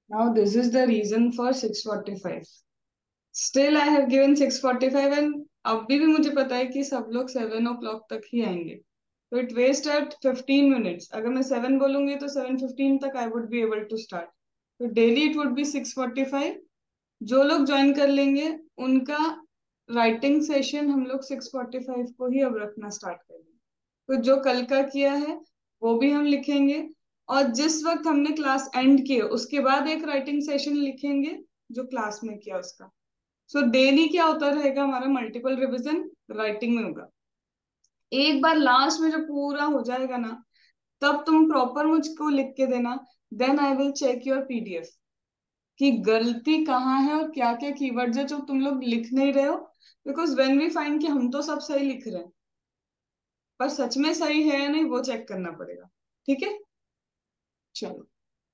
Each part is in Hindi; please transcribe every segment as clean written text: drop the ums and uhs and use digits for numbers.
Now this is the reason for 6:45. Still I have given 6:45 and अभी भी मुझे पता है कि सब लोग 7 o'clock तक ही आएंगे. तो इट वेस्ट एट 15 minutes. अगर मैं 7 बोलूंगी तो 7:15 तक I would be able to start. तो डेली इट वुड बी 6:45. जो लोग ज्वाइन कर लेंगे उनका राइटिंग सेशन हम लोग 6:45 को ही अब रखना स्टार्ट करेंगे. तो जो कल का किया है वो भी हम लिखेंगे, और जिस वक्त हमने क्लास एंड किए उसके बाद एक राइटिंग सेशन लिखेंगे जो क्लास में किया उसका. सो डेली क्या होता रहेगा हमारा मल्टीपल रिवीजन राइटिंग में होगा. एक बार लास्ट में जब पूरा हो जाएगा ना, तब तुम प्रॉपर मुझको लिख के देना. Then I will check your PDF कि गलती कहाँ है और क्या क्या कीवर्ड्स है जो तुम लोग लिख नहीं रहे हो. बिकॉज व्हेन वी फाइंड कि हम तो सब सही लिख रहे हैं, पर सच में सही है या नहीं वो चेक करना पड़ेगा. ठीक है, चलो.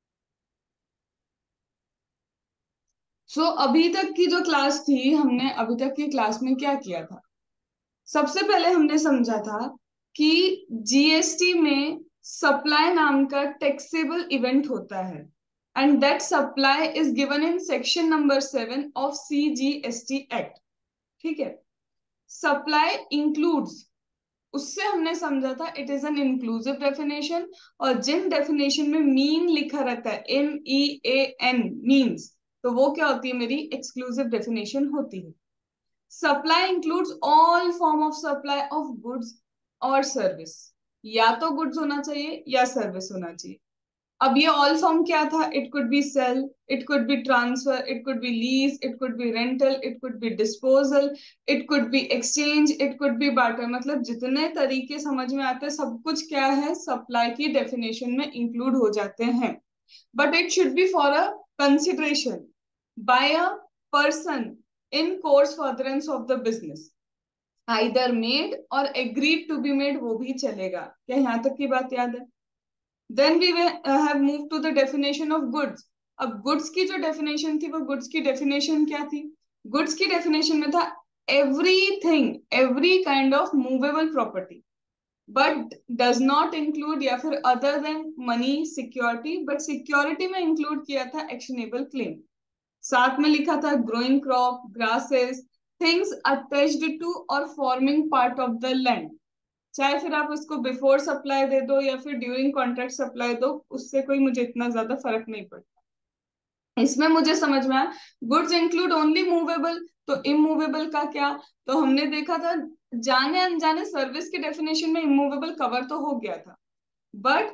अभी तक की जो क्लास थी, हमने अभी तक की क्लास में क्या किया था. सबसे पहले हमने समझा था कि जीएसटी में सप्लाई नाम का टैक्सेबल इवेंट होता है, and that supply is given in section number 7 of CGST act. ठीक है. सप्लाई इंक्लूड्स, उससे हमने समझा था it is an inclusive definition. और जिन डेफिनेशन में मीन लिखा रहता है, MEAN, मीन्स, तो वो क्या होती है, मेरी एक्सक्लूसिव डेफिनेशन होती है. Supply includes all form of supply of goods और सर्विस. या तो गुड्स होना चाहिए या सर्विस होना चाहिए. अब ये ऑल फॉर्म क्या था, it could be sale, it could be transfer, it could be lease, it could be rental, it could be disposal, it could be exchange, it could be barter. मतलब जितने तरीके समझ में आते हैं सब कुछ क्या है, सप्लाई की डेफिनेशन में इंक्लूड हो जाते हैं. But it should be for a consideration by a person in course furtherance of the business. Either made or agreed to be made, वो भी चलेगा. क्या यहाँ तक की बात याद है? Then we have move to the definition of goods. अब गुड्स की जो डेफिनेशन थी, वो गुड्स की डेफिनेशन क्या थी? गुड्स की डेफिनेशन में था everything, every kind of movable property, but does not include, या फिर other than money security, but security में इंक्लूड किया था एक्शनेबल क्लेम. साथ में लिखा था growing crop, grasses, things attached to or forming part of the land. चाहे फिर आप उसको बिफोर सप्लाई दे दो या फिर ड्यूरिंग कॉन्ट्रैक्ट सप्लाई दो, उससे कोई मुझे इतना ज्यादा फर्क नहीं पड़ता. इसमें मुझे समझ में आया गुड्स इंक्लूड ओनली मूवेबल. तो इमूवेबल का क्या? तो हमने देखा था जाने अनजाने सर्विस की डेफिनेशन में इमूवेबल कवर तो हो गया था. बट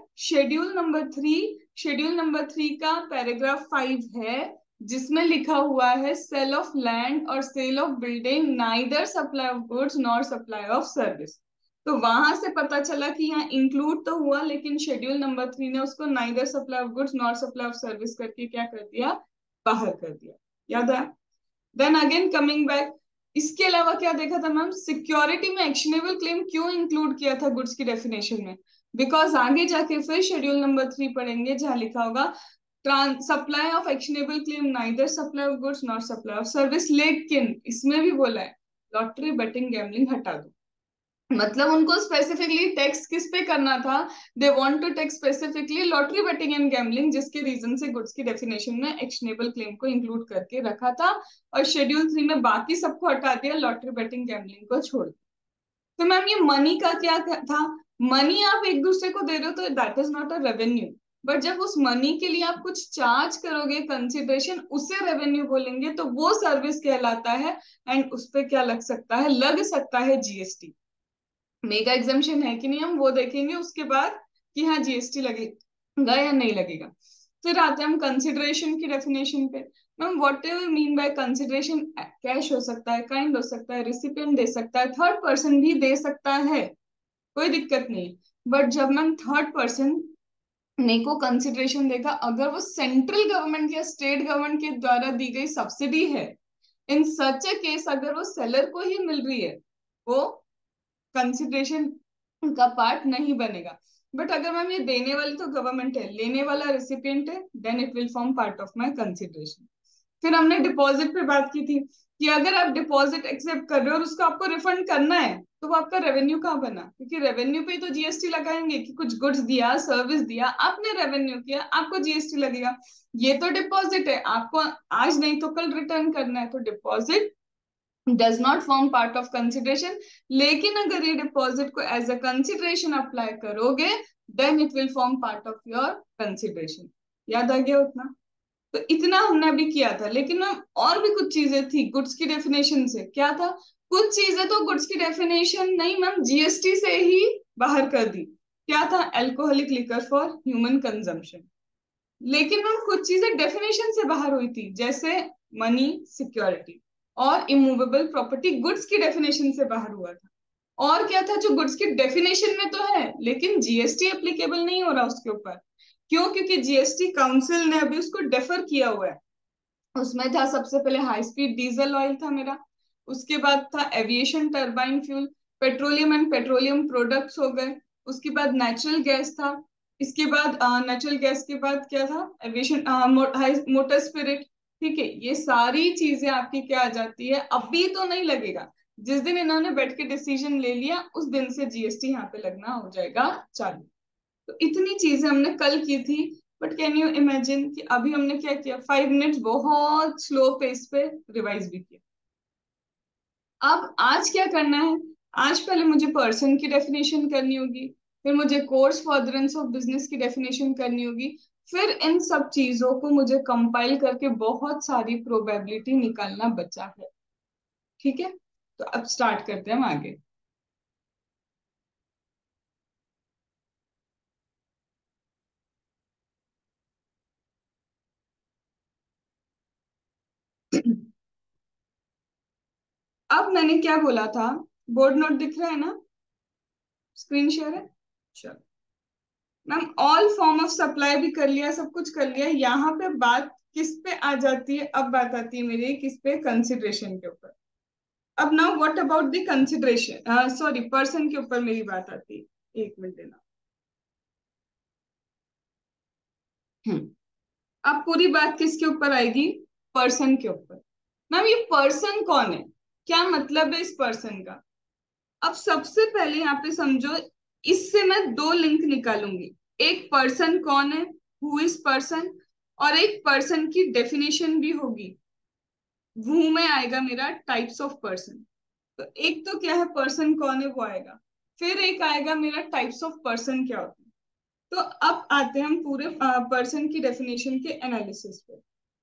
शेड्यूल नंबर 3 का पैराग्राफ 5 है, जिसमें लिखा हुआ है सेल ऑफ लैंड और sale of building neither supply of goods nor supply of service. तो वहां से पता चला कि यहाँ इंक्लूड तो हुआ, लेकिन शेड्यूल नंबर 3 ने उसको neither supply of goods nor supply of service करके क्या कर दिया, बाहर कर दिया. याद है? देन अगेन कमिंग बैक, इसके अलावा क्या देखा था मैम, सिक्योरिटी में एक्शनेबल क्लेम क्यों इंक्लूड किया था गुड्स की डेफिनेशन में? बिकॉज आगे जाके फिर शेड्यूल नंबर 3 पढ़ेंगे जहां लिखा होगा supply of actionable claim neither supply of goods not supply of service. लेकिन इसमें भी बोला है लॉटरी बेटिंग गैम्बलिंग हटा दो. मतलब उनको स्पेसिफिकली टेक्स्ट किस पे करना था, they want to text specifically lottery betting and gambling, जिसके रीजन से गुड्स की डेफिनेशन में एक्शनेबल क्लेम को इंक्लूड करके रखा था. और शेड्यूल 3 में बाकी सबको हटा दिया, लॉटरी बेटिंग गैम्बलिंग को छोड़ दिया. तो मैम ये मनी का क्या था? मनी आप एक दूसरे को दे रहे हो तो that is not a revenue. But जब उस मनी के लिए आप कुछ चार्ज करोगे कंसिडरेशन, उसे रेवेन्यू बोलेंगे, तो वो सर्विस कहलाता है. एंड उस पर क्या लग सकता है, लग सकता है जीएसटी. मेगा एग्जामेशन है कि नहीं हम वो देखेंगे उसके बाद कि हाँ जीएसटी लगेगा या नहीं लगेगा. फिर आते हैं हम कंसिडरेशन की डेफिनेशन पे. Ma'am what do you mean by consideration? Cash हो सकता है, काइंड हो सकता है, रिसिपिएंट दे सकता है, थर्ड पर्सन भी दे सकता है, कोई दिक्कत नहीं. बट जब मैम थर्ड पर्सन ने को कंसिडरेशन देगा, अगर वो सेंट्रल गवर्नमेंट या स्टेट गवर्नमेंट के द्वारा दी गई सब्सिडी है, इन सच ए केस अगर वो सेलर को ही मिल रही है, वो कंसिडरेशन का पार्ट नहीं बनेगा. बट अगर मैम ये देने वाली तो गवर्नमेंट है, लेने वाला रेसिपिएंट है, then it will form part of my consideration. फिर हमने डिपॉजिट पे बात की थी कि अगर आप डिपॉजिट एक्सेप्ट कर रहे हो और उसको आपको रिफंड करना है, तो वो आपका रेवेन्यू कहाँ बना? क्योंकि रेवेन्यू पे तो जीएसटी लगाएंगे कि कुछ गुड्स दिया, सर्विस दिया, आपने रेवेन्यू किया, आपको जीएसटी लगेगा। ये तो डिपॉजिट है, आपको आज नहीं तो कल रिटर्न करना है, तो deposit does not form part of consideration. लेकिन अगर ये डिपॉजिट को एज अ कंसिडरेशन अप्लाई करोगे, then it will form part of your consideration. याद आ गया उतना? तो इतना हमने अभी किया था, लेकिन मैम और भी कुछ चीजें थी गुड्स की डेफिनेशन से। क्या था? कुछ चीजें तो गुड्स की डेफिनेशन नहीं मैम, जीएसटी से ही बाहर कर दी। क्या था? Alcoholic liquor for human consumption. लेकिन मैम कुछ चीजें डेफिनेशन से बाहर हुई थी, जैसे मनी सिक्योरिटी और इमूवेबल प्रॉपर्टी गुड्स की डेफिनेशन से बाहर हुआ था। और क्या था जो गुड्स की डेफिनेशन में तो है लेकिन जीएसटी एप्लीकेबल नहीं हो रहा उसके ऊपर? क्यों? क्योंकि जीएसटी काउंसिल ने अभी उसको डेफर किया हुआ है। उसमें था सबसे पहले हाई स्पीड डीजल ऑयल था मेरा, उसके बाद था aviation turbine fuel, petroleum and petroleum products हो गए, उसके बाद नेचुरल गैस था, इसके बाद नेचुरल गैस के बाद क्या था? Aviation motor spirit. ठीक है, ये सारी चीजें आपकी क्या आ जाती है? अभी तो नहीं लगेगा, जिस दिन इन्होंने बैठ के डिसीजन ले लिया उस दिन से जीएसटी यहाँ पे लगना हो जाएगा चालू। तो इतनी चीजें हमने कल की थी। बट कैन यू इमेजिन कि अभी हमने क्या किया? 5 मिनट्स बहुत स्लो पेस पे रिवाइज भी किया। अब आज क्या करना है? आज पहले मुझे पर्सन की डेफिनेशन करनी होगी, फिर मुझे कोर्स फॉर्दरेंस ऑफ बिजनेस की डेफिनेशन करनी होगी, फिर इन सब चीजों को मुझे कंपाइल करके बहुत सारी प्रोबेबिलिटी निकालना बचा है। ठीक है, तो अब स्टार्ट करते हैं हम आगे। अब मैंने क्या बोला था? बोर्ड नोट दिख रहा है ना? स्क्रीन शेयर है? चलो ma'am, all form of supply भी कर लिया, सब कुछ कर लिया। यहाँ पे बात किस पे आ जाती है? अब बात आती है मेरी किस पे? कंसिडरेशन के ऊपर। अब now what about the consideration, sorry person के ऊपर मेरी बात आती है। एक मिनट देना। हम्म अब पूरी बात किसके ऊपर आएगी? पर्सन के ऊपर। मैम ये पर्सन कौन है? क्या मतलब है इस पर्सन का? अब सबसे पहले यहाँ पे समझो, इससे मैं दो लिंक निकालूंगी। एक पर्सन कौन है, हु इज पर्सन, और एक पर्सन की डेफिनेशन भी होगी। वो में आएगा मेरा टाइप्स ऑफ पर्सन। तो एक तो क्या है, पर्सन कौन है वो आएगा, फिर एक आएगा मेरा टाइप्स ऑफ पर्सन क्या होता है। तो अब आते हैं हम पूरे पर्सन की डेफिनेशन के एनालिसिस पे।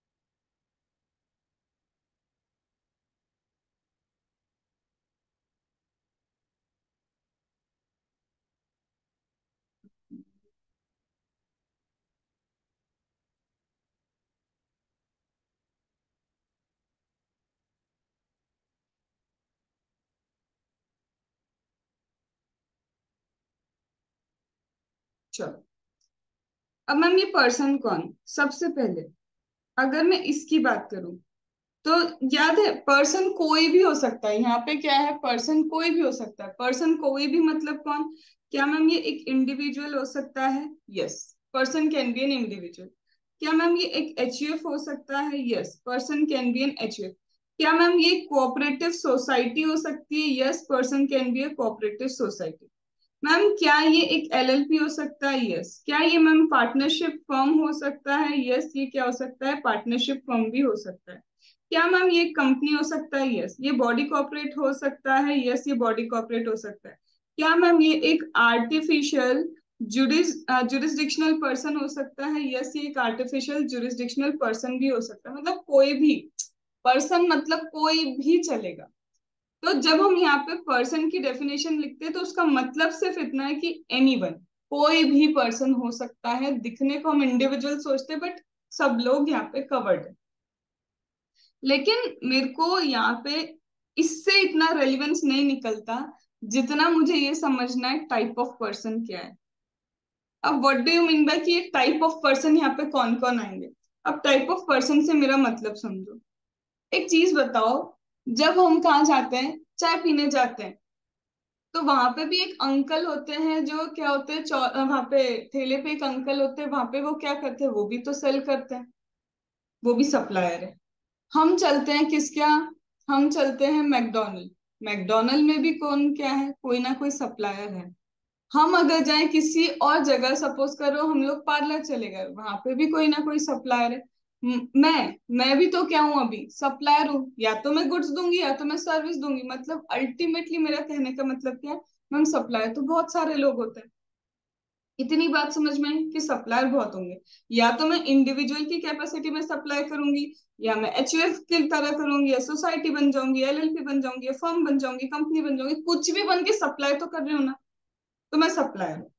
चलो, अब मैम ये पर्सन कौन? सबसे पहले अगर मैं इसकी बात करूं, तो याद है पर्सन कोई भी हो सकता है। यहाँ पे क्या है? पर्सन कोई भी हो सकता है। पर्सन कोई भी मतलब कौन? क्या मैम ये एक इंडिविजुअल हो सकता है? Yes, person can be an individual. क्या मैम ये एक एचयूएफ हो सकता है? Yes, person can be an HUF. क्या मैम ये कोऑपरेटिव सोसाइटी हो सकती है? Yes, person can be a cooperative society. Ma'am क्या ये एक एलएलपी हो सकता है? यस। क्या ये मैम पार्टनरशिप फर्म हो सकता है? यस, ये क्या हो सकता है? पार्टनरशिप फर्म भी हो सकता है। क्या मैम ये कंपनी हो सकता है? यस। ये बॉडी कॉर्पोरेट हो सकता है? यस, ये बॉडी कॉर्पोरेट हो सकता है। क्या मैम ये एक आर्टिफिशियल जुरिस्डिक्शनल पर्सन हो सकता है? यस, ये एक आर्टिफिशियल जुरिस्डिक्शनल पर्सन भी हो सकता है। मतलब कोई भी पर्सन, मतलब कोई भी चलेगा। तो जब हम यहाँ पे पर्सन की डेफिनेशन लिखते हैं तो उसका मतलब सिर्फ इतना है कि एनीवन, कोई भी पर्सन हो सकता है। दिखने को हम इंडिविजुअल सोचते हैं बट सब लोग यहाँ पे कवर्ड है। लेकिन मेरे को यहाँ पे इससे इतना रेलिवेंस नहीं निकलता जितना मुझे ये समझना है टाइप ऑफ पर्सन क्या है। अब what do you mean by कि एक टाइप ऑफ पर्सन यहाँ पे कौन कौन आएंगे? अब टाइप ऑफ पर्सन से मेरा मतलब समझो। एक चीज बताओ, जब हम कहाँ जाते हैं, चाय पीने जाते हैं, तो वहां पे भी एक अंकल होते हैं जो क्या होते हैं, वहां पे ठेले पे एक अंकल होते हैं, वहां पे वो क्या करते हैं? वो भी तो सेल करते हैं, वो भी सप्लायर है। हम चलते हैं किसके यहाँ? हम चलते हैं मैकडोनल्ड। मैकडोनल्ड में भी कौन क्या है, कोई ना कोई सप्लायर है। हम अगर जाए किसी और जगह, सपोज करो हम लोग पार्लर चले गए, वहां पे भी कोई ना कोई सप्लायर है। मैं भी तो क्या हूं, अभी सप्लायर हूँ। या तो मैं गुड्स दूंगी या तो मैं सर्विस दूंगी। मतलब अल्टीमेटली मेरा कहने का मतलब क्या है, मैम सप्लायर तो बहुत सारे लोग होते हैं। इतनी बात समझ में आई कि सप्लायर बहुत होंगे। या तो मैं इंडिविजुअल की कैपेसिटी में सप्लाई करूंगी, या मैं एचयूएफ की तरह करूंगी, या सोसाइटी बन जाऊंगी, एलएलपी बन जाऊंगी, या फर्म बन जाऊंगी, कंपनी बन जाऊंगी, कुछ भी बन के सप्लाई तो कर रही हूँ ना। तो मैं सप्लायर हूँ।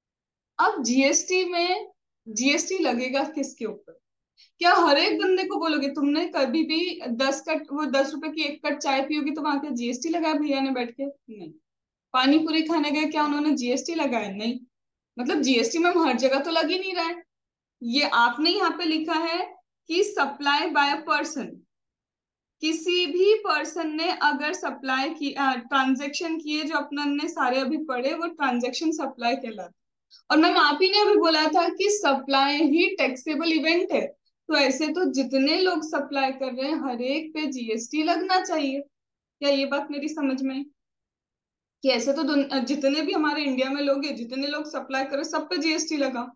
अब जीएसटी में जीएसटी लगेगा किसके ऊपर? क्या हर एक बंदे को बोलोगे तुमने कभी भी 10 कट, वो 10 रुपए की एक कट चाय पियोगी तो वहां पे जीएसटी लगाया भैया ने बैठ के? नहीं। पानी पूरी खाने गए, क्या उन्होंने जीएसटी लगाया? नहीं। मतलब जीएसटी में हर जगह तो लग ही नहीं रहा है। ये आपने यहाँ पे लिखा है कि सप्लाई बाय अ पर्सन। किसी भी पर्सन ने अगर सप्लाई की, ट्रांजेक्शन किए, जो अपन ने सारे अभी पढ़े, वो ट्रांजेक्शन सप्लाई कहलाता। और मैम आप ही ने अभी बोला था कि सप्लाई ही टैक्सेबल इवेंट है। तो ऐसे तो जितने लोग सप्लाई कर रहे हैं हर एक पे जीएसटी लगना चाहिए। क्या ये बात मेरी समझ में आई? कि ऐसे तो जितने भी हमारे इंडिया में लोग हैं, जितने लोग सप्लाई कर रहे हैं, सब पे जीएसटी लगा?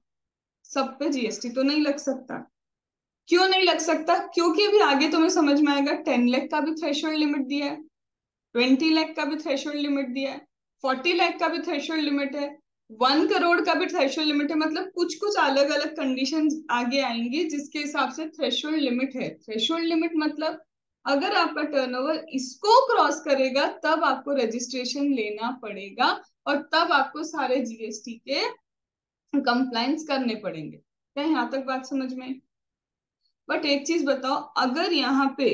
सब पे जीएसटी तो नहीं लग सकता। क्यों नहीं लग सकता? क्योंकि अभी आगे तुम्हें समझ में आएगा, 10 लाख का भी थ्रेशोल्ड लिमिट दिया है, 20 लाख का भी थ्रेशोल्ड लिमिट दिया है, 40 लाख का भी थ्रेशोल्ड लिमिट है, 1 करोड़ का भी थ्रेशोल्ड लिमिट है। मतलब कुछ कुछ अलग अलग कंडीशन आगे आएंगी जिसके हिसाब से थ्रेशोल्ड लिमिट है। थ्रेशोल्ड लिमिट मतलब अगर आपका टर्नओवर इसको क्रॉस करेगा तब आपको रजिस्ट्रेशन लेना पड़ेगा, और तब आपको सारे जीएसटी के कंप्लाइंस करने पड़ेंगे। क्या यहाँ तक बात समझ में आई? बट एक चीज बताओ, अगर यहाँ पे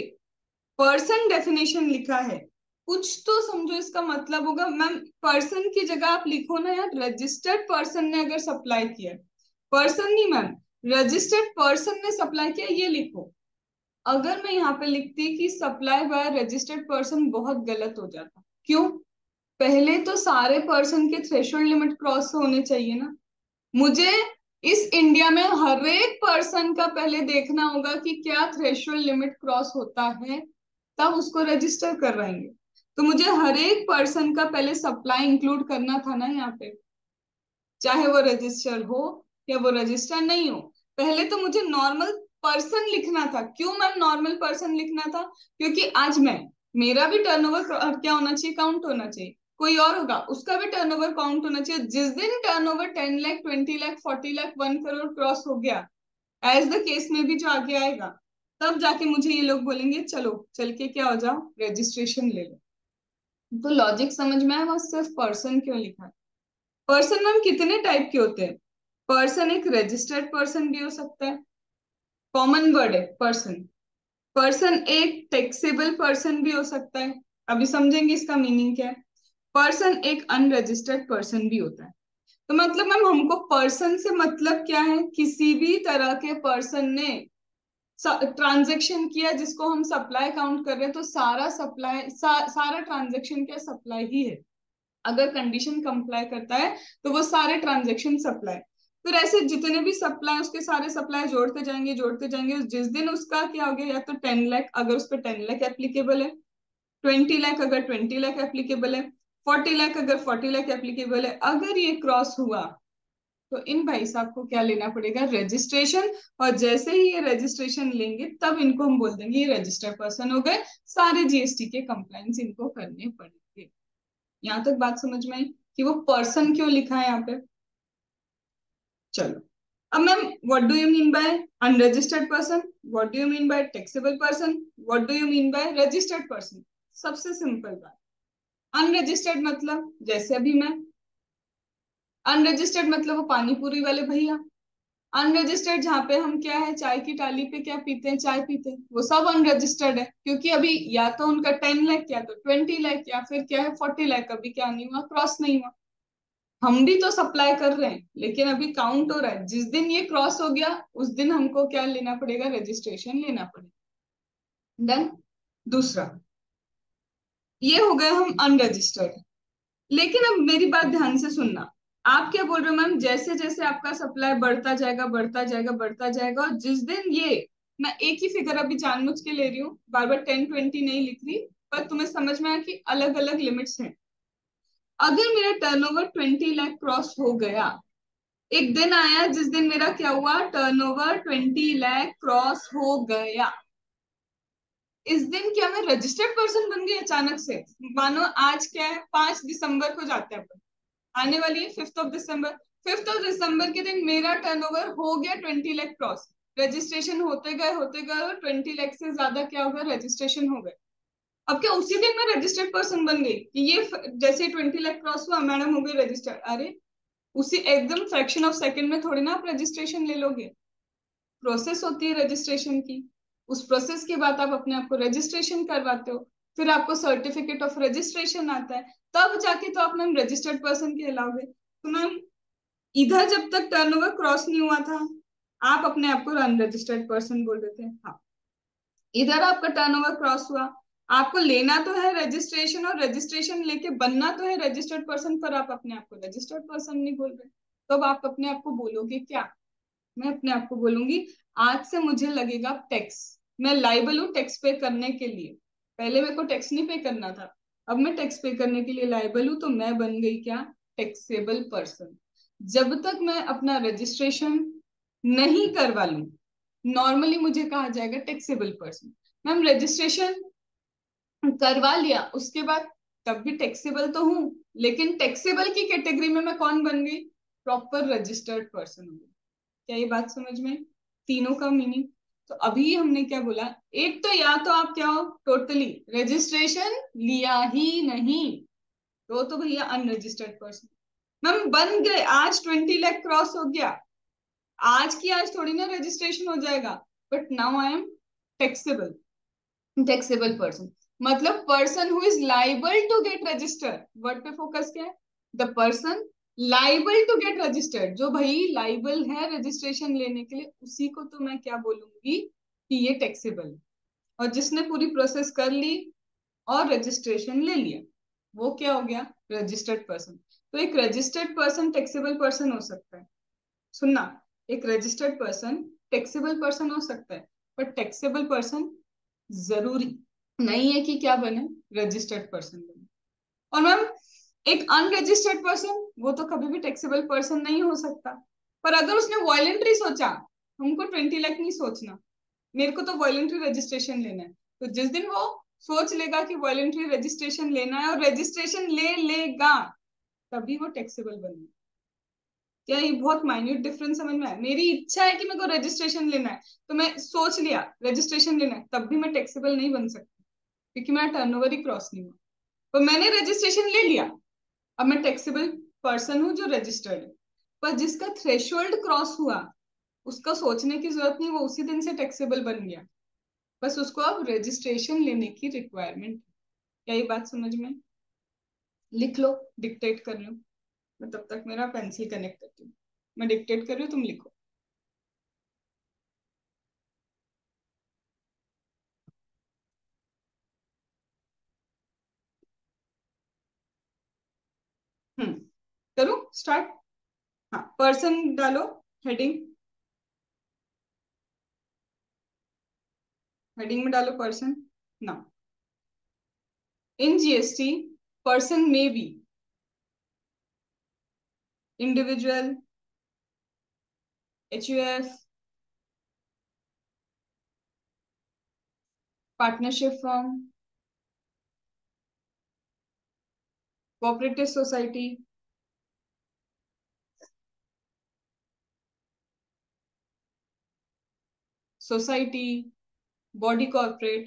पर्सन डेफिनेशन लिखा है, कुछ तो समझो इसका मतलब होगा। मैम पर्सन की जगह आप लिखो ना यार, रजिस्टर्ड पर्सन ने अगर सप्लाई किया, पर्सन नहीं मैम, रजिस्टर्ड पर्सन ने सप्लाई किया, ये लिखो। अगर मैं यहाँ पे लिखती कि सप्लाई बाय रजिस्टर्ड पर्सन, बहुत गलत हो जाता। क्यों? पहले तो सारे पर्सन के थ्रेशोल्ड लिमिट क्रॉस होने चाहिए ना। मुझे इस इंडिया में हर एक पर्सन का पहले देखना होगा कि क्या थ्रेशोल्ड लिमिट क्रॉस होता है, तब उसको रजिस्टर करवाएंगे। तो मुझे हर एक पर्सन का पहले सप्लाई इंक्लूड करना था ना यहाँ पे, चाहे वो रजिस्टर हो या वो रजिस्टर नहीं हो। पहले तो मुझे नॉर्मल पर्सन लिखना था। क्यों मैम नॉर्मल पर्सन लिखना था? क्योंकि आज मैं, मेरा भी टर्नओवर क्या होना चाहिए, काउंट होना चाहिए। कोई और होगा, उसका भी टर्नओवर काउंट होना चाहिए। जिस दिन टर्नओवर 10 लाख, 20 लाख, 40 लाख, 1 करोड़ क्रॉस हो गया, एज द केस में भी जो आगे आएगा, तब जाके मुझे ये लोग बोलेंगे चलो चल के क्या हो जाओ, रजिस्ट्रेशन ले लो। तो लॉजिक समझ में आया, वहां सिर्फ पर्सन क्यों लिखा है? पर्सन मैम कितने टाइप के होते हैं? पर्सन एक रजिस्टर्ड पर्सन भी हो सकता है, कॉमन वर्ड है पर्सन। पर्सन एक टैक्सेबल पर्सन भी हो सकता है, अभी समझेंगे इसका मीनिंग क्या है। पर्सन एक अनरजिस्टर्ड पर्सन भी होता है। तो मतलब मैम हमको पर्सन से मतलब क्या है, किसी भी तरह के पर्सन ने ट्रांजेक्शन किया जिसको हम सप्लाई काउंट कर रहे हैं, तो सारा सप्लाई सारा ट्रांजेक्शन क्या सप्लाई ही है। अगर कंडीशन कंप्लाई करता है तो वो सारे ट्रांजेक्शन सप्लाई। फिर ऐसे जितने भी सप्लाई, उसके सारे सप्लाई जोड़ते जाएंगे। जिस दिन उसका क्या हो गया, या तो 10 लाख अगर उस पर 10 लाख एप्लीकेबल है, 20 लाख अगर 20 लाख एप्लीकेबल है, 40 लाख अगर 40 लाख एप्लीकेबल है, अगर ये क्रॉस हुआ तो इन भाई साहब को क्या लेना पड़ेगा, रजिस्ट्रेशन। और जैसे ही ये रजिस्ट्रेशन लेंगे तब इनको हम बोल देंगे ये रजिस्टर्ड पर्सन हो गए, सारे जीएसटी के कंप्लायंस इनको करने पड़ेंगे। यहाँ तक बात समझ में आई कि वो पर्सन क्यों लिखा है यहाँ पे? चलो, अब ma'am what do you mean by unregistered person, what do you mean by taxable person, what do you mean by registered person? सबसे सिंपल बात, अनरजिस्टर्ड मतलब जैसे अभी मैं, अनरजिस्टर्ड मतलब वो पानी पूरी वाले भैया। अनरजिस्टर्ड जहाँ पे हम क्या है, चाय की टाली पे क्या पीते हैं, चाय पीते हैं, वो सब अनरजिस्टर्ड है। क्योंकि अभी या तो उनका 10 लाख, या तो 20 लाख, या फिर क्या है 40 लाख, अभी क्या नहीं हुआ, क्रॉस नहीं हुआ। हम भी तो सप्लाई कर रहे हैं लेकिन अभी काउंट हो रहा है। जिस दिन ये क्रॉस हो गया उस दिन हमको क्या लेना पड़ेगा, रजिस्ट्रेशन लेना पड़ेगा। डन। दूसरा, ये हो गए हम अनरजिस्टर्ड। लेकिन अब मेरी बात ध्यान से सुनना। आप क्या बोल रहे हो मैम, जैसे जैसे आपका सप्लाई बढ़ता जाएगा बढ़ता जाएगा बढ़ता जाएगा, और जिस दिन ये, मैं एक ही फिगर अभी जानबूझ के ले रही हूँ, बार बार 10, 20 नहीं लिख रही, पर तुम्हें समझ में आया कि अलग अलग लिमिट्स हैं। अगर मेरा टर्नओवर 20 लाख क्रॉस हो गया, एक दिन आया जिस दिन मेरा क्या हुआ, टर्नओवर 20 लाख क्रॉस हो गया, इस दिन क्या मैं रजिस्टर्ड पर्सन बन गई अचानक से? मानो आज क्या है, 5 दिसंबर को जाते हैं अपन, आने वाली है 5 दिसंबर। 5 दिसंबर के दिन मेरा टर्नओवर हो गया 20 लाख क्रॉस। रजिस्ट्रेशन होते गए और 20 लाख से ज्यादा क्या हो गया, रजिस्ट्रेशन हो गए। अब क्या उसी दिन मैं रजिस्टर्ड पर्सन बन गई कि ये जैसे 20 लाख क्रॉस हुआ मैडम हो गई रजिस्टर्ड? अरे उसी एकदम फ्रैक्शन ऑफ सेकंड में थोड़ी ना आप रजिस्ट्रेशन ले लोगे। प्रोसेस होती है रजिस्ट्रेशन की, उस प्रोसेस के बाद आप अपने आप को रजिस्ट्रेशन करवाते हो, फिर आपको सर्टिफिकेट ऑफ रजिस्ट्रेशन आता है, तब जाके तो आप मैम रजिस्टर्ड पर्सन कहलाओगे। तो मैम इधर जब तक टर्नओवर क्रॉस नहीं हुआ था, आप अपने आप को अनरजिस्टर्ड पर्सन बोल रहे थे। हाँ, इधर आपका टर्नओवर क्रॉस हुआ, आपको लेना तो है रजिस्ट्रेशन, और रजिस्ट्रेशन लेके बनना तो है रजिस्टर्ड पर्सन, पर आप अपने आप को रजिस्टर्ड पर्सन नहीं बोल रहे। तो अब आप अपने आप को बोलोगे क्या? मैं अपने आप को बोलूंगी आज से मुझे लगेगा टैक्स, मैं लाइबल हूँ टैक्स पे करने के लिए। पहले मेरे को टैक्स नहीं पे करना था, अब मैं टैक्स पे करने के लिए लाइबल हूँ, तो मैं बन गई क्या, टैक्सेबल पर्सन। जब तक मैं अपना रजिस्ट्रेशन नहीं करवा लूं, नॉर्मली मुझे कहा जाएगा टैक्सेबल पर्सन। मैम रजिस्ट्रेशन करवा लिया उसके बाद तब भी टैक्सेबल तो हूं, लेकिन टैक्सेबल की कैटेगरी में मैं कौन बन गई, प्रॉपर रजिस्टर्ड पर्सन हो गई। क्या ये बात समझ में? तीनों का मीनिंग। तो अभी हमने क्या बोला, एक तो या तो आप क्या हो, टोटली रजिस्ट्रेशन लिया ही नहीं, तो भैया अनरजिस्टर्ड पर्सन। मैम बन गए, आज 20 लाख क्रॉस हो गया, आज की आज थोड़ी ना रजिस्ट्रेशन हो जाएगा, but now I am taxable, taxable person. मतलब person who is liable to get registered, word पे फोकस क्या है, the person liable to get registered, जो भाई लाइबल है रजिस्ट्रेशन लेने के लिए, उसी को तो मैं क्या बोलूंगी कि ये टैक्सेबल है। और जिसने पूरी प्रोसेस कर ली और रजिस्ट्रेशन ले लिया, वो क्या हो गया, रजिस्टर्ड पर्सन। तो एक रजिस्टर्ड पर्सन टैक्सेबल पर्सन हो सकता है। सुनना, एक रजिस्टर्ड पर्सन टैक्सेबल पर्सन हो सकता है, पर टैक्सेबल पर्सन जरूरी नहीं है कि क्या बने, रजिस्टर्ड पर्सन बने। और मैम एक अनरजिस्टर्ड पर्सन वो तो कभी भी टैक्सेबल पर्सन नहीं हो सकता। पर अगर उसने वॉलेंट्री सोचा, हमको 20 लाख नहीं सोचना, मेरे को तो वॉलेंट्री रजिस्ट्रेशन लेना है, तो जिस दिन वो सोच लेगा कि वॉलेंट्री रजिस्ट्रेशन लेना है और रजिस्ट्रेशन ले लेगा, तभी वो टैक्सेबल बनेगा। क्या ये बहुत माइन्यूट डिफरेंस समझ में आया? मेरी इच्छा है कि मेरे को रजिस्ट्रेशन लेना है, तो मैं सोच लिया रजिस्ट्रेशन लेना है, तब भी मैं टैक्सेबल नहीं बन सकती, क्योंकि मेरा टर्नओवर ही क्रॉस नहीं हुआ। तो मैंने रजिस्ट्रेशन ले लिया, अब मैं टैक्सेबल पर्सन हूँ जो रजिस्टर्ड है। पर जिसका थ्रेशोल्ड क्रॉस हुआ, उसका सोचने की जरूरत नहीं, वो उसी दिन से टैक्सेबल बन गया, बस उसको अब रजिस्ट्रेशन लेने की रिक्वायरमेंट। क्या ये बात समझ में? लिख लो, डिक्टेट कर लो, मैं तब तक मेरा पेंसिल कनेक्ट करती हूँ। मैं डिक्टेट कर रही हूँ, तुम लिखो। हम्म, करूँ स्टार्ट? हाँ, पर्सन डालो, हेडिंग, हेडिंग में डालो पर्सन। ना, इन जीएसटी पर्सन में be individual, HUF, partnership firm, cooperative society, society, body corporate.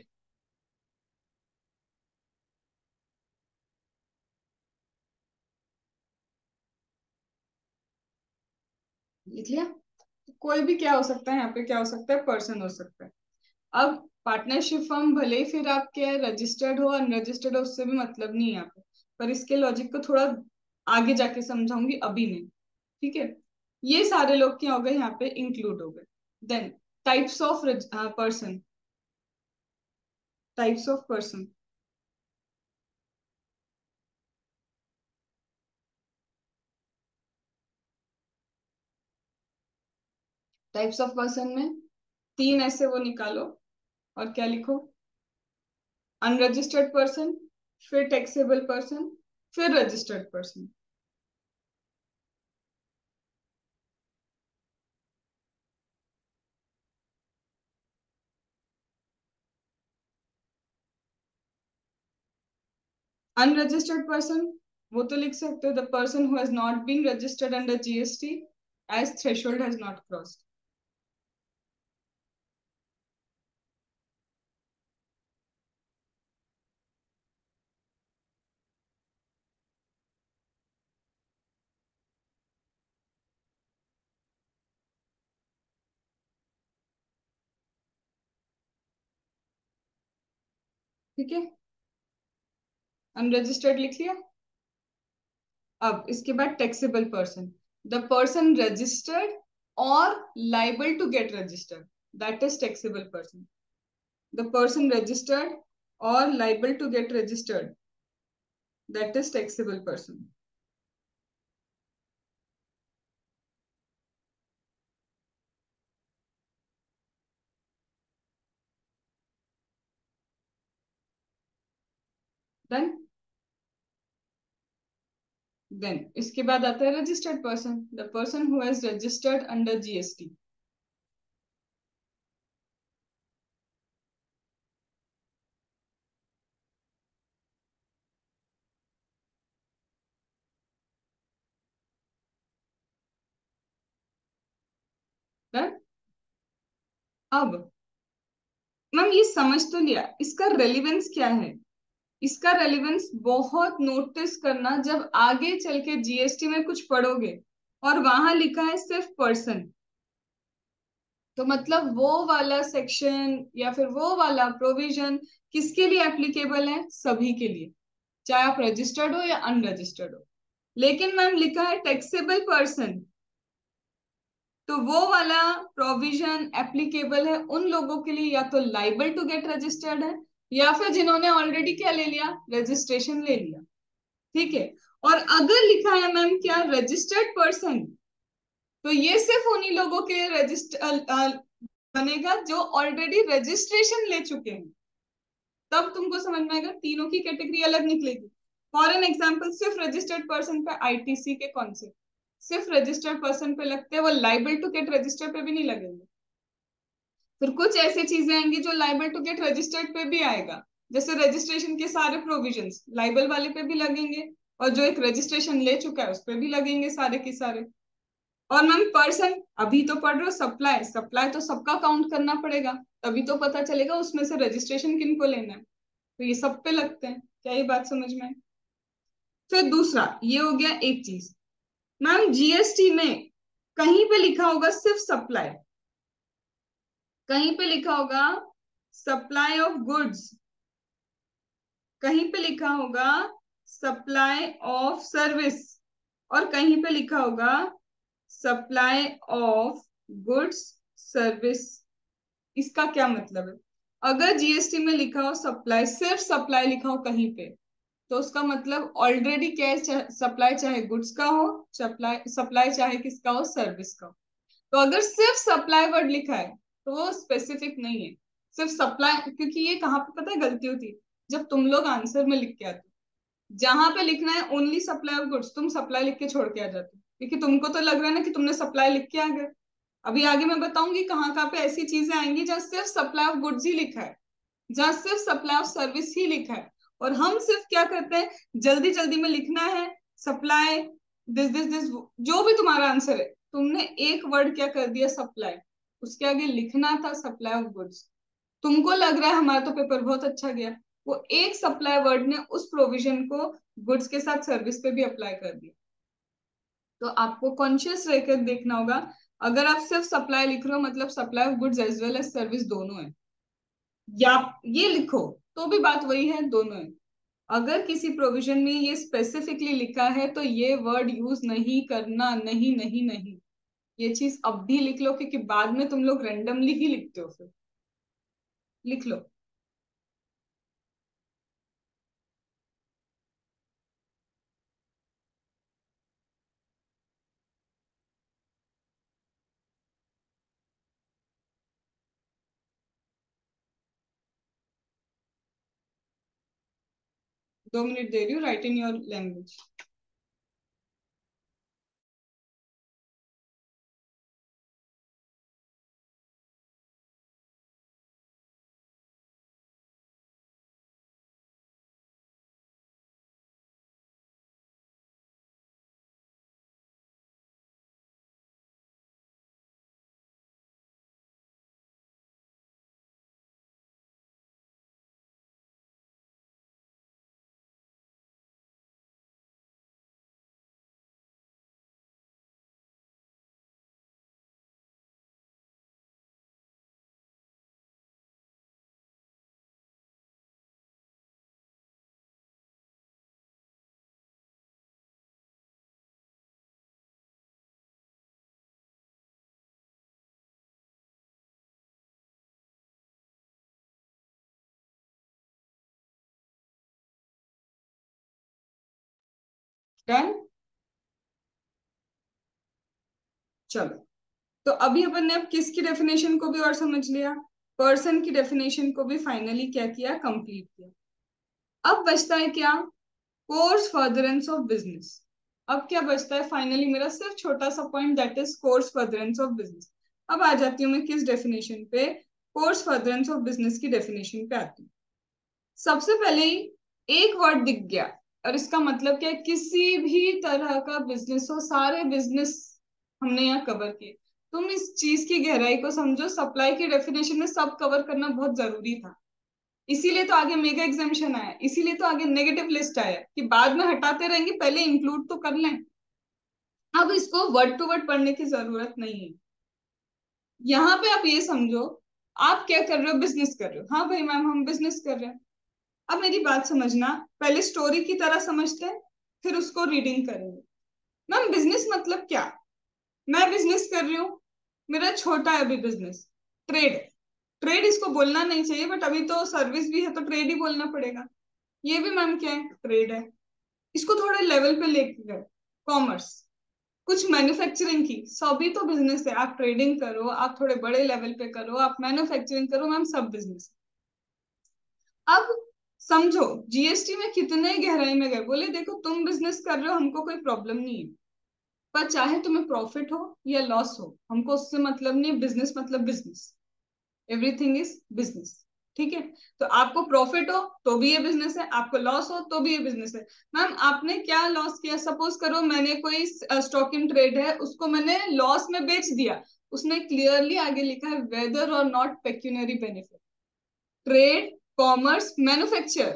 लिख लिया? तो कोई भी क्या हो सकता है यहाँ पे, क्या हो सकता है, पर्सन हो सकता है। अब पार्टनरशिप फर्म भले ही फिर आप क्या है, रजिस्टर्ड हो अनरजिस्टर्ड हो, उससे भी मतलब नहीं है यहाँ पे, पर इसके लॉजिक को थोड़ा आगे जाके समझाऊंगी, अभी नहीं। ठीक है, ये सारे लोग क्या हो गए यहाँ पे, इंक्लूड हो गए। Then types of person, types of person, types of person में तीन ऐसे वो निकालो, और क्या लिखो, अनरजिस्टर्ड पर्सन, फिर टैक्सेबल पर्सन, फिर रजिस्टर्ड पर्सन। अनरजिस्टर्ड पर्सन, वो तो लिख सकते हो the person who has not been registered under GST as threshold has not crossed. ठीक है, अनरजिस्टर्ड लिख लिया। अब इसके बाद taxable person, the person registered और liable to get registered, that is taxable person. The person registered और liable to get registered, that is taxable person. Done. Then इसके बाद आता है registered person, the person who has registered under GST. Done. अब मैम ये समझ तो लिया, इसका रेलिवेंस क्या है? इसका रेलिवेंस बहुत नोटिस करना जब आगे चल के जीएसटी में कुछ पढ़ोगे और वहां लिखा है सिर्फ पर्सन, तो मतलब वो वाला सेक्शन या फिर वो वाला प्रोविजन किसके लिए एप्लीकेबल है? सभी के लिए, चाहे आप रजिस्टर्ड हो या अनरजिस्टर्ड हो। लेकिन मैम लिखा है टैक्सेबल पर्सन, तो वो वाला प्रोविजन एप्लीकेबल है उन लोगों के लिए या तो लाइबल टू गेट रजिस्टर्ड है, या फिर जिन्होंने ऑलरेडी क्या ले लिया, रजिस्ट्रेशन ले लिया। ठीक है। और अगर लिखा है मैम क्या, रजिस्टर्ड पर्सन, तो ये सिर्फ उन्हीं लोगों के रजिस्टर बनेगा जो ऑलरेडी रजिस्ट्रेशन ले चुके हैं। तब तुमको समझ में आएगा, तीनों की कैटेगरी अलग निकलेगी। फॉर एन एग्जाम्पल, सिर्फ रजिस्टर्ड पर्सन पे आईटीसी के कॉन्सेप्ट सिर्फ रजिस्टर्ड पर्सन पे लगते हैं, वो लाइबल टू गेट रजिस्टर्ड पे भी नहीं लगेंगे। फिर कुछ ऐसी चीजें आएंगी जो लाइबल टू गेट रजिस्टर्ड पे भी आएगा, जैसे रजिस्ट्रेशन के सारे प्रोविजंस लाइबल वाले पे भी लगेंगे, और जो एक रजिस्ट्रेशन ले चुका है उस पे भी लगेंगे सारे के सारे। और मैम पर्सन अभी तो पढ़ रहे हो, सप्लाई सप्लाई तो सबका काउंट करना पड़ेगा, तभी तो पता चलेगा उसमें से रजिस्ट्रेशन किन को लेना है, तो ये सब पे लगते हैं। क्या ये बात समझ में आई? फिर दूसरा ये हो गया एक चीज, मैम जीएसटी में कहीं पे लिखा होगा सिर्फ सप्लाई, कहीं पे लिखा होगा सप्लाई ऑफ गुड्स, कहीं पे लिखा होगा सप्लाई ऑफ सर्विस, और कहीं पे लिखा होगा सप्लाई ऑफ गुड्स सर्विस। इसका क्या मतलब है? अगर जीएसटी में लिखा हो सप्लाई, सिर्फ सप्लाई लिखा हो कहीं पे, तो उसका मतलब ऑलरेडी क्या है, सप्लाई चाहे गुड्स का हो, सप्लाई सप्लाई चाहे किसका हो, सर्विस का हो। तो अगर सिर्फ सप्लाई वर्ड लिखा है तो वो स्पेसिफिक नहीं है, सिर्फ सप्लाई। क्योंकि ये कहाँ पे पता है गलती होती है, जब तुम लोग आंसर में लिख के आते हो, जहां पे लिखना है ओनली सप्लाई ऑफ गुड्स, तुम सप्लाई लिख के छोड़ के आ जाते हो, क्योंकि तुमको तो लग रहा है ना कि तुमने सप्लाई लिख के आ गए। अभी आगे मैं बताऊंगी कहाँ कहाँ पे ऐसी चीजें आएंगी जहाँ सिर्फ सप्लाई ऑफ गुड्स ही लिखा है, जहाँ सिर्फ सप्लाई ऑफ सर्विस ही लिखा है, और हम सिर्फ क्या करते हैं, जल्दी जल्दी में लिखना है सप्लाई दिस जो भी तुम्हारा आंसर है, तुमने एक वर्ड क्या कर दिया, सप्लाई, उसके आगे लिखना था सप्लाई ऑफ गुड्स। तुमको लग रहा है हमारा तो पेपर बहुत अच्छा गया, वो एक सप्लाई वर्ड ने उस प्रोविजन को गुड्स के साथ सर्विस पे भी अप्लाई कर दिया। तो आपको कॉन्शियस रहकर देखना होगा, अगर आप सिर्फ सप्लाई लिख रहे हो मतलब supply of goods as well as service दोनों है, या ये लिखो तो भी बात वही है, दोनों है। अगर किसी प्रोविजन में ये स्पेसिफिकली लिखा है तो ये वर्ड यूज नहीं करना, नहीं नहीं नहीं। ये चीज अब भी लिख लो, क्योंकि बाद में तुम लोग रेंडमली ही लिखते हो, फिर लिख लो। 2 मिनट दे रही हूँ, right in your language. Done. चलो, तो अभी अपन ने अब किसकी डेफिनेशन को भी और समझ लिया, पर्सन की डेफिनेशन को भी फाइनली क्या किया, कंप्लीट किया। अब बचता है क्या, कोर्स फर्दरेंस ऑफ बिजनेस। अब क्या बचता है फाइनली मेरा, सिर्फ छोटा सा point, that is course furtherance of business. अब आ जाती हूँ मैं किस डेफिनेशन पे, कोर्स फर्दरेंस ऑफ बिजनेस की डेफिनेशन पे आती हूँ। सबसे पहले ही एक वर्ड दिख गया, और इसका मतलब क्या है, किसी भी तरह का बिजनेस हो, सारे बिजनेस हमने यहाँ कवर किए। तुम इस चीज की गहराई को समझो, सप्लाई की डेफिनेशन में सब कवर करना बहुत जरूरी था। इसीलिए तो आगे मेगा एग्जामिशन आया, इसीलिए तो आगे नेगेटिव लिस्ट आया, कि बाद में हटाते रहेंगे, पहले इंक्लूड तो कर लें। अब इसको वर्ड टू वर्ड पढ़ने की जरूरत नहीं है। यहाँ पे आप ये समझो, आप क्या कर रहे हो, बिजनेस कर रहे हो। हाँ भाई मैम हम बिजनेस कर रहे हैं। अब मेरी बात समझना, पहले स्टोरी की तरह समझते हैं, फिर उसको रीडिंग करेंगे। मैम बिजनेस मतलब क्या, मैं बिजनेस कर रही हूँ, मेरा छोटा है अभी बिजनेस, ट्रेड। ट्रेड इसको बोलना नहीं चाहिए, बट अभी तो सर्विस भी है तो ट्रेड ही बोलना पड़ेगा। ये भी मैम क्या है, ट्रेड है। इसको थोड़े लेवल पे लेके गए, कॉमर्स, कुछ मैन्युफैक्चरिंग की, सभी तो बिजनेस है। आप ट्रेडिंग करो, आप थोड़े बड़े लेवल पे करो, आप मैन्युफैक्चरिंग करो, मैम सब बिजनेस। अब समझो जीएसटी में कितने गहराई में गए, बोले देखो तुम बिजनेस कर रहे हो, हमको कोई प्रॉब्लम नहीं है, पर चाहे तुम्हें प्रॉफिट हो या लॉस हो, हमको उससे मतलब नहीं, बिजनेस मतलब बिजनेस, एवरीथिंग इज बिजनेस। ठीक है, तो आपको प्रॉफिट हो तो भी ये बिजनेस है, आपको लॉस हो तो भी ये बिजनेस है। मैम आपने क्या लॉस किया, सपोज करो मैंने कोई स्टॉक इन ट्रेड है, उसको मैंने लॉस में बेच दिया, उसने क्लियरली आगे लिखा है वेदर और not pecuniary benefit. Trade, commerce, manufacture,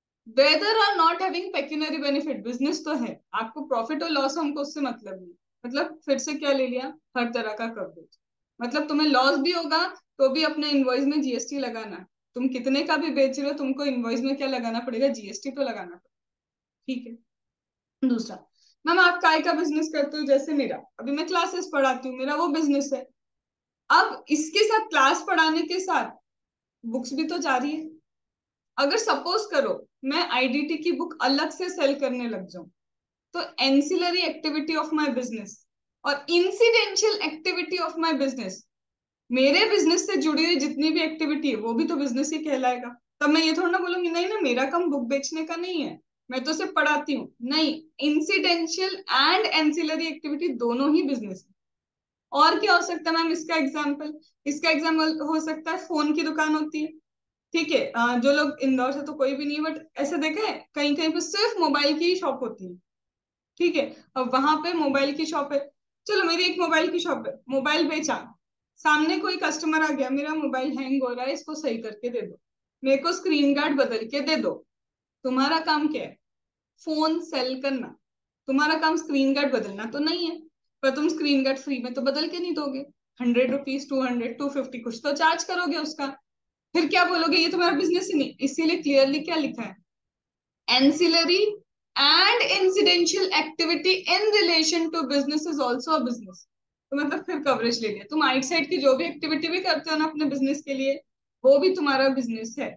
whether or not having pecuniary benefit, business तो है, आपको प्रॉफिट और लॉस हमको उससे मतलब नहीं। मतलब फिर से क्या ले लिया, हर तरह का कवरेज। मतलब तुम्हें लॉस भी होगा तो भी अपने इनवॉइस में जीएसटी लगाना। तुम कितने का भी बेच रहे हो, तुमको इनवॉइस में क्या लगाना पड़ेगा, जीएसटी तो लगाना पड़ेगा। ठीक है। दूसरा, मैम आप काय का बिजनेस करते हो, जैसे मेरा अभी मैं क्लासेस पढ़ाती हूँ, मेरा वो बिजनेस है। अब इसके साथ क्लास पढ़ाने के साथ बुक्स भी तो जारी है। अगर सपोज करो मैं आईडीटी की बुक अलग से सेल करने लग जाऊं, तो ancillary activity of my business और incidental activity of my business, मेरे बिजनेस से जुड़ी हुई जितनी भी एक्टिविटी है वो भी तो बिजनेस ही कहलाएगा। तब मैं ये थोड़ा ना बोलूंगी नहीं ना मेरा काम बुक बेचने का नहीं है, मैं तो सिर्फ पढ़ाती हूँ, नहीं, इंसिडेंशियल एंड एंसिलरी एक्टिविटी दोनों ही बिजनेस है। और क्या हो सकता है मैम इसका एग्जाम्पल, इसका एग्जाम्पल हो सकता है फोन की दुकान होती है। ठीक है, जो लोग इंदौर से तो कोई भी नहीं है, बट ऐसा देखा है कहीं कहीं पे सिर्फ मोबाइल की ही शॉप होती है। ठीक है, अब वहां पे मोबाइल की शॉप है, चलो मेरी एक मोबाइल की शॉप है, मोबाइल बेचा, सामने कोई कस्टमर आ गया, मेरा मोबाइल हैंग हो रहा है, इसको सही करके दे दो, मेरे को स्क्रीन गार्ड बदल के दे दो। तुम्हारा काम क्या है, फोन सेल करना। तुम्हारा काम स्क्रीन गार्ड बदलना तो नहीं है, पर तुम स्क्रीन गार्ड फ्री में तो बदल के नहीं दोगे, 100 रुपीज, 200, 250 कुछ तो चार्ज करोगे उसका। फिर क्या बोलोगे, ये तुम्हारा बिजनेस ही नहीं। इसीलिए क्लियरली क्या लिखा है, ancillary and incidental activity in relation to business is also a business। तो मतलब फिर कवरेज ले लिया, तुम आउटसाइड की जो भी एक्टिविटी भी करते हो ना अपने बिजनेस के लिए, वो भी तुम्हारा बिजनेस है।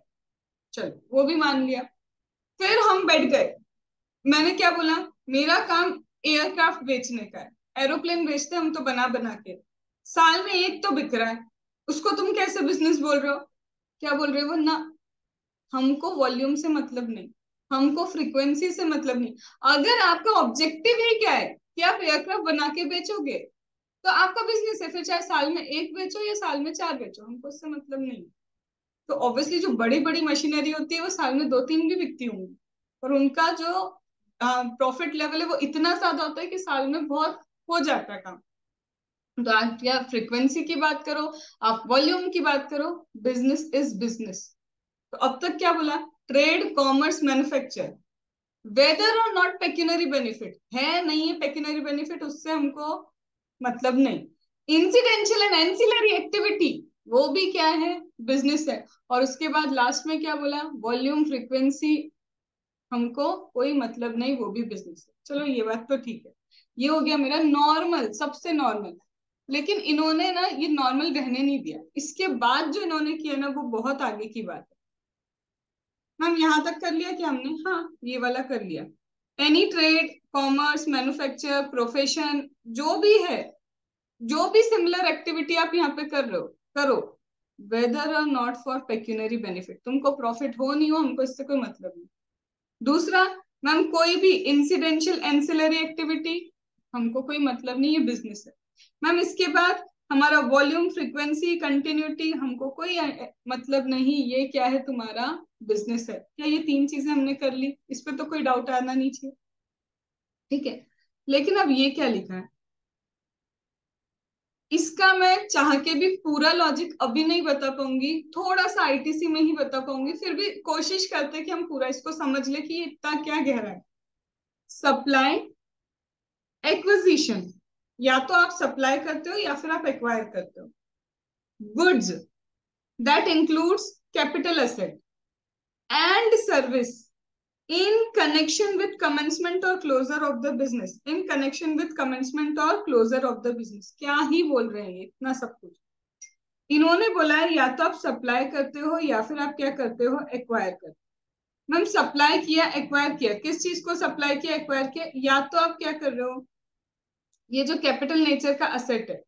चलो वो भी मान लिया। फिर हम बैठ गए, मैंने क्या बोला, मेरा काम एयरक्राफ्ट बेचने का है, एरोप्लेन बेचते हम तो बना बना के, साल में एक तो बिक रहा है, उसको तुम कैसे बिजनेस बोल रहे हो। क्या बोल रहे हो ना, हमको वॉल्यूम से मतलब नहीं, हमको फ्रीक्वेंसी से मतलब नहीं। अगर आपका ऑब्जेक्टिव ही क्या है कि आप एयरक्राफ्ट बना के बेचोगे, तो आपका बिजनेस है, फिर चाहे साल में एक बेचो या साल में चार बेचो, हमको उससे मतलब नहीं। तो ऑब्वियसली जो बड़ी बड़ी मशीनरी होती है वो साल में दो तीन भी बिकती होंगी, और उनका जो प्रॉफिट लेवल है वो इतना ज्यादा होता है कि साल में बहुत हो जाता है काम। तो आप या फ्रीक्वेंसी की बात करो, आप वॉल्यूम की बात करो, बिजनेस इज बिजनेस। तो अब तक क्या बोला? ट्रेड, कॉमर्स, मैन्युफैक्चर, वेदर और नॉट पेक्यूनरी बेनिफिट है, नहीं है पेक्यूनरी बेनिफिट, उससे हमको मतलब नहीं। इंसिडेंशियल एंड एंसिलरी एक्टिविटी, वो भी क्या है? बिजनेस है। और उसके बाद लास्ट में क्या बोला? वॉल्यूम, फ्रीक्वेंसी, हमको कोई मतलब नहीं, वो भी बिजनेस है। चलो ये बात तो ठीक है। ये हो गया मेरा नॉर्मल, सबसे नॉर्मल। लेकिन इन्होंने ना ये नॉर्मल रहने नहीं दिया, इसके बाद जो इन्होंने किया ना वो बहुत आगे की बात है। हम यहां तक कर लिया कि हमने, हाँ ये वाला कर लिया। Any trade, commerce, manufacture, profession, जो भी है, जो भी सिमिलर एक्टिविटी आप यहाँ पे कर रहे हो, करो, वेदर और नॉट फॉर पेक्यूनरी बेनिफिट, तुमको प्रॉफिट हो नहीं हो हमको इससे कोई मतलब नहीं। दूसरा, मैम कोई भी इंसिडेंशियल एंसिलरी एक्टिविटी, हमको कोई मतलब नहीं, ये बिजनेस है। मैम इसके बाद हमारा वॉल्यूम, फ्रीक्वेंसी, कंटिन्यूटी, हमको कोई मतलब नहीं, ये क्या है? तुम्हारा बिजनेस है। क्या ये तीन चीजें हमने कर ली? इस पे तो कोई डाउट आना नहीं चाहिए, ठीक है। लेकिन अब ये क्या लिखा है, इसका मैं चाह के भी पूरा लॉजिक अभी नहीं बता पाऊंगी, थोड़ा सा आईटीसी में ही बता पाऊंगी, फिर भी कोशिश करते हैं कि हम पूरा इसको समझ ले कि ये इतना क्या गहरा है। सप्लाई, एक्विजिशन, या तो आप सप्लाई करते हो या फिर आप एक्वायर करते हो। Goods, that includes capital asset and service in connection with commencement और closure of the business, in connection with commencement और क्लोजर ऑफ द बिजनेस, क्या ही बोल रहे हैं ये इतना सब कुछ। इन्होंने बोला है या तो आप सप्लाई करते हो या फिर आप क्या करते हो? एक्वायर करते हो। मैम सप्लाई किया, एक्वायर किया, किस चीज को सप्लाई किया, एक्वायर किया? या तो आप क्या कर रहे हो, ये जो कैपिटल नेचर का असेट है,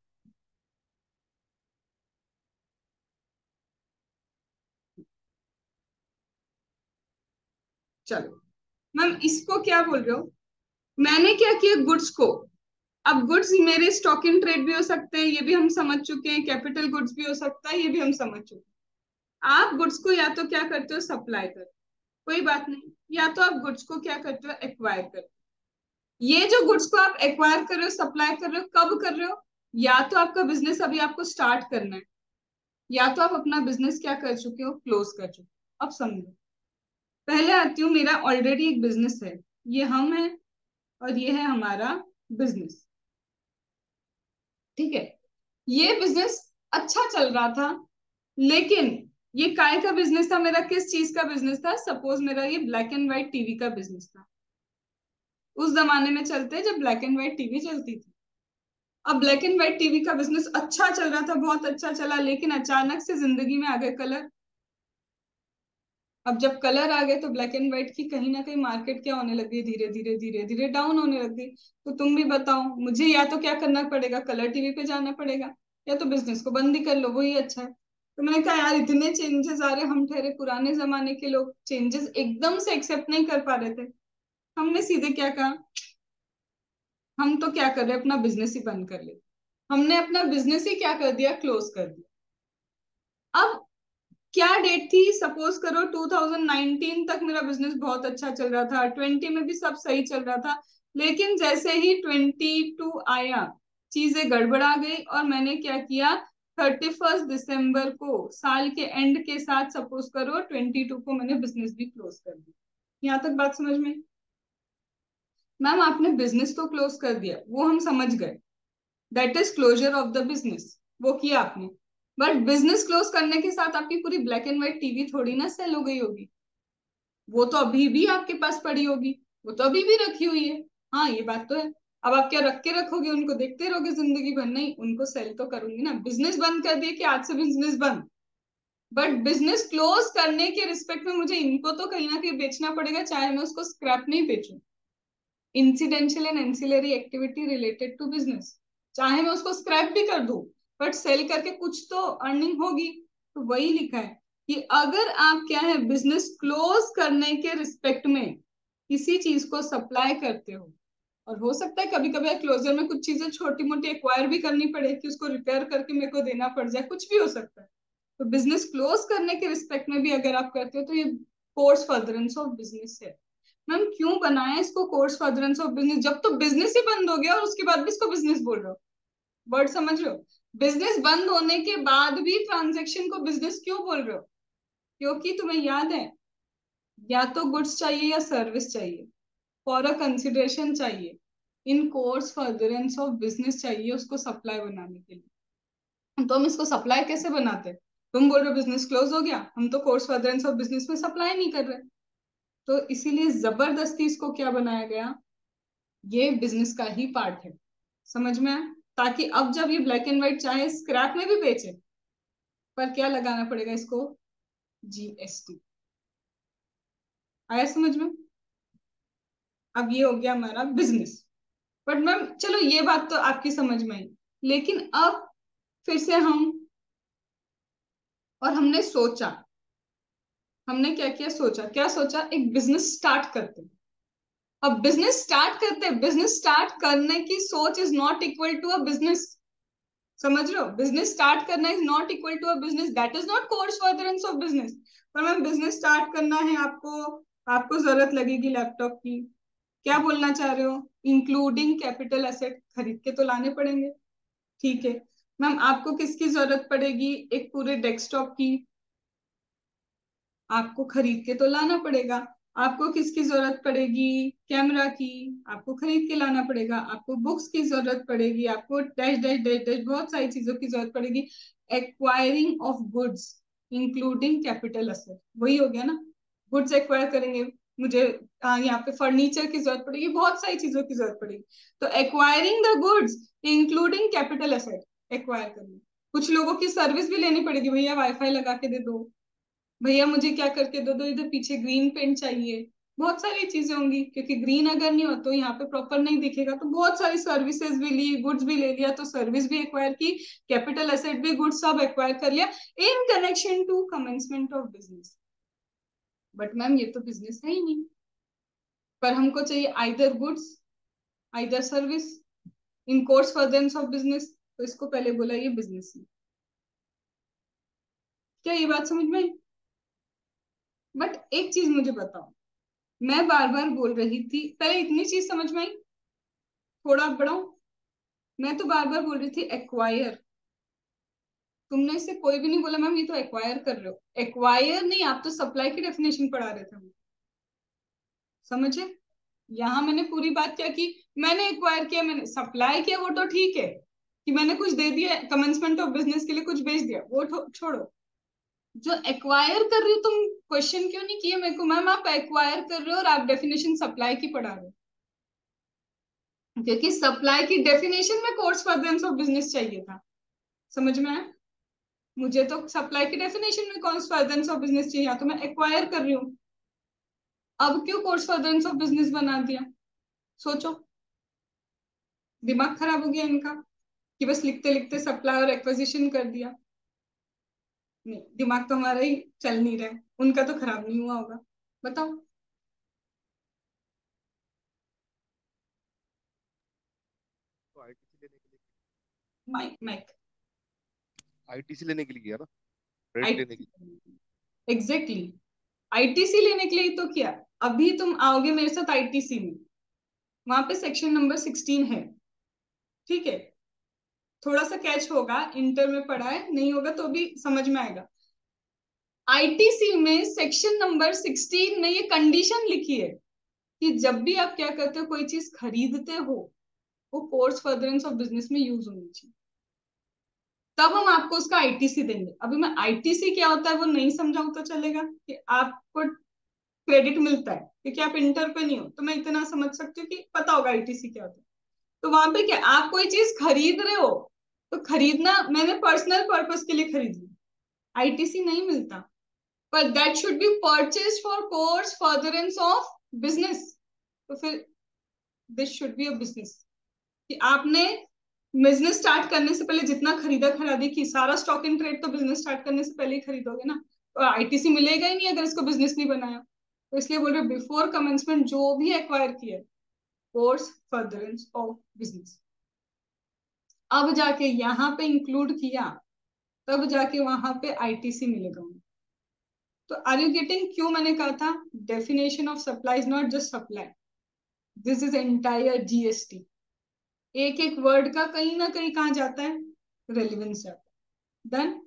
चलो मैम इसको क्या बोल रहे हो, मैंने क्या किया, गुड्स को, अब गुड्स मेरे स्टॉक इन ट्रेड भी हो सकते हैं, ये भी हम समझ चुके हैं, कैपिटल गुड्स भी हो सकता है, ये भी हम समझ चुके हैं। आप गुड्स को या तो क्या करते हो? सप्लाई करते हो, कोई बात नहीं। या तो आप गुड्स को क्या करते हो? एक्वायर करते हो। ये जो गुड्स को आप एक्वायर कर रहे हो, सप्लाई कर रहे हो, कब कर रहे हो? या तो आपका बिजनेस अभी आपको स्टार्ट करना है, या तो आप अपना बिजनेस क्या कर चुके हो? क्लोज कर चुके हो। अब समझो, पहले आती हूँ, मेरा ऑलरेडी एक बिजनेस है, ये हम है और ये है हमारा बिजनेस, ठीक है। ये बिजनेस अच्छा चल रहा था, लेकिन ये काय का बिजनेस था मेरा? किस चीज का बिजनेस था? सपोज मेरा ये ब्लैक एंड व्हाइट टीवी का बिजनेस था। उस जमाने में चलते जब ब्लैक एंड व्हाइट टीवी चलती थी। अब ब्लैक एंड व्हाइट टीवी का बिजनेस अच्छा चल रहा था, बहुत अच्छा चला, लेकिन अचानक से जिंदगी में आ गए कलर। अब जब कलर आ गए तो ब्लैक एंड व्हाइट की कहीं ना कहीं मार्केट क्या होने लगी, धीरे धीरे धीरे धीरे डाउन होने लग गई। तो तुम भी बताओ मुझे, या तो क्या करना पड़ेगा? कलर टीवी पे जाना पड़ेगा, या तो बिजनेस को बंद ही कर लो, वही अच्छा है। तो मैंने कहा यार इतने चेंजेस आ रहे, हम ठहरे पुराने जमाने के लोग, चेंजेस एकदम से एक्सेप्ट नहीं कर पा रहे थे। हमने सीधे क्या कहा, हम तो क्या कर रहे, अपना बिजनेस ही बंद कर ले। हमने अपना बिजनेस ही क्या कर दिया? क्लोज कर दिया। अब क्या डेट थी, सपोज करो 2019 तक मेरा बिजनेस बहुत अच्छा चल रहा था, 20 में भी सब सही चल रहा था, लेकिन जैसे ही 22 आया, चीजें गड़बड़ा गई, और मैंने क्या किया, 31 दिसंबर को, साल के एंड के साथ, सपोज करो 22 को, मैंने बिजनेस भी क्लोज कर दिया। यहाँ तक बात समझ में? मैम आपने बिजनेस तो क्लोज कर दिया, वो हम समझ गए, that is closure of the business, वो किया आपने। बट बिजनेस क्लोज करने के साथ आपकी पूरी ब्लैक एंड व्हाइट टीवी थोड़ी ना सेल हो गई होगी, वो तो अभी भी आपके पास पड़ी होगी, वो तो अभी भी रखी हुई है। हाँ ये बात तो है। अब आप क्या रख के रखोगे, उनको देखते रहोगे जिंदगी भर? नहीं, उनको सेल तो करूंगी ना। बिजनेस बंद कर दिए कि आज से बिजनेस बंद, बट बिजनेस क्लोज करने के रिस्पेक्ट में मुझे इनको तो कहीं ना कहीं बेचना पड़ेगा, चाहे मैं उसको स्क्रैप नहीं बेचूं। Incidental and ancillary activity related to business, चाहे मैं उसको स्क्रैप भी कर दूं, बट सेल करके कुछ तो अर्निंग होगी। तो वही लिखा है, कि अगर आप क्या है बिजनेस क्लोज करने के रिस्पेक्ट में किसी चीज को सप्लाई करते हो, और हो सकता है कभी कभी क्लोजर में कुछ चीजें छोटी मोटी एक्वायर भी करनी पड़े कि उसको रिपेयर करके मेरे को देना पड़ जाए, कुछ भी हो सकता है। तो बिजनेस क्लोज करने के रिस्पेक्ट में भी अगर आप करते हो तो ये कोर्स फर्दरेंस ऑफ बिजनेस है। मैम क्यों बनाया इसको कोर्स फर्दरेंस ऑफ बिजनेस, जब तो बिजनेस ही बंद हो गया और उसके बाद भी इसको बिजनेस बोल रहे हो। वर्ड समझ रहे हो? बिजनेस बंद होने के बाद भी ट्रांजेक्शन को बिजनेस क्यों बोल रहे हो? क्योंकि तुम्हें याद है, या तो गुड्स चाहिए या सर्विस चाहिए, फॉर अ कंसिडरेशन चाहिए, in course furtherance of business चाहिए उसको सप्लाई बनाने के लिए। तो हम इसको सप्लाई कैसे बनाते हैं? तुम बोल रहे हो बिजनेस क्लोज हो गया, हम तो कोर्स फर्दरेंस ऑफ बिजनेस में सप्लाई नहीं कर रहे। तो इसीलिए जबरदस्ती इसको क्या बनाया गया, ये बिजनेस का ही पार्ट है। समझ में आया? ताकि अब जब ये ब्लैक एंड व्हाइट चाहे स्क्रैप में भी बेचे, पर क्या लगाना पड़ेगा इसको, जीएसटी। आया समझ में? अब ये हो गया हमारा बिजनेस। बट मैम चलो ये बात तो आपकी समझ में आई, लेकिन अब फिर से हम, और हमने सोचा, हमने क्या किया, सोचा, क्या सोचा, एक बिजनेस स्टार्ट करते हैं। अब बिजनेस स्टार्ट करते हैं, बिजनेस स्टार्ट करने की सोच is not equal to a business. समझ रहे हो? बिजनेस स्टार्ट करना is not equal to a business, that is not course furtherance of business. पर मैम बिजनेस स्टार्ट करना है आपको, आपको जरूरत लगेगी लैपटॉप की, क्या बोलना चाह रहे हो, इंक्लूडिंग कैपिटल एसेट खरीद के तो लाने पड़ेंगे। ठीक है मैम, आपको किसकी जरूरत पड़ेगी, एक पूरे डेस्कटॉप की, आपको खरीद के तो लाना पड़ेगा। आपको किसकी जरूरत पड़ेगी, कैमरा की, आपको खरीद के लाना पड़ेगा। आपको बुक्स की जरूरत पड़ेगी, आपको डैश डैश डैश डैश बहुत सारी चीजों की जरूरत पड़ेगी। Acquiring of goods including capital asset, वही हो गया ना, गुड्स एक्वायर करेंगे, मुझे यहाँ पे फर्नीचर की जरूरत पड़ेगी, बहुत सारी चीजों की जरूरत पड़ेगी। तो acquiring the goods including capital asset acquire करनी। कुछ लोगों की सर्विस भी लेनी पड़ेगी, भैया वाईफाई लगा के दे दो, भैया मुझे क्या करके दो दो, इधर पीछे ग्रीन पेंट चाहिए, बहुत सारी चीजें होंगी, क्योंकि ग्रीन अगर नहीं हो तो यहाँ पे प्रॉपर नहीं दिखेगा। तो बहुत सारी सर्विसेज भी ली, गुड्स भी ले लिया, तो सर्विस भी एक्वायर की, कैपिटल एसेट भी, गुड्स सब एक्वायर कर लिया in connection to commencement of business. But ma'am ये तो बिजनेस है ही नहीं, पर हमको चाहिए either goods either service in course furtherance of business, तो इसको पहले बोला ये बिजनेस है। क्या ये बात समझ में आई? बट एक चीज मुझे बताओ, मैं बार बार बोल रही थी, पहले इतनी चीज समझ में आई, थोड़ा बढ़ाओ। मैं तो बार बार बोल रही थी एक्वायर, तुमने इसे कोई भी नहीं बोला मैम ये तो एक्वायर कर रहे हो। एक्वायर नहीं, आप तो सप्लाई की डेफिनेशन पढ़ा रहे थे हमें। समझे? यहाँ मैंने पूरी बात क्या की, मैंने एक्वायर किया, मैंने सप्लाई किया, वो तो ठीक है कि मैंने कुछ दे दिया कमेंसमेंट ऑफ बिजनेस के लिए, कुछ बेच दिया, वो छोड़ो। जो एक्वायर कर रही हो तुम, क्वेश्चन क्यों नहीं किए मेरे को, मैम आप एक्वायर कर रहे हो और आप डेफिनेशन सप्लाई की पढ़ा रहे हो, क्योंकि सप्लाई की डेफिनेशन में कोर्स फर्दरेंस ऑफ बिजनेस चाहिए था। समझ में आया? मुझे तो सप्लाई की डेफिनेशन में कोर्स फर्दरेंस ऑफ बिजनेस चाहिए, तो मैं एक्वायर कर रही हूँ। अब क्यों कोर्स फर्दरेंस ऑफ बिजनेस बना दिया? सोचो, दिमाग खराब हो गया इनका कि बस लिखते लिखते सप्लाई और एक्विजिशन कर दिया। नहीं, दिमाग तो हमारा ही चल नहीं रहा है, उनका तो खराब नहीं हुआ होगा। बताओ। तो आईटीसी लेने के लिए, माइक माइक। आईटीसी लेने के लिए गया ना, क्रेडिट लेने के लिए। आईटीसी, एग्जैक्टली, आईटीसी लेने के लिए ही तो किया। अभी तुम आओगे मेरे साथ आईटीसी में, वहां पे सेक्शन नंबर 16 है, ठीक है? थोड़ा सा कैच होगा, इंटर में पढ़ा है, नहीं होगा तो भी समझ में आएगा। आईटीसी में सेक्शन नंबर 16 में ये कंडीशन लिखी है कि जब भी आप क्या करते हो, कोई चीज खरीदते हो, वो कोर्स फर्दरेंस ऑफ बिजनेस में यूज होनी चाहिए, तब हम आपको उसका आईटीसी देंगे। अभी मैं आईटीसी क्या होता है वो नहीं समझाऊं तो चलेगा, कि आपको क्रेडिट मिलता है क्योंकि आप इंटर पे नहीं हो, तो मैं इतना समझ सकती हूँ कि पता होगा आईटीसी क्या होता है। तो वहां पे क्या, आप कोई चीज खरीद रहे हो, तो खरीदना मैंने पर्सनल पर्पस के लिए खरीद ली, आईटीसी नहीं मिलता। पर that should be purchase for course furtherance of business. तो फिर this should be a business, कि आपने बिजनेस स्टार्ट करने से पहले जितना खरीदा खरीदी की, सारा स्टॉक इन ट्रेड तो बिजनेस स्टार्ट करने से पहले ही खरीदोगे ना, आईटीसी मिलेगा ही नहीं अगर इसको बिजनेस नहीं बनाया। तो इसलिए बोल रहे बिफोर कमेंसमेंट जो भी एक्वायर किया, कोर्स फर्दरेंस ऑफ बिजनेस, अब जाके यहाँ पे इंक्लूड किया, तब जाके वहां पे आईटीसी मिलेगा उन्हें। तो आर यू गेटिंग क्यों मैंने कहा था definition of supply is not just supply, this is entire GST. एक एक वर्ड का कहीं ना कहीं कहा जाता है, रेलिवेंस जाता है। देन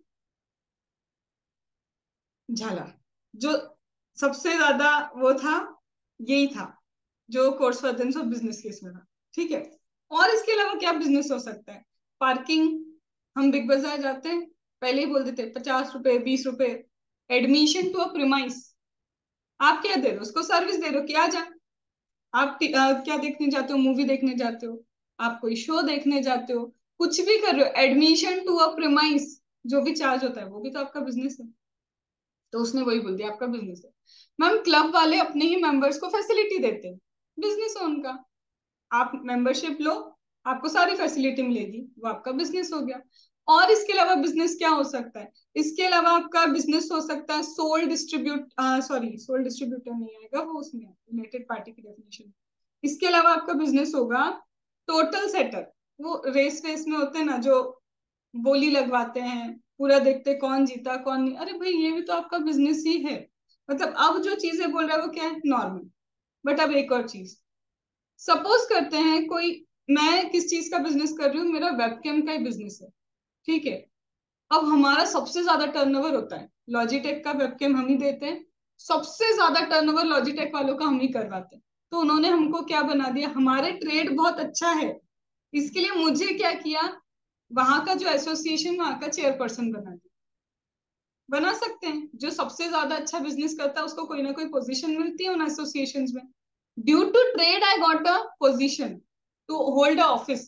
झाला, जो सबसे ज्यादा वो था, यही था जो course furtherance of business case में था। ठीक है, और इसके अलावा क्या बिजनेस हो सकता है? पार्किंग, हम बिग बाजार जाते हैं, पहले ही बोल देते 50 रुपए 20 रुपए। एडमिशन टू अ प्रीमाइस, आप क्या दे रहे हो उसको? सर्विस दे रहे हो कि आ जा। आप क्या देखने जाते हो? मूवी देखने जाते हो, आप कोई शो देखने जाते हो, कुछ भी कर रहे हो, एडमिशन टू अ प्रीमाइस जो भी चार्ज होता है वो भी तो आपका बिजनेस है। तो उसने वही बोल दिया आपका बिजनेस है। मैम क्लब वाले अपने ही मेंबर्स को फैसिलिटी देते हैं, बिजनेस है उनका। आप मेंबरशिप लो, आपको सारी फैसिलिटी मिलेगी, वो आपका बिजनेस हो गया। और इसके अलावा बिजनेस क्या हो सकता है? इसके अलावा आपका बिजनेस हो सकता है sole distribute, sorry sole distributor नहीं आएगा, वो उसमें रिलेटेड पार्टी की डेफिनेशन। इसके अलावा आपका बिजनेस होगा टोटल सेटर, वो रेस वेस में होते हैं ना जो बोली लगवाते हैं, पूरा देखते कौन जीता कौन नहीं। अरे भाई ये भी तो आपका बिजनेस ही है। मतलब अब जो चीजें बोल रहा है वो क्या है? नॉर्मल। बट अब एक और चीज, सपोज करते हैं कोई, मैं किस चीज का बिजनेस कर रही हूँ, मेरा वेबकैम का ही बिजनेस है। ठीक है, अब हमारा सबसे ज्यादा टर्नओवर होता है, लॉजिटेक का वेबकैम हम ही देते हैं, सबसे ज्यादा टर्नओवर लॉजिटेक वालों का हम ही करवाते हैं। तो उन्होंने हमको क्या बना दिया, हमारे ट्रेड बहुत अच्छा है, इसके लिए मुझे क्या किया, वहां का जो एसोसिएशन वहां का चेयरपर्सन बना दिया। बना सकते हैं, जो सबसे ज्यादा अच्छा बिजनेस करता है उसको कोई ना कोई पोजीशन मिलती है उन एसोसिएशन में। Due to trade I got a position to hold a office.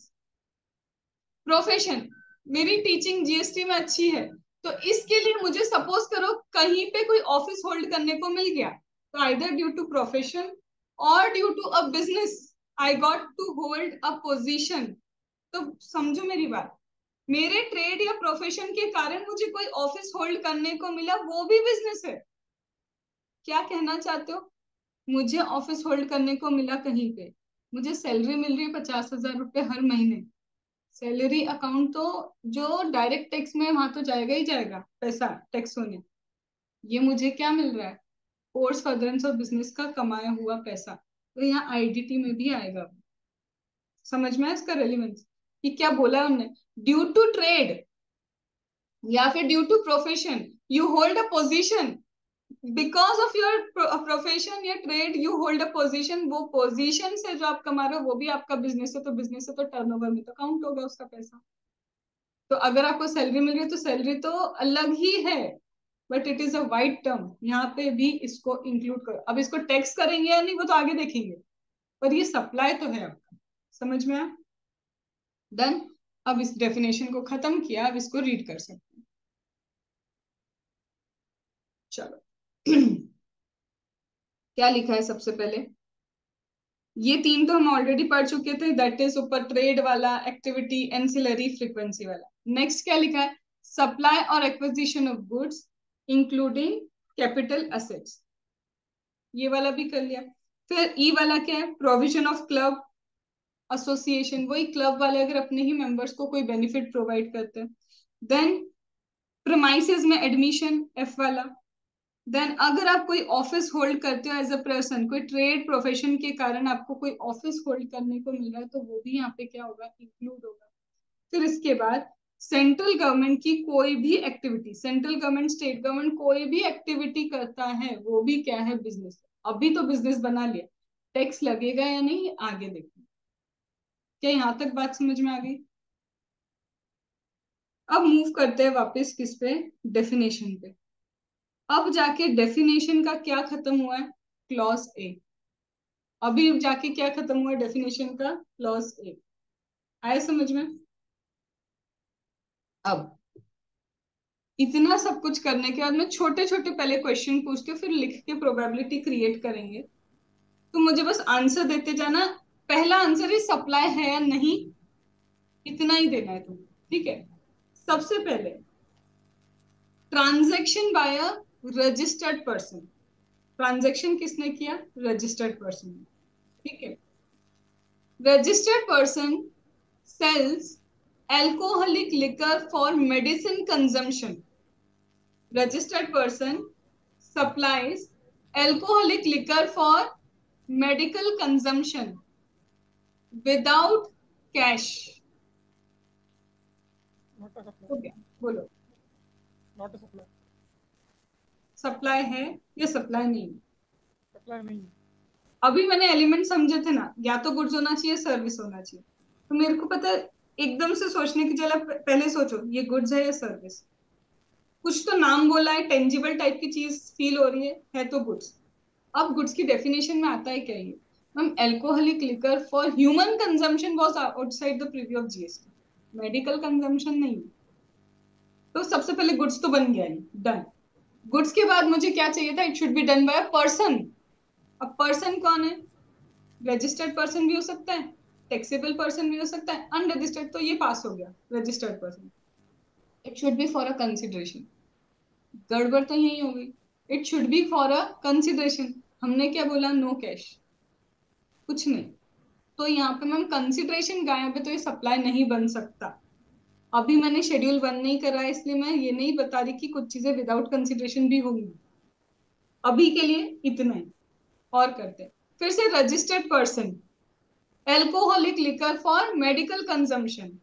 Profession, मेरी टीचिंग जीएसटी में अच्छी है, तो इसके लिए मुझे सपोज करो कहीं पे कोई ऑफिस होल्ड करने को मिल गया, तो आइदर ड्यू टू प्रोफेशन और due to a business I got to hold a position. तो समझो मेरी बात, मेरे ट्रेड या प्रोफेशन के कारण मुझे कोई ऑफिस होल्ड करने को मिला, वो भी बिजनेस है। क्या कहना चाहते हो? मुझे ऑफिस होल्ड करने को मिला कहीं पे, मुझे सैलरी मिल रही है 50,000 रुपये हर महीने, सैलरी अकाउंट तो जो डायरेक्ट टैक्स में वहां तो जाएगा ही जाएगा पैसा टैक्स होने। ये मुझे क्या मिल रहा है? कोर्स फर्दरेंस ऑफ बिजनेस का कमाया हुआ पैसा, तो यहाँ आईडीटी में भी आएगा। समझ में है इसका रेलिवेंस कि क्या बोला है उन्होंने? ड्यू टू ट्रेड या फिर due to profession you hold a position, because of your profession या trade you hold a position, वो पोजीशन से जो आप कमा रहे हो वो भी आपका बिजनेस है, तो बिजनेस है तो टर्नओवर में तो काउंट होगा उसका पैसा। तो अगर आपको सैलरी मिल रही है तो सैलरी तो अलग ही है, but it is a wide term, यहाँ पे भी इसको इंक्लूड करो। अब इसको टैक्स करेंगे या नहीं वो तो आगे देखेंगे, पर ये सप्लाई तो है आपका। समझ में आया? डन। अब इस डेफिनेशन को खत्म किया, अब इसको रीड कर सकते हैं। चलो क्या लिखा है सबसे पहले? ये तीन तो हम ऑलरेडी पढ़ चुके थे, दैट इज ऊपर ट्रेड वाला, एक्टिविटी, एंसिलरी, फ्रीक्वेंसी वाला। नेक्स्ट क्या लिखा है? सप्लाई और acquisition of goods including capital assets, ये वाला भी कर लिया। फिर ई वाला क्या है? प्रोविजन ऑफ क्लब एसोसिएशन, वही क्लब वाले अगर अपने ही मेंबर्स को कोई बेनिफिट प्रोवाइड करते हैं। देन प्रीमाइसेस में एडमिशन, एफ वाला। देन अगर आप कोई ऑफिस होल्ड करते हो एज अ पर्सन, कोई ट्रेड प्रोफेशन के कारण आपको कोई ऑफिस होल्ड करने को मिल रहा है, तो वो भी यहाँ पे क्या होगा? इंक्लूड होगा। फिर इसके बाद सेंट्रल गवर्नमेंट की कोई भी activity, central government state government कोई भी एक्टिविटी करता है वो भी क्या है? बिजनेस। अभी तो बिजनेस बना लिया, टैक्स लगेगा या नहीं आगे देखो। क्या यहाँ तक बात समझ में आ गई? अब मूव करते हैं वापस किस पे? डेफिनेशन पे। अब जाके डेफिनेशन का क्या खत्म हुआ है? Clause A. अभी जाके क्या खत्म हुआ डेफिनेशन का? Clause A. आया समझ में? अब इतना सब कुछ करने के बाद मैं छोटे छोटे पहले क्वेश्चन पूछती हूँ, फिर लिख के प्रोबेबिलिटी क्रिएट करेंगे। तो मुझे बस आंसर देते जाना। पहला आंसर ही सप्लाई है या नहीं, इतना ही देना है तुम्हें। ठीक है, सबसे पहले transaction by registered person, transaction किसने किया? Registered person. ठीक है, registered person sells alcoholic liquor for medicine consumption. Registered person supplies alcoholic liquor for medical consumption without cash. Not a supply. हो गया, बोलो। Not a supply. सप्लाई है या सप्लाई नहीं? सप्लाई नहीं। अभी मैंने एलिमेंट समझे थे ना, या तो गुड्स होना चाहिए, सर्विस होना चाहिए। तो मेरे को पता है, एकदम से सोचने की जगह पहले सोचो ये गुड्स है या सर्विस। कुछ तो नाम बोला है, टेंजिबल टाइप की चीज फील हो रही है तो गुड्स। अब गुड्स की डेफिनेशन में आता है क्या ये? Ma'am, alcoholic liquor for human consumption was outside the preview of GST, medical consumption नहीं। तो सबसे पहले गुड्स तो बन गया, डन। गुड्स के बाद मुझे क्या चाहिए था? It should be done by a person. अब पर्सन कौन है? रजिस्टर्ड पर्सन भी हो सकता है, टैक्सेबल पर्सन भी हो सकता है, अनरजिस्टर्ड, तो ये पास हो गया registered person. It should be for a consideration. गड़बड़ तो यही हो गई, it should be for a consideration. हमने क्या बोला? नो कैश, कुछ नहीं। तो यहाँ पे मैम कंसिडरेशन गायब है, तो ये सप्लाई नहीं बन सकता। अभी मैंने शेड्यूल 1 नहीं करा है, इसलिए मैं ये नहीं बता रही कि कुछ चीजें विदाउट कंसिडरेशन भी होंगी। अभी के लिए इतना ही, और करते हैं। फिर से registered person, alcoholic liquor for medical consumption,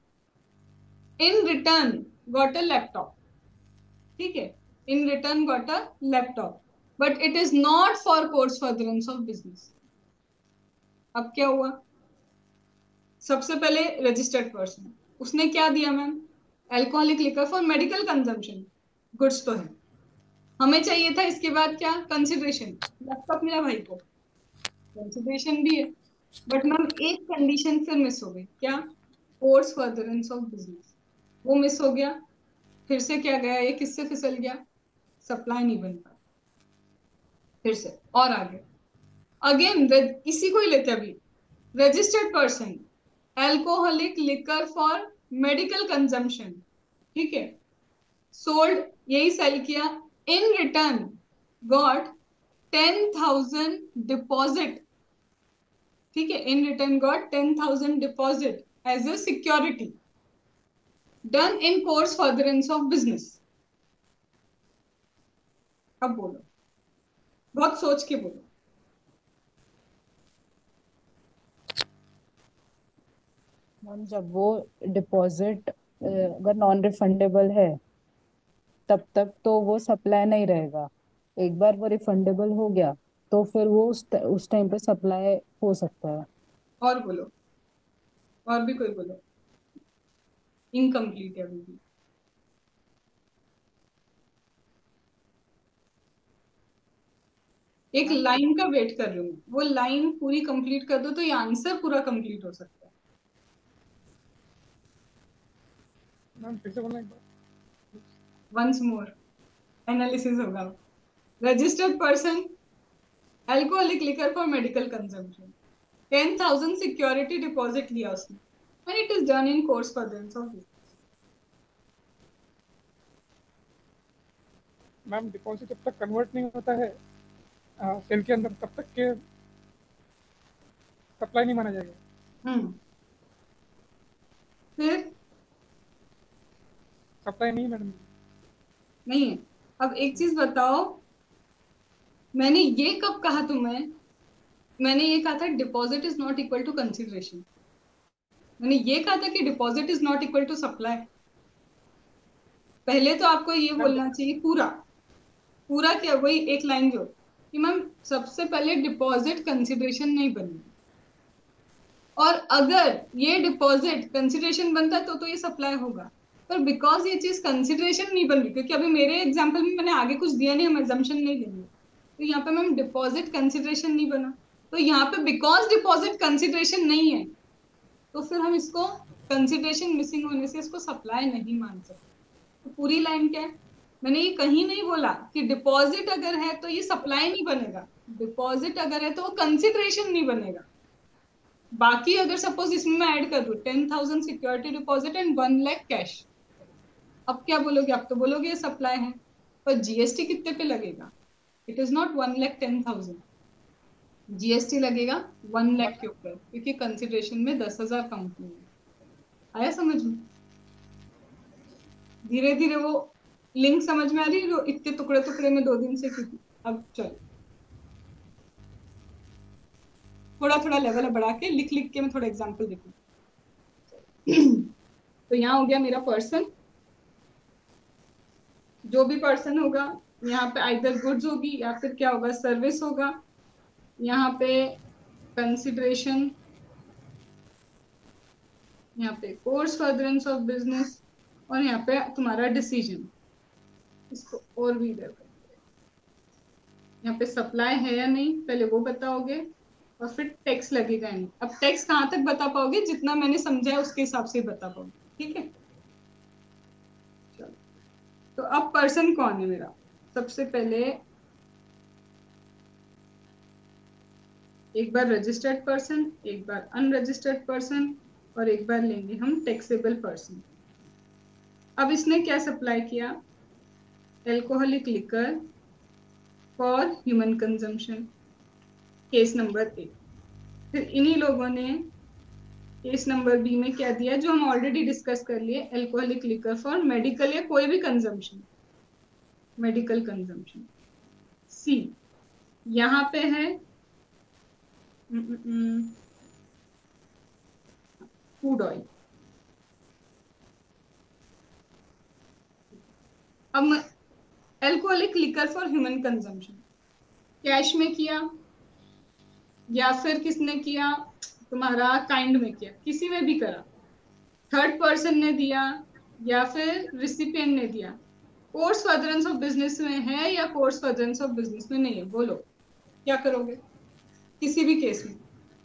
in return got a laptop. ठीक है, in return got a laptop, but it is not for course furtherance of business. अब क्या हुआ? सबसे पहले रजिस्टर्ड पर्सन, उसने क्या दिया ma'am? Alcoholic liquor for medical consumption, goods तो है। हमें चाहिए था इसके बाद क्या? कंसिडरेशन। लैपटॉप मेरा भाई को, कंसिडरेशन भी है, बट मैम एक कंडीशन फिर मिस हो गई। क्या? कोर्स फर्दरेंस ऑफ बिजनेस, वो मिस हो गया। फिर से क्या गया? ये किससे फिसल गया? सप्लाई नहीं बन पाया। फिर से और आगे, अगेन इसी को ही लेते अभी। Registered person, alcoholic liquor for medical consumption, ठीक है, सोल्ड, यही सेल किया। In return got 10,000 deposit. ठीक है, in return got 10,000 deposit as a security, done in course furtherance of business. अब बोलो, बहुत सोच के बोलो। मैम जब वो डिपॉजिट अगर नॉन रिफंडेबल है तब तक तो वो सप्लाई नहीं रहेगा। एक बार वो रिफंडेबल हो गया तो फिर वो उस टाइम पे सप्लाई हो सकता है। और बोलो, और भी कोई बोलो। इनकम्प्लीट है अभी भी। एक लाइन का वेट कर रही हूँ, वो लाइन पूरी कंप्लीट कर दो तो ये आंसर पूरा कंप्लीट हो सकता है। मैम फिर से बोलना एक बार। वंस मोर एनालिसिस होगा। Registered person, alcoholic liquor for medical consumption, 10,000 security deposit लिया उसने, and it is done in course furtherance of business. Ma'am deposit जब तक कन्वर्ट नहीं होता है सेल के अंदर तब तक के सप्लाई नहीं माना जाएगा। फिर सप्लाई नहीं मैडम। नहीं है। अब एक चीज बताओ, मैंने ये कब कहा तुम्हें? मैंने ये कहा था deposit is not equal to consideration. मैंने ये कहा था कि deposit is not equal to supply. पहले तो आपको ये बोलना चाहिए पूरा पूरा, क्या वही एक लाइन जो कि मैम सबसे पहले डिपॉजिट कंसिडरेशन नहीं बनी, और अगर ये डिपॉजिट कंसिडरेशन बनता तो ये सप्लाई होगा। पर बिकॉज ये चीज कंसिडरेशन नहीं बन रही, क्योंकि अभी मेरे एग्जांपल में मैंने आगे कुछ दिया नहीं, हम एजम्पशन नहीं लेंगे, तो यहाँ पे मैम डिपॉजिट कंसिडरेशन नहीं बना। तो यहाँ पे बिकॉज डिपॉजिट कंसिडरेशन नहीं है, तो फिर हम इसको कंसिडरेशन मिसिंग होने से इसको सप्लाई नहीं मान सकते। तो पूरी लाइन क्या है? मैंने ये कहीं नहीं बोला कि डिपॉजिट अगर है तो ये सप्लाई नहीं बनेगा, डिपॉजिट अगर है तो वो कंसिडरेशन नहीं बनेगा। बाकी अगर सपोज इसमें मैं ऐड कर दूं 10,000 security deposit and 1 lakh cash, अब क्या बोलोगे? अब तो बोलोगे ये सप्लाई है। पर जीएसटी कितने पे लगेगा? इट इज नॉट 1,10,000, जीएसटी लगेगा 1 लाख के ऊपर, क्योंकि कंसिडरेशन में 10,000 काउंट नहीं है। आया समझ में? धीरे धीरे वो लिंक समझ में आ रही है जो इतने टुकड़े टुकड़े में 2 दिन से की थी। अब चलो थोड़ा थोड़ा लेवल बढ़ा के लिख लिख के मैं थोड़ा एग्जांपल देखूं। तो यहाँ हो गया मेरा पर्सन, जो भी पर्सन होगा यहाँ पे आइदर गुड्स होगी या फिर क्या होगा, सर्विस होगा। यहाँ पे कंसिडरेशन, यहाँ पे कोर्स फर्दरेंस ऑफ बिजनेस, और यहाँ पे तुम्हारा डिसीजन। इसको और भी इधर यहाँ पे सप्लाई है या नहीं पहले वो बताओगे, और फिर टैक्स लगेगा नहीं। अब टैक्स कहाँ तक बता पाओगे? जितना मैंने समझा है उसके हिसाब से बता पाओगे, ठीक है। चलो तो अब पर्सन कौन है मेरा? सबसे पहले एक बार रजिस्टर्ड पर्सन, एक बार अनरजिस्टर्ड पर्सन, और एक बार लेंगे हम टैक्सेबल पर्सन। अब इसने क्या सप्लाई किया? Alcoholic liquor for human consumption, case number A. फिर इन्हीं लोगों ने केस नंबर बी में क्या दिया, जो हम ऑलरेडी डिस्कस कर लिए, एल्कोहलिक लिकर फॉर मेडिकल या कोई भी कंजम्पशन, मेडिकल कंजम्पशन। सी यहाँ पे है फूड ऑयल। अब alcoholic liquor for human consumption cash में किया या फिर किसने किया, तुम्हारा काइंड में किया, किसी में भी करा, थर्ड पर्सन ने दिया या फिर रिसिपिएंट ने दिया, कोर्स फर्दरेंस ऑफ बिजनेस में है या कोर्स फर्दरेंस ऑफ बिजनेस में नहीं है, बोलो क्या करोगे? किसी भी केस में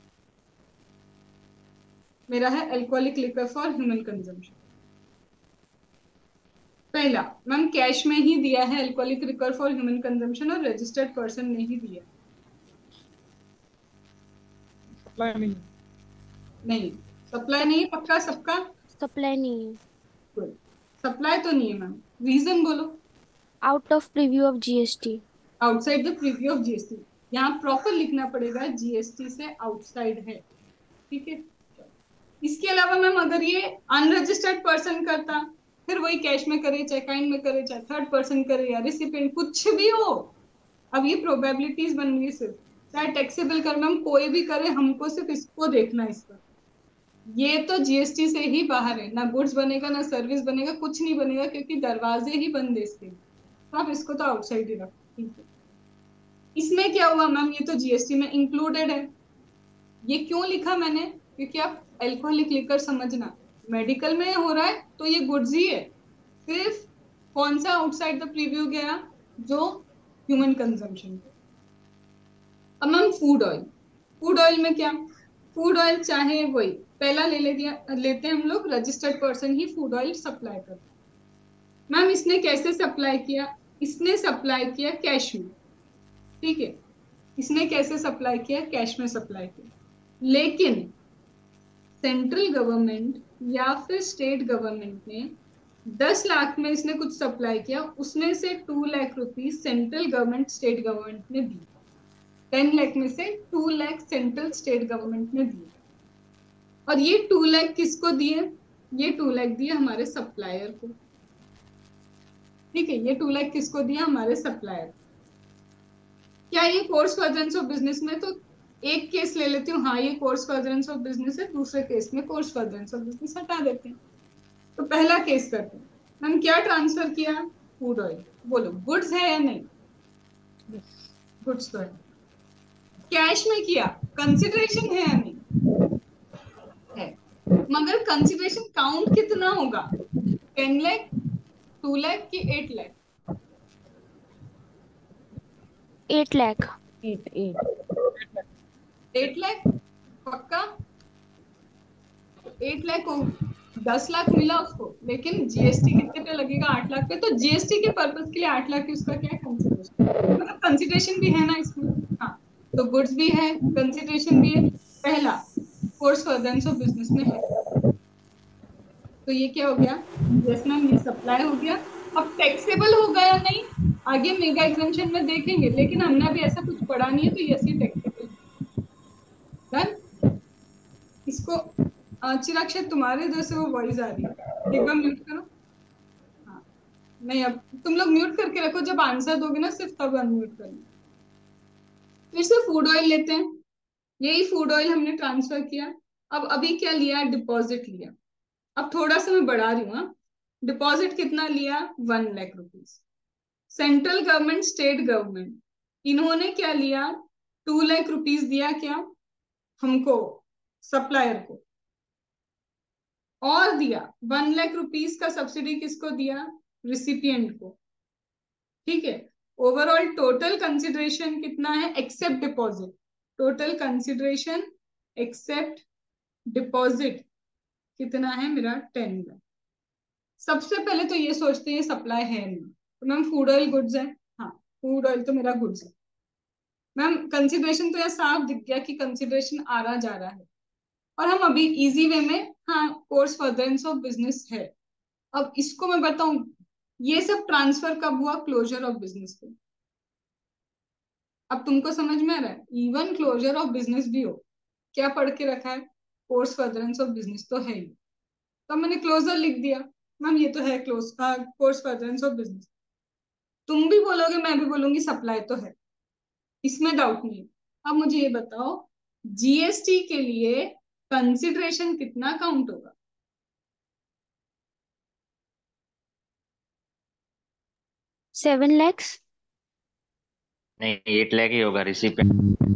मेरा है alcoholic liquor for human consumption. पहला मैम कैश में ही दिया है alcoholic liquor for human consumption और रजिस्टर्ड पर्सन ने ही दिया, सप्लाई नहीं। नहीं सप्लाई नहीं है, पक्का सबका सप्लाई नहीं है। गुड, सप्लाई तो नहीं है मैम, रीजन बोलो। Out of preview of GST. Outside the preview of GST, यहाँ प्रॉपर लिखना पड़ेगा जीएसटी से आउटसाइड है, ठीक है। इसके अलावा मैम अगर ये अनरजिस्टर्ड पर्सन करता, फिर वही कैश में करे चाहे काइंड में करे चाहे थर्ड पर्सन करे या रिसिपिएंट कुछ भी हो, अब ये प्रोबेबिलिटीज बन गई सिर्फ, चाहे टैक्सेबल कर मैम कोई भी करे, हमको सिर्फ इसको देखना है इसका। ये तो जीएसटी से ही बाहर है, ना गुड्स बनेगा ना सर्विस बनेगा, कुछ नहीं बनेगा क्योंकि दरवाजे ही बंद है इसके, तो आप इसको तो आउटसाइड ही रखो, ठीक है। इसमें क्या हुआ मैम, ये तो जीएसटी में इंक्लूडेड है। ये क्यों लिखा मैंने? क्योंकि आप एल्कोहलिक लिकर समझना, मेडिकल में हो रहा है तो ये गुड्स ही है, सिर्फ कौन सा आउटसाइड द प्रीव्यू गया, जो ह्यूमन कंजम्पशन। अब ma'am food oil, food oil में क्या, फूड ऑयल चाहे वही पहला लेते हैं हम लोग, रजिस्टर्ड पर्सन ही फूड ऑयल सप्लाई करता है। मैम इसने कैसे सप्लाई किया? इसने सप्लाई किया कैश में, ठीक है। इसने कैसे सप्लाई किया? कैश में सप्लाई किया, लेकिन सेंट्रल गवर्नमेंट या फिर स्टेट गवर्नमेंट ने 10 लाख में इसने कुछ सप्लाई किया, उसमें से 2 lakh rupees central government state government ने दी, 10 लाख में से 2 लाख सेंट्रल स्टेट गवर्नमेंट ने दिए। और ये 2 लाख किसको दिए? ये 2 लाख दिए हमारे सप्लायर को, ठीक है। ये 2 लाख किसको दिया? हमारे सप्लायर। क्या ये कोर्स फर्दरेंस ऑफ बिजनेस में? तो एक केस ले लेती हूँ, हाँ ये कोर्स फर्दरेंस ऑफ बिजनेस है, दूसरे केस में कोर्स फर्दरेंस ऑफ बिजनेस हटा देते हैं। तो पहला केस करते हैं, हम क्या ट्रांसफर किया? Food oil. बोलो गुड्स है या नहीं? गुड्स तो है। कैश में किया, कंसिडरेशन है या नहीं? है, मगर कंसिडरेशन काउंट कितना होगा? 10 लाख, 2 लाख की 8 लाख? 8 लाख। 8 लाख पक्का? 8 लाख को 10 लाख मिला उसको, लेकिन जीएसटी कितने पे लगेगा? 8 लाख पे। तो जीएसटी के पर्पस के लिए 8 लाख की उसका क्या है? कंसिडरेशन, मतलब कंसिडरेशन भी है ना इसमें। हाँ तो गुड्स भी है, कंसिडरेशन भी है, पहला कोर्स फर्दरेंस ऑफ बिजनेस में है। तो ये क्या हो गया? यस मैम, ये सप्लाई हो गया। अब टैक्सेबल होगा या नहीं? आगे मेगा एग्जामेशन में देखेंगे, लेकिन हमने अभी ऐसा कुछ पढ़ा नहीं है, तो यस ही टेक्निकल। डन। इसको चिराग, शायद तुम्हारे इधर से वो वॉइस आ रही है, एक बार म्यूट करो। हाँ, नहीं, अब तुम लोग म्यूट करके रखो, जब आंसर दोगे ना सिर्फ तब अनम्यूट करना। फिर से फूड ऑयल लेते हैं, यही फूड ऑयल हमने ट्रांसफर किया। अब अभी क्या लिया, डिपॉजिट लिया। अब थोड़ा सा मैं बढ़ा रही हूँ। डिपॉजिट कितना लिया, 1 lakh rupees. Central government, state government, इन्होंने क्या लिया, 2 लाख रुपीज दिया क्या हमको, सप्लायर को, और दिया 1 लाख रुपीज का सब्सिडी किसको दिया, रिसिपिएंट को। ठीक है। ओवरऑल टोटल कंसिडरेशन कितना है, except deposit, total consideration except deposit कितना है मेरा, 10 लाख। सबसे पहले तो ये सोचते हैं सप्लाई है नहीं, तो मैम फूड ऑयल गुड्स है, हाँ फूड ऑयल तो मेरा गुड्स है। मैम कंसिडरेशन तो यार साफ दिख गया कि कंसिडरेशन आ रहा जा रहा है, और हम अभी इजी वे में, हाँ कोर्स फर्दरेंस ऑफ बिजनेस है। अब इसको मैं बताऊं, ये सब ट्रांसफर कब हुआ, क्लोजर ऑफ बिजनेस पे। अब तुमको समझ में आ रहा है, इवन क्लोजर ऑफ बिजनेस भी हो, क्या पढ़ के रखा है, कोर्स फर्दरेंस ऑफ बिजनेस तो है ही, तो मैंने क्लोजर लिख दिया। मैम ये तो है close course furtherance of business. तुम भी बोलोगे, मैं भी बोलूंगी, सप्लाई तो है, इसमें डाउट नहीं है। अब मुझे ये बताओ, जीएसटी के लिए कंसिडरेशन कितना काउंट होगा, 7 lakhs। नहीं, 8 लाख ही होगा रिसिपेंट।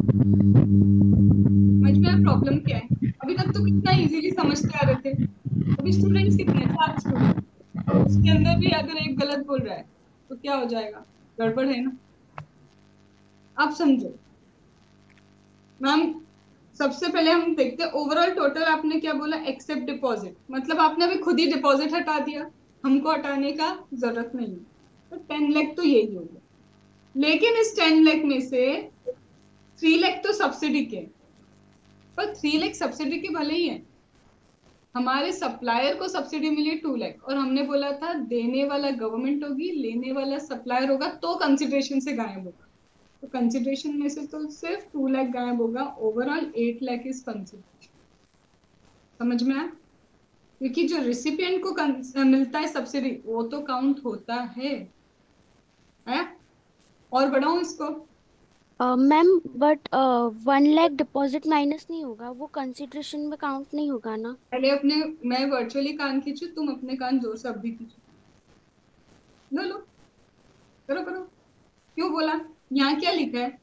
समझ में प्रॉब्लम क्या है, अभी तक तो कितना इजीली समझते आ रहे थे। अभी स्टूडेंट्स कितने हैं, 4 स्टूडेंट, उसके अंदर भी अगर एक गलत बोल रहा है तो क्या हो जाएगा, गड़बड़ है ना। आप समझो मैम, सबसे पहले हम देखते हैं ओवरऑल टोटल, आपने क्या बोला, एक्सेप्ट डिपॉजिट, मतलब आपने अभी खुद ही डिपॉजिट हटा दिया, हमको हटाने का जरूरत नहीं है, तो 10 लाख तो यही हो गया। लेकिन इस 10 लाख में से 3 लाख तो सब्सिडी के, पर 3 लाख सब्सिडी के भले ही है, हमारे सप्लायर को सब्सिडी मिली 2 लाख, और हमने बोला था देने वाला गवर्नमेंट होगी, लेने वाला सप्लायर होगा, तो कंसिडरेशन से गायब होगा, तो कंसिडरेशन में से तो सिर्फ 2 लाख गायब होगा, ओवरऑल 8 लाख इज कंसिडरेशन। समझ में आया, क्योंकि जो रिसिपिएंट को मिलता है सब्सिडी वो तो काउंट होता है? और बढ़ाऊं इसको, ma'am but 1 lakh deposit minus नहीं होगा, वो कंसिडरेशन में काउंट नहीं होगा ना। पहले अपने, मैं वर्चुअली कान खींचू, तुम अपने कान जोर से अब भी खींचो, लो लो, करो करो। क्यों बोला, यहाँ क्या लिखा है,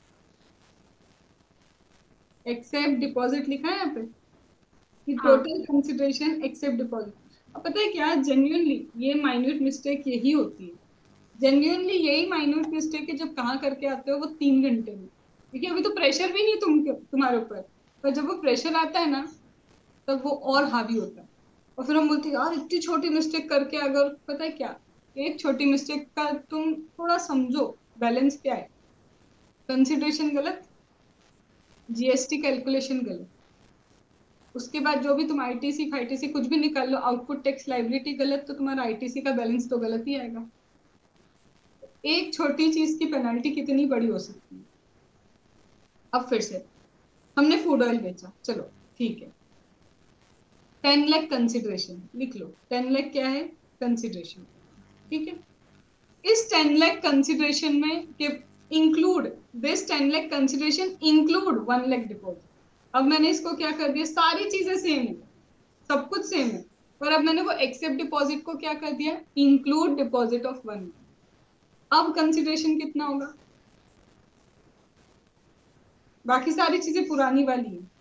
एक्सेप्ट डिपॉजिट लिखा है यहाँ पे, कि हाँ। Total consideration except deposit. अब पता है क्या, जेन्युइनली ये माइन्यूट मिस्टेक यही होती है, जेन्युइनली यही माइन्यूट मिस्टेक है, जब कहाँ करके आते हो वो 3 घंटे में, क्योंकि अभी तो प्रेशर भी नहीं तुम्हारे ऊपर, पर जब वो प्रेशर आता है ना, तब वो और हावी होता है, और फिर हम बोलते हैं यार इतनी छोटी मिस्टेक करके, अगर पता है क्या, एक छोटी मिस्टेक का तुम थोड़ा समझो, बैलेंस क्या है, कंसिडरेशन गलत, जीएसटी कैलकुलेशन गलत, उसके बाद जो भी तुम आईटीसी फाईटीसी कुछ भी निकाल लो, आउटपुट टैक्स लाइबिलिटी गलत, तो तुम्हारा आईटीसी का बैलेंस तो गलत ही आएगा। एक छोटी चीज की पेनल्टी कितनी बड़ी हो सकती है। अब फिर से, हमने फूड ऑयल बेचा, चलो ठीक है, 10 लाख कंसिडरेशन लिख लो, 10 लाख क्या है, कंसिडरेशन। ठीक है, इस 10 लाख कंसिडरेशन में के include, this 10 lakh consideration include 1 lakh deposit. अब मैंने इसको क्या कर दिया, सारी चीजें सेम है, सब कुछ सेम है, पर अब मैंने वो एक्सेप्ट डिपॉजिट को क्या कर दिया, इंक्लूड डिपॉजिट ऑफ 1। अब कंसिडरेशन कितना होगा, बाकी सारी चीजें पुरानी वाली है,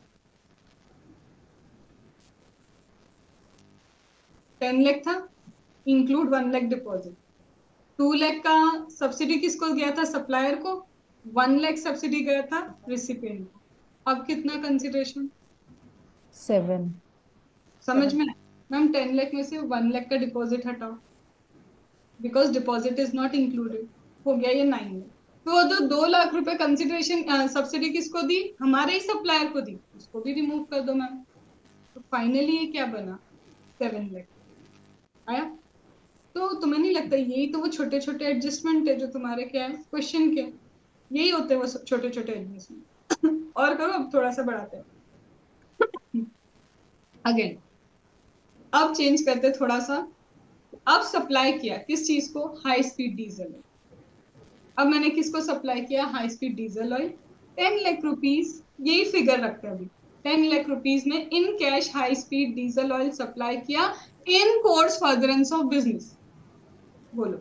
10 लाख था, इंक्लूड 1 लाख डिपॉजिट, 2 लाख का सब्सिडी किसको गया था, सप्लायर को, 1 लाख सब्सिडी गया था रिसिपिएंट को। अब कितना कंसिडरेशन, 7। समझ में, मैम 10 लाख में से 1 लाख का डिपॉजिट हटाओ, because deposit is not included, हो गया ये 9 लाख। तो वो तो 2 लाख रुपए कंसिडरेशन सब्सिडी किसको दी, हमारे ही सप्लायर को दी, उसको भी रिमूव कर दो मैम, तो फाइनली ये क्या बना, 7 लाख आया। तो तुम्हें नहीं लगता यही तो वो छोटे छोटे एडजस्टमेंट है जो तुम्हारे क्या है क्वेश्चन के, यही होते हैं वो छोटे छोटे एडजस्टमेंट। और करो, अब थोड़ा सा बढ़ाते हैं अगेन। अब चेंज करते हैं थोड़ा सा। अब सप्लाई किया किस चीज को, हाई स्पीड डीजल। अब मैंने किसको सप्लाई किया, high speed diesel oil. 10 lakh rupees, यही फिगर रखते हैं अभी। 10 लाख रुपीज में in cash high speed diesel oil supply किया in course furtherance of business. बोलो।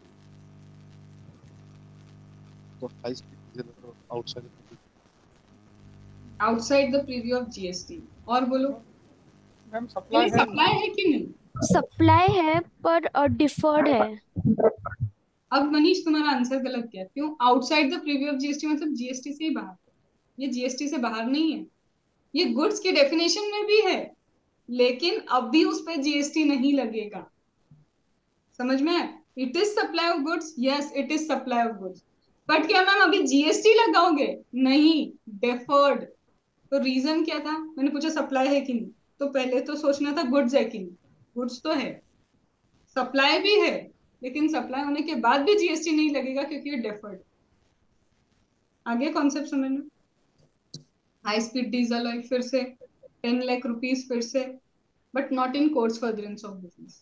तो high speed diesel outside outside the preview of GST. और बोलो, मैम ये सप्लाई है, सप्लाई है कि नहीं। सप्लाई है पर डिफर्ड है। अब मनीष तुम्हारा आंसर गलत किया, क्यों, outside the preview of GST मतलब जीएसटी से ही बाहर है। ये जीएसटी से बाहर नहीं है, ये गुड्स की डेफिनेशन में भी है, लेकिन अब भी उस पर जीएसटी नहीं लगेगा। समझ में आया? It is supply of goods, yes it is supply of goods, but क्या मैम अभी जीएसटी लगाओगे, नहीं, डेफर्ड। तो रीजन क्या था, मैंने पूछा सप्लाई है कि नहीं, तो पहले तो सोचना था गुड्स है कि नहीं। गुड्स तो है, सप्लाई भी है, लेकिन सप्लाई होने के बाद भी जीएसटी नहीं लगेगा क्योंकि ये डेफर्ड। आगे कॉन्सेप्ट समझ में, हाई स्पीड डीजल ऑयल फिर से 10 लाख रुपीज फिर से, but not in course furtherance of business.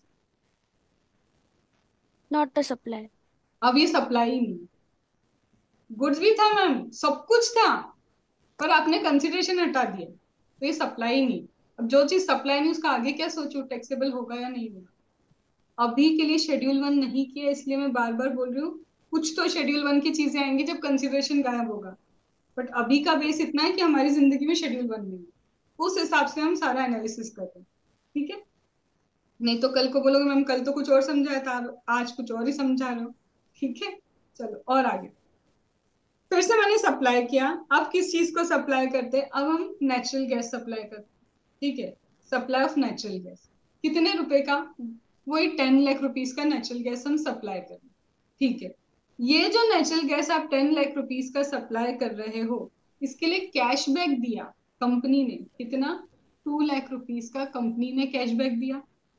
Not the supply. अब ये सप्लाई ही नहीं, गुड्स भी था मैम, सब कुछ था, पर आपने कंसिडरेशन हटा दिया, तो ये सप्लाई नहीं। अब जो चीज सप्लाई नहीं उसका आगे क्या सोचू, टैक्सेबल होगा या नहीं होगा। अभी के लिए शेड्यूल 1 नहीं किया, इसलिए मैं बार बार बोल रही हूँ। कुछ तो शेड्यूल 1 की चीजें आएंगी जब कंसिडरेशन गायब होगा, बट अभी का बेस इतना है कि हमारी जिंदगी में शेड्यूल 1 नहीं है, उस हिसाब से हम सारा एनालिसिस करते हैं। ठीक है, नहीं तो कल को बोलोगे मैम कल तो कुछ और समझाया था, आज कुछ और ही समझा रहे हो। ठीक है, चलो और आगे। फिर से मैंने सप्लाई किया, अब किस चीज को सप्लाई करते हैं, अब हम नेचुरल गैस सप्लाई करते हैं। ठीक है, सप्लाई ऑफ नेचुरल गैस, कितने रुपए का, वही 10 लाख रुपीज का नेचुरल गैस हम सप्लाई कर रहे हैं। ठीक है, ये जो नेचुरल गैस आप 10 लाख रुपीज का सप्लाई कर रहे हो, इसके लिए कैशबैक दिया कंपनी ने, कितना, 2 लाख रुपीज का कंपनी ने कैशबैक दिया।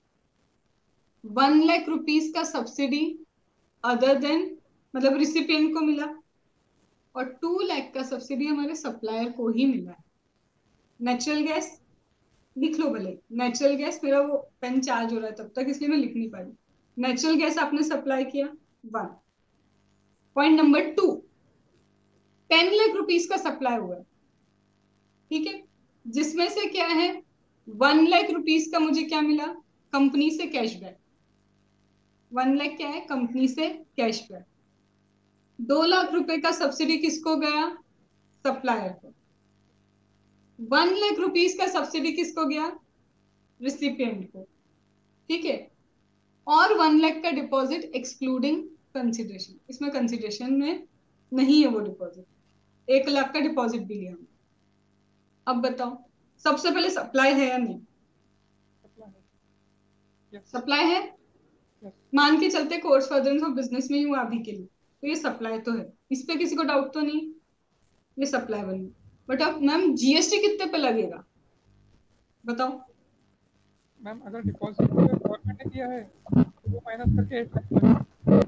1 लाख रुपीज का सब्सिडी अदर देन, मतलब रिसिपिएंट को मिला, और 2 लाख का सब्सिडी हमारे सप्लायर को ही मिला है। नेचुरल गैस लिख लो भले, नेचुरल गैस, मेरा वो पेन चार्ज हो रहा है तब तक इसलिए मैं लिख नहीं पा रही। नेचुरल गैस आपने सप्लाई किया 1। पॉइंट नंबर 2, 10 लाख रुपीज का सप्लाई हुआ है। ठीक है, जिसमें से क्या है, 1 लाख रुपीज का मुझे क्या मिला, कंपनी से कैशबैक। 1 लाख क्या है, कंपनी से कैशबैक। 2 लाख रुपए का सब्सिडी किसको गया, सप्लायर को। 1 लाख रुपीज का सब्सिडी किसको गया, रिसिपिएंट को। ठीक है, और 1 लाख का डिपॉजिट एक्सक्लूडिंग कंसिडरेशन, इसमें कंसिडरेशन में नहीं है वो डिपॉजिट, 1 लाख का डिपॉजिट भी लिया हमने। अब बताओ, सबसे पहले सप्लाई है या नहीं, सप्लाई है, यस सप्लाई है। यस। मान के चलते कोर्स फर्दरेंस ऑफ बिजनेस में ही हुआ अभी के लिए, तो ये सप्लाई तो है, इस पे किसी को डाउट तो नहीं, ये सप्लाई बनी। बट अब मैम जीएसटी कितने पे लगेगा, बताओ। मैम अगर डिपॉजिट गवर्नमेंट ने दिया है तो वो माइनस करके 8 लाख लगेगा।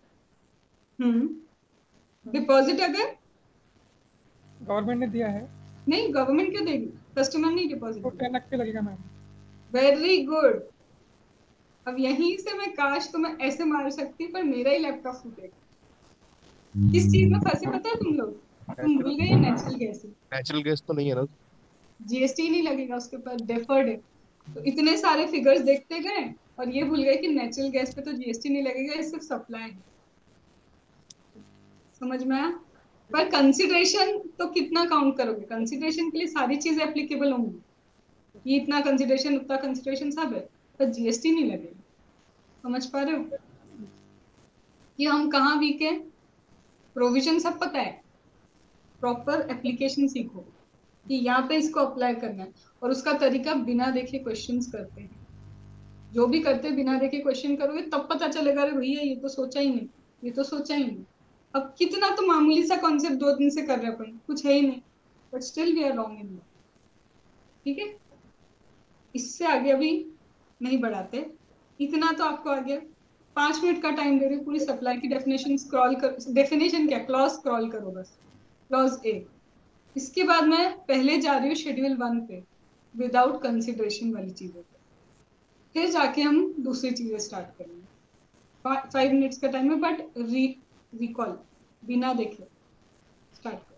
डिपॉजिट अगर गवर्नमेंट ने दिया है नहीं, गवर्नमेंट क्यों देगी, कस्टमर नहीं डिपॉजिट तो 10 लाख पे लगेगा मैम। Very good. अब यहीं से मैं काश तो मैं ऐसे मार सकती, पर मेरा ही लैपटॉप फूटेगा। किस चीज में फंसे पता है तुम लोग, तुम भूल गए नेचुरल गैस। नेचुरल गैस तो नहीं है ना। जीएसटी नहीं लगेगा उसके ऊपर, डेफर्ड है। तो इतने सारे फिगर्स देखते गए और ये भूल गए कि नेचुरल गैस पे तो जीएसटी नहीं लगेगा, ये सिर्फ सप्लाई है। समझ में आया? पर कंसिडरेशन तो कितना काउंट करोगे, कंसिडरेशन के लिए सारी चीजें एप्लीकेबल होंगी, ये इतना कंसिडरेशन उतना कंसिडरेशन सब है, पर जीएसटी नहीं लगेगा। समझ पा रहे हो कि हम कहाँ वीक है, प्रोविजन सब पता है, प्रॉपर एप्लीकेशन सीखो कि यहाँ पे इसको अप्लाई करना है, और उसका तरीका बिना देखे क्वेश्चंस करते हैं। जो भी करते हैं बिना देखे क्वेश्चन करोगे तब पता चलेगा, अरे भैया ये तो सोचा ही नहीं, ये तो सोचा ही नहीं। अब कितना तो मामूली सा कॉन्सेप्ट 2 दिन से कर रहे अपन, कुछ है ही नहीं, but still we are wrong in that. ठीक है, इससे आगे अभी नहीं बढ़ाते, इतना तो आपको आ गया। 5 मिनट का टाइम दे रही हूँ, पूरी सप्लाई की डेफिनेशन स्क्रॉल कर, डेफिनेशन क्या, क्लॉज स्क्रॉल करो बस, क्लॉज ए। इसके बाद मैं पहले जा रही हूँ शेड्यूल 1 पे, विदाउट कंसिडरेशन वाली चीजों पे, फिर जाके हम दूसरी चीजें स्टार्ट करेंगे। 5 मिनट्स का टाइम है, बट रिकॉल बिना देखे स्टार्ट करो।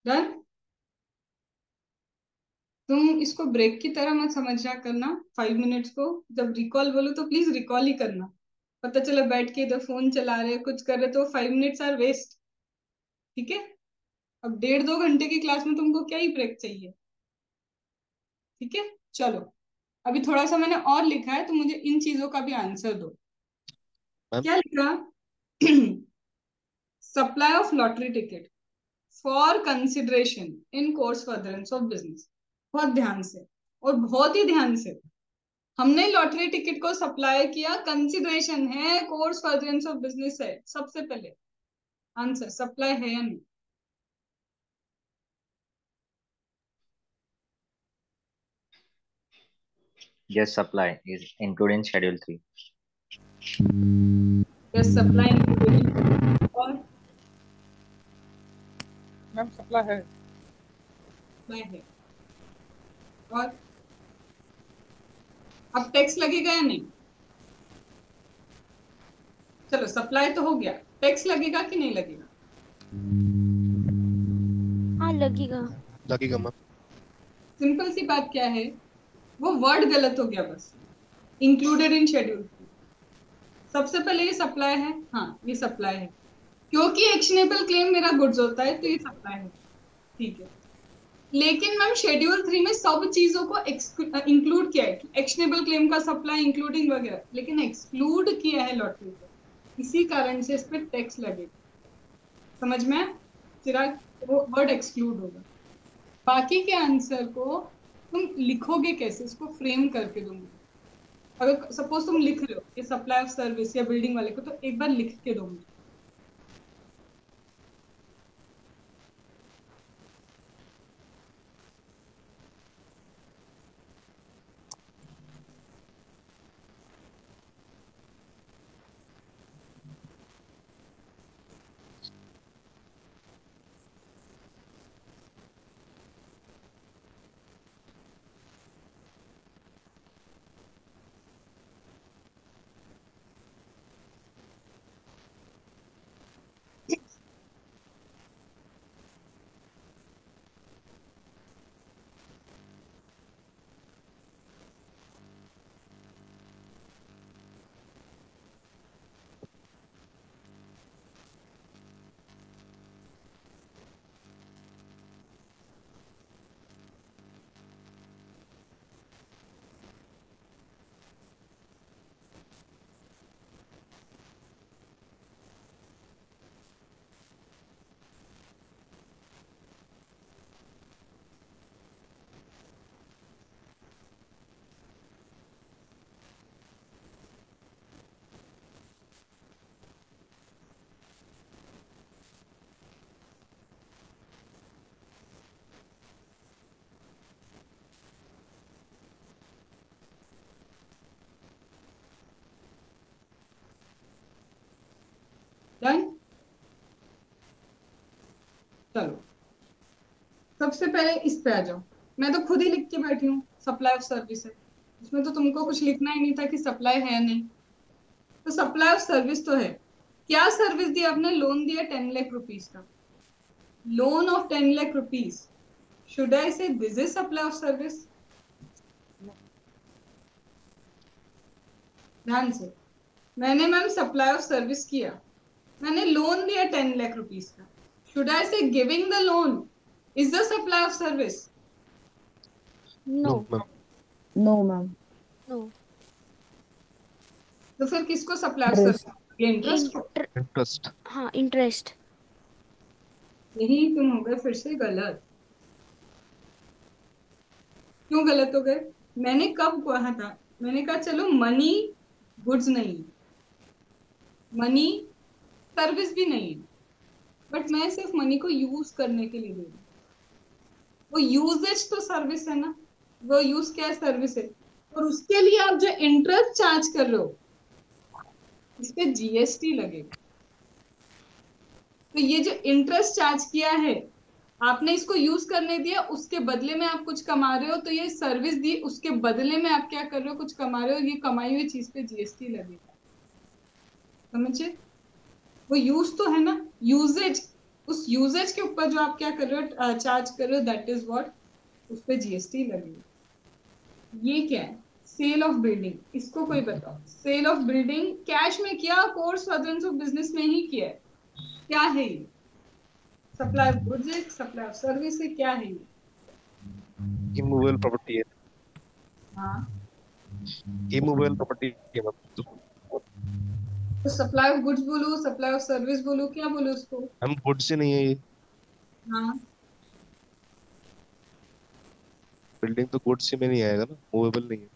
डन। तुम इसको ब्रेक की तरह मत समझा करना 5 मिनट्स को। जब रिकॉल बोलो तो प्लीज रिकॉल ही करना। पता चला बैठ के इधर फोन चला रहे कुछ कर रहे तो 5 मिनट्स आर वेस्ट। ठीक है। अब 1.5-2 घंटे की क्लास में तुमको क्या ही ब्रेक चाहिए। ठीक है। चलो अभी थोड़ा सा मैंने और लिखा है तो मुझे इन चीजों का भी आंसर दो। मैम क्या लिखा? Supply of lottery ticket for consideration in course furtherance of business. बहुत ध्यान से और बहुत ही ध्यान से। हमने लॉटरी टिकट को सप्लाई किया, कंसिडरेशन है, कोर्स फर्दरेंस ऑफ बिजनेस है। सबसे पहले आंसर सप्लाई है या नहीं? Yes, supply is included in Schedule 3. Yes supply included. और मैम सप्लाई है। सप्लाई है। और अब टैक्स लगेगा या नहीं? चलो सप्लाई तो हो गया, टैक्स लगेगा कि नहीं लगेगा? हाँ लगेगा। लगेगा मैम। सिंपल सी बात क्या है, वो वर्ड गलत हो गया बस। Included in schedule. सबसे पहले ये सप्लाई है, हाँ ये सप्लाई है क्योंकि एक्शनेबल क्लेम मेरा गुड्स होता है तो ये सप्लाई है। ठीक है। लेकिन मैम शेड्यूल 3 में सब चीजों को इंक्लूड किया है कि एक्शनेबल क्लेम का सप्लाई इंक्लूडिंग वगैरह, लेकिन एक्सक्लूड किया है लॉटरी को। इसी कारण से इस पर टैक्स लगेगा। समझ में आया? चिराग, वो वर्ड एक्सक्लूड होगा। बाकी के आंसर को तुम लिखोगे कैसे, इसको फ्रेम करके दूंगी। अगर सपोज तुम लिख रहे हो ये सप्लाई ऑफ सर्विस या बिल्डिंग वाले को, तो एक बार लिख के दो मुझे। डन। चलो सबसे पहले इस पे आ जाओ। मैं तो खुद ही लिख के बैठी हूँ सप्लाई ऑफ सर्विस है। उसमें तो तुमको कुछ लिखना ही नहीं था कि सप्लाई है या नहीं। तो सप्लाई ऑफ सर्विस तो है। क्या सर्विस दी आपने? लोन दिया 10 लाख रुपीज का। Loan of 10 lakh rupees. Should I say this is supply of service? ध्यान से। मैंने मैम सप्लाई ऑफ सर्विस किया, मैंने लोन दिया 10 लाख रुपीज का। Should I say giving the loan is the supply of service? No no. Ma'am. No ma'am. No. तो फिर किसको सप्लाई ऑफ इंटरेस्ट। सर्विस? ये इंटरेस्ट को। इंटरेस्ट। हाँ इंटरेस्ट। यही तुम हो गए फिर से गलत। क्यों गलत हो गए? मैंने कब कहा था? मैंने कहा चलो मनी गुड्स नहीं, मनी सर्विस भी नहीं है, बट मैं सिर्फ मनी को यूज करने के लिए दे रही हूँ। वो यूजेज तो सर्विस है ना। वो यूज क्या है? सर्विस है। और उसके लिए आप जो इंटरेस्ट चार्ज कर रहे हो इस पे जीएसटी लगेगा। तो ये जो इंटरेस्ट चार्ज किया है आपने, इसको यूज करने दिया, उसके बदले में आप कुछ कमा रहे हो, तो ये सर्विस दी, उसके बदले में आप क्या कर रहे हो? कुछ कमा रहे हो। ये कमाई हुई चीज पे जीएसटी लगेगा। समझे? वो यूज तो है ना, यूजेज। उस यूजेज के ऊपर जो आप क्या कर रहे हो, चार्ज कर रहे हो, दैट इज व्हाट, उस पे जीएसटी लगेगी। ये क्या है? Sale of building. इसको कोई बताओ। सेल ऑफ बिल्डिंग कैश में किया, कोर्स फर्दरेंस ऑफ बिजनेस में ही किया है। क्या है ये? सप्लाई ऑफ गुड्स है, सप्लाई ऑफ सर्विस है, क्या है ये? इमूवेबल प्रॉपर्टी है। हाँ, इमूवेबल प्रॉपर्टी है मैम। तो सप्लाई ऑफ गुड्स बोलो, सप्लाई ऑफ सर्विस बोलो, क्या बोलो उसको? हम गुड से नहीं है ये। हाँ, बिल्डिंग तो गुड से में नहीं आएगा ना, मूवेबल नहीं है।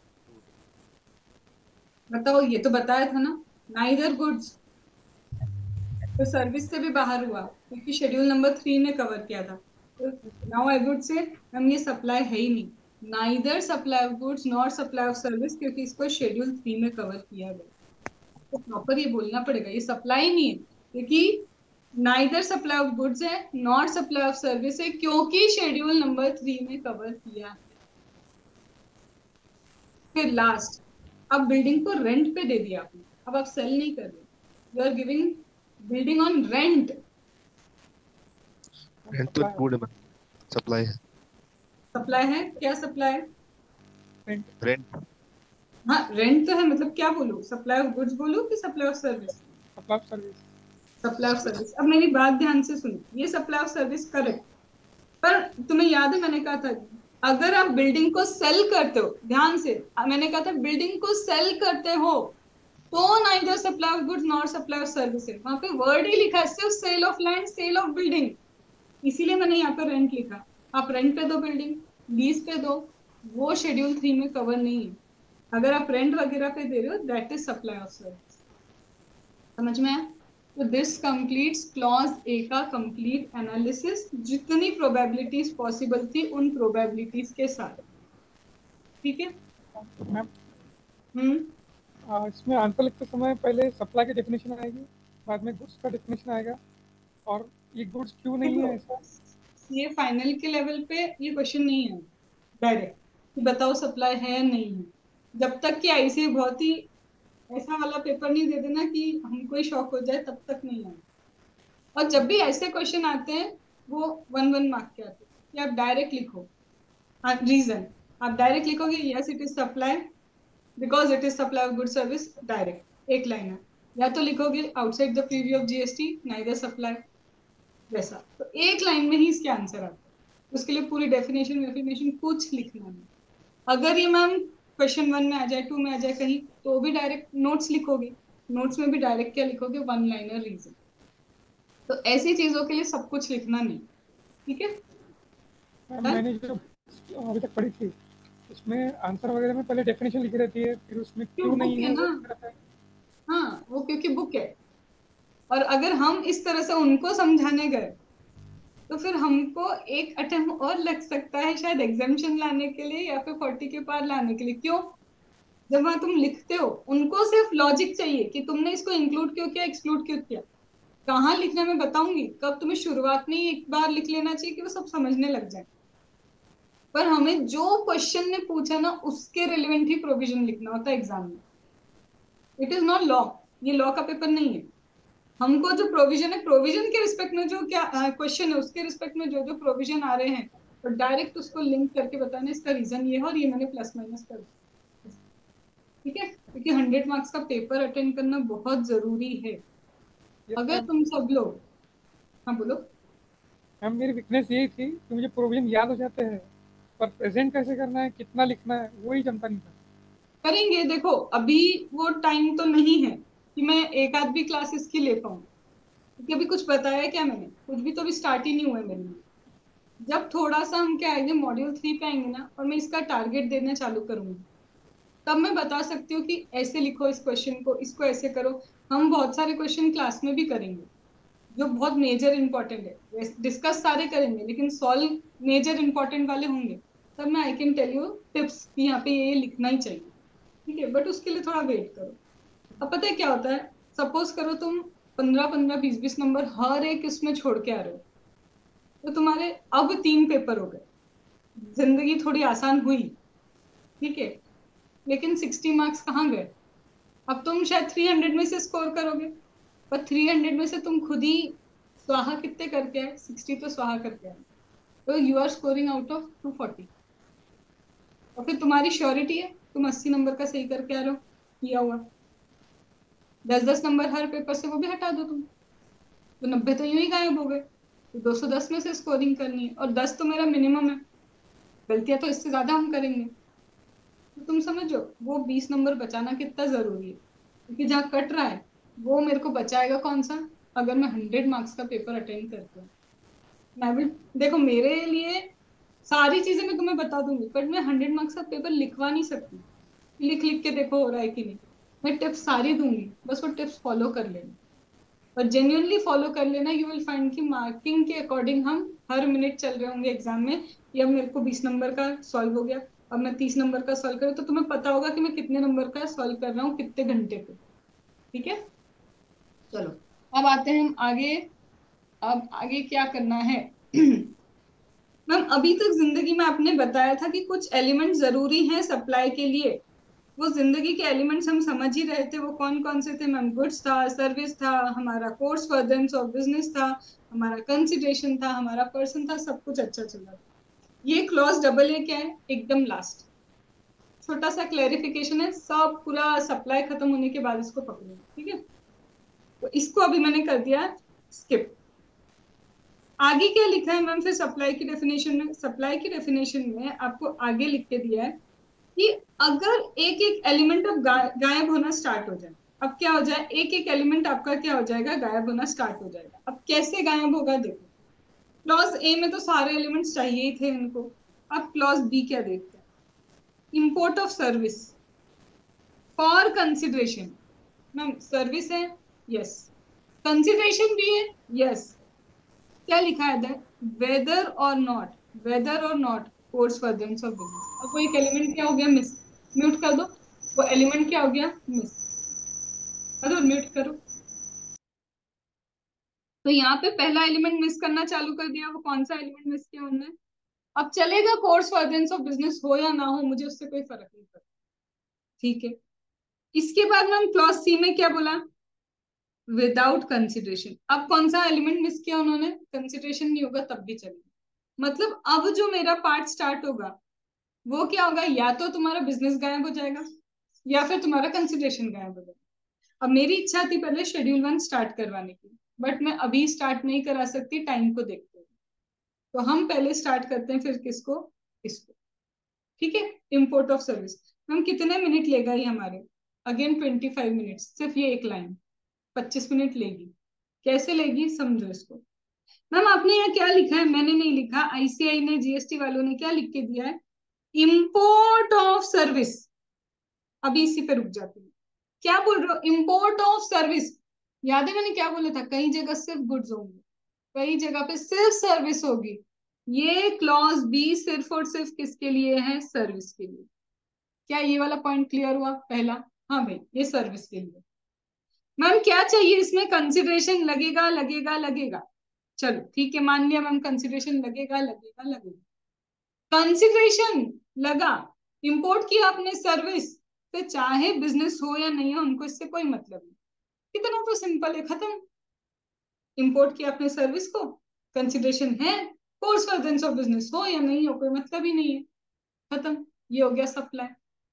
बताओ, ये तो बताया था ना, नाइदर गुड्स। तो सर्विस से भी बाहर हुआ क्योंकि शेड्यूल नंबर 3 ने कवर किया था। तो नाउ आई वुड से हम ये सप्लाई है ही नहीं, neither supply of goods nor supply of service, क्योंकि इसको शेड्यूल 3 में कवर किया गया। तो प्रॉपर ये बोलना पड़ेगा, ये सप्लाई नहीं है क्योंकि नाइदर सप्लाई ऑफ गुड्स है नॉर सप्लाई ऑफ सर्विस है, क्योंकि शेड्यूल नंबर 3 में कवर किया है। फिर लास्ट, अब बिल्डिंग को रेंट पे दे दिया आपने, अब आप सेल नहीं कर रहे, you are giving building on rent. Rent तो गुड है मैम, सप्लाई है। सप्लाई है, क्या सप्लाई है? रेंट। रेंट। हाँ, रेंट तो है, मतलब क्या बोलूं, सप्लाई ऑफ गुड्स बोलूं कि supply of service? Supply of service. Supply of service. अब मेरी बात ध्यान से सुनो, ये सप्लाई ऑफ सर्विस करेक्ट, पर तुम्हें याद है मैंने कहा था अगर आप बिल्डिंग को सेल करते हो, ध्यान से, मैंने कहा था बिल्डिंग को सेल करते हो तो neither supply of goods nor supply of service है। वहां पे वर्ड ही लिखा है सिर्फ sale of land, sale of building, इसीलिए मैंने यहाँ पे रेंट लिखा। आप रेंट पे दो बिल्डिंग, लीज पे दो, वो शेड्यूल 3 में कवर नहीं है। अगर आप रेंट वगैरह पे दे रहे हो, that is supply of service. समझ में आया? तो दिस कंप्लीट्स क्लॉज ए का कंप्लीट एनालिसिस, जितनी प्रोबेबिलिटीज पॉसिबल थी उन प्रोबेबिलिटीज के साथ। ठीक है? मैम हम्म इसमें आंसर लिखते समय पहले सप्लाई की डेफिनेशन आएगी, बाद में गुड्स का डेफिनेशन आएगा, और ये गुड्स क्यों नहीं है ऐसा। ये फाइनल के लेवल पे ये क्वेश्चन नहीं है डायरेक्ट कि बताओ सप्लाई है या नहीं है, जब तक कि ऐसे बहुत ही ऐसा वाला पेपर नहीं दे देना कि हमको ही शॉक हो जाए, तब तक नहीं आना। और जब भी ऐसे क्वेश्चन आते हैं वो 1 मार्क के आते हैं कि आप डायरेक्ट लिखो रीजन, आप डायरेक्ट लिखोगे yes it is supply because it is supply of good service, direct एक लाइन है। या तो लिखोगे outside the preview of GST neither supply, वैसा। तो एक लाइन में ही इसके आंसर आते हैं, उसके लिए पूरी डेफिनेशन कुछ लिखना नहीं। अगर ये मैम क्वेश्चन 1 में आ जाए, 2 में आ जाए कहीं, तो भी डायरेक्ट नोट्स लिखोगे, नोट्स में भी डायरेक्ट क्या लिखोगे, 1 लाइनर रीजन। तो ऐसी चीजों के लिए सब कुछ लिखना नहीं। ठीक है? मैम मैंने जो अभी तक पढ़ी थी उसमें आंसर वगैरह में पहले डेफिनेशन लिखी रहती है, फिर उसमें क्यों नहीं बुक है है ना, वो लिखा रहता है। हाँ वो क्योंकि बुक है। और अगर हम इस तरह से उनको समझाने गए तो फिर हमको एक अटेम्प्ट और लग सकता है शायद एग्जामिशन लाने के लिए या फिर 40 के पार लाने के लिए। क्यों? जब वहां तुम लिखते हो उनको सिर्फ लॉजिक चाहिए कि तुमने इसको इंक्लूड क्यों किया, एक्सक्लूड क्यों किया। कहाँ लिखना मैं बताऊंगी, कब तुम्हें शुरुआत में ही एक बार लिख लेना चाहिए कि वो सब समझने लग जाए। पर हमें जो क्वेश्चन ने पूछा ना उसके रिलेवेंट ही प्रोविजन लिखना होता है एग्जाम में। इट इज नॉट लॉ, ये लॉ का पेपर नहीं है। हमको जो प्रोविजन है, प्रोविजन के रिस्पेक्ट में जो क्या क्वेश्चन है उसके रिस्पेक्ट में जो जो प्रोविजन आ रहे हैं, तो डायरेक्ट उसको लिंक करके बताना इसका रीजन ये है और ये मैंने प्लस माइनस कर दिया। ठीक है? क्योंकि 100 मार्क्स का पेपर अटेंड करना बहुत जरूरी है। अगर तुम सब लोग, हाँ बोलो। मैम मेरी वीकनेस यही थी कि मुझे प्रोविजन याद हो जाते हैं, पर प्रेजेंट कैसे करना है, कितना लिखना है, वही जमता नहीं था। करेंगे, देखो अभी वो टाइम तो नहीं है कि मैं एक आध भी क्लास इसकी ले पाऊँ, क्योंकि अभी कुछ बताया क्या मैंने, कुछ भी तो अभी स्टार्ट ही नहीं हुआ है मेरे लिए। जब थोड़ा सा हम क्या आएंगे, मॉड्यूल 3 पे आएंगे ना, और मैं इसका टारगेट देना चालू करूंगी, तब मैं बता सकती हूँ कि ऐसे लिखो इस क्वेश्चन को, इसको ऐसे करो। हम बहुत सारे क्वेश्चन क्लास में भी करेंगे जो बहुत मेजर इंपॉर्टेंट है, डिस्कस सारे करेंगे लेकिन सॉल्व मेजर इंपॉर्टेंट वाले होंगे। तब मैं I can tell you tips कि यहाँ पे ये लिखना ही चाहिए। ठीक है? बट उसके लिए थोड़ा वेट करो। अब पता है क्या होता है, सपोज करो तुम 15-15, 20-20 नंबर हर एक इसमें छोड़ के आ रहे हो, तो तुम्हारे अब 3 पेपर हो गए, जिंदगी थोड़ी आसान हुई। ठीक है? लेकिन 60 मार्क्स कहाँ गए? अब तुम शायद 300 में से स्कोर करोगे, पर 300 में से तुम खुद ही स्वाहा कितने करके आए, 60 तो स्वाहा करके आए, तो you are scoring out of 240। और फिर तुम्हारी श्योरिटी है तुम 80 नंबर का सही करके आ रहे हो, किया हुआ 10-10 नंबर हर पेपर से वो भी हटा दो तुम, तो 90 तो यूं ही गायब हो गए। तो 210 में से स्कोरिंग करनी है, और 10 तो मेरा मिनिमम है, गलतियां तो इससे ज्यादा हम करेंगे। तो तुम समझो वो 20 नंबर बचाना कितना जरूरी है, क्योंकि जहाँ कट रहा है वो मेरे को बचाएगा कौन सा, अगर मैं 100 मार्क्स का पेपर अटेंड करती हूँ। मैं भी देखो, मेरे लिए सारी चीजें मैं तुम्हें बता दूंगी, बट मैं 100 मार्क्स का पेपर लिखवा नहीं सकती। लिख लिख के देखो हो रहा है कि नहीं। मैं टिप्स सारी दूंगी, बस वो टिप्स फॉलो कर लेना, और जेन्युइनली फॉलो कर लेना। यू विल फाइंड कि मार्किंग के अकॉर्डिंग हम हर मिनट चल रहे होंगे एग्जाम में। या मेरे को 20 नंबर का सॉल्व हो गया, अब मैं 30 नंबर का सॉल्व करूँ, तो तुम्हें पता होगा कि मैं कितने नंबर का सॉल्व कर रहा हूँ कितने घंटे पे। ठीक है, चलो अब आते हैं हम आगे। अब आगे क्या करना है मैम, अभी तक जिंदगी में आपने बताया था कि कुछ एलिमेंट जरूरी हैं सप्लाई के लिए। वो जिंदगी के एलिमेंट्स हम समझ ही रहे थे, वो कौन कौन से थे मैम? गुड्स था, सर्विस था, हमारा कोर्स फर्दरेंस ऑफ बिजनेस था, हमारा कंसिडरेशन था, हमारा पर्सन था, सब कुछ अच्छा चल रहा था। ये क्लॉज डबल ए क्या है? एकदम लास्ट छोटा सा क्लैरिफिकेशन है, सब पूरा सप्लाई खत्म होने के बाद इसको पकड़ेंगे। ठीक है, तो इसको अभी मैंने कर दिया स्किप। आगे क्या लिखा है मैम फिर सप्लाई की डेफिनेशन में? सप्लाई की डेफिनेशन में आपको आगे लिख के दिया है कि अगर एक एक एलिमेंट अब गायब होना स्टार्ट हो जाए, अब क्या हो जाए, एक एक एलिमेंट आपका क्या हो जाएगा, गायब होना स्टार्ट हो जाएगा। अब कैसे गायब होगा देखो, क्लॉज ए में तो सारे एलिमेंट्स चाहिए ही थे इनको। अब क्लॉज बी क्या देखते हैं, import of service for consideration. Ma'am service है, यस, कंसिडरेशन भी है, यस। क्या लिखा है इधर, वेदर और नॉट, वेदर और not course furtherance of business. अब वो एक एलिमेंट क्या हो गया, मिस, म्यूट कर दो। वो एलिमेंट क्या हो गया, मिस, करो म्यूट करो। तो यहाँ पे पहला एलिमेंट मिस करना चालू कर दिया, वो कौन सा एलिमेंट मिस किया हमने? अब चलेगा कोर्स फर्दरेंस ऑफ बिजनेस हो या ना हो, मुझे उससे कोई फर्क नहीं पड़ता। ठीक है, इसके बाद में हम क्लॉज सी में क्या बोला, विदाउट कंसिडरेशन। अब कौन सा एलिमेंट मिस किया उन्होंने, कंसिडरेशन नहीं होगा तब भी चलेगा। मतलब अब जो मेरा पार्ट स्टार्ट होगा वो क्या होगा, या तो तुम्हारा बिजनेस गायब हो जाएगा या फिर तुम्हारा कंसिडरेशन गायब हो जाएगा। अब मेरी इच्छा थी पहले शेड्यूल 1 स्टार्ट करवाने की, बट मैं अभी स्टार्ट नहीं करा सकती टाइम को देखते हुए, तो हम पहले स्टार्ट करते हैं फिर किसको, इसको। ठीक है, इम्पोर्ट ऑफ सर्विस। हम कितने मिनट लेगा ये हमारे, अगेन 25 मिनट, सिर्फ ये एक लाइन 25 मिनट लेगी। कैसे लेगी समझो इसको। मैम आपने यहाँ क्या लिखा है, मैंने नहीं लिखा, आईसीआई ने, जीएसटी वालों ने क्या लिख के दिया है, इंपोर्ट ऑफ सर्विस। अभी इसी पे रुक जाती हूँ, क्या बोल रहे हो, इंपोर्ट ऑफ सर्विस। याद है मैंने क्या बोला था, कई जगह सिर्फ गुड्स होंगे, कई जगह पे सिर्फ सर्विस होगी। ये क्लॉज बी सिर्फ और सिर्फ किसके लिए है, सर्विस के लिए। क्या ये वाला पॉइंट क्लियर हुआ पहला? हाँ भाई, ये सर्विस के लिए। मैम क्या चाहिए इसमें, कंसिडरेशन लगेगा लगेगा लगेगा। चलो ठीक है, मान लिया मैम कंसिडरेशन लगेगा लगेगा लगेगा, कंसिडरेशन लगा, इंपोर्ट किया आपने सर्विस, तो चाहे बिजनेस हो या नहीं हो उनको इससे कोई मतलब नहीं। इतना तो सिंपल है, खत्म। इंपोर्ट किया आपने सर्विस को, कंसिडरेशन है, कोर्स फर्दरेंस ऑफ बिजनेस हो या नहीं हो कोई मतलब ही नहीं है, खत्म। ये हो गया सप्लाई।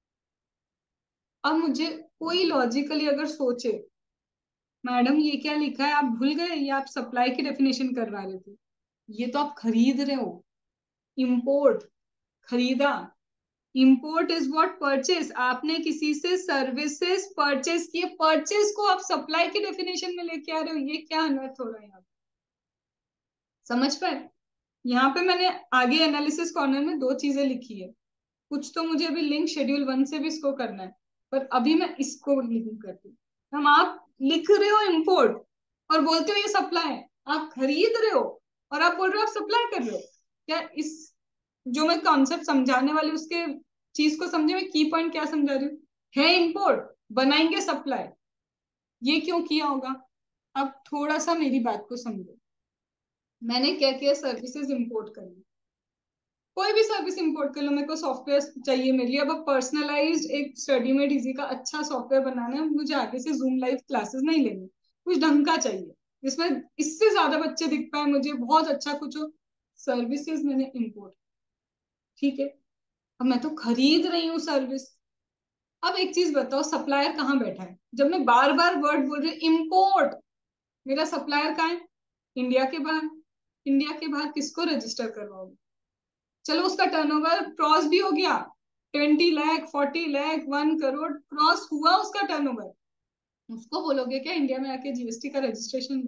अब मुझे कोई लॉजिकली अगर सोचे, मैडम ये क्या लिखा है, आप भूल गए, ये आप सप्लाई की डेफिनेशन करवा रहे थे, ये तो आप खरीद रहे हो। इंपोर्ट, खरीदा, इंपोर्ट इज व्हाट, परचेस। आपने किसी से सर्विसेज परचेस किए, परचेस को आप सप्लाई की डेफिनेशन में लेके आ रहे हो, ये क्या अनर्थ हो रहा है यहाँ, समझ पाए? यहाँ पे मैंने आगे एनालिसिस कॉर्नर में दो चीजें लिखी है, कुछ तो मुझे अभी लिंक शेड्यूल 1 से भी इसको करना है, पर अभी मैं इसको लिंक करती हूँ। हम, आप लिख रहे हो इंपोर्ट और बोलते हो ये सप्लाई है, आप खरीद रहे हो और आप बोल रहे हो आप सप्लाई कर रहे हो। क्या इस, जो मैं कॉन्सेप्ट समझाने वाली उसके चीज को समझे, मैं की पॉइंट क्या समझा रही हूँ, है इंपोर्ट, बनाएंगे सप्लाई, ये क्यों किया होगा? अब थोड़ा सा मेरी बात को समझो, मैंने क्या किया, सर्विसेज इंपोर्ट कर ली, कोई भी सर्विस इंपोर्ट कर लो, मेरे को सॉफ्टवेयर चाहिए मेरे लिए, अब पर्सनलाइज्ड एक स्टडी में डीजी का अच्छा सॉफ्टवेयर बनाना है मुझे, आगे से जूम लाइव क्लासेस नहीं लेनी, कुछ ढंग का चाहिए, जिसमें इससे ज्यादा बच्चे दिख पाए मुझे, बहुत अच्छा कुछ हो, सर्विसेज मैंने इंपोर्ट, ठीक है। अब मैं तो खरीद रही हूँ सर्विस। अब एक चीज बताओ, सप्लायर कहाँ बैठा है? जब मैं बार बार वर्ड बोल रही हूँ इम्पोर्ट, मेरा सप्लायर कहाँ है? इंडिया के बाहर। इंडिया के बाहर किसको रजिस्टर करवाओगे? चलो उसका टर्नओवर क्रॉस भी हो गया, 20 लाख 40 लाख 1 करोड़ क्रॉस हुआ उसका टर्नओवर, उसको बोलोगे क्या इंडिया में आके जीएसटी का रजिस्ट्रेशन?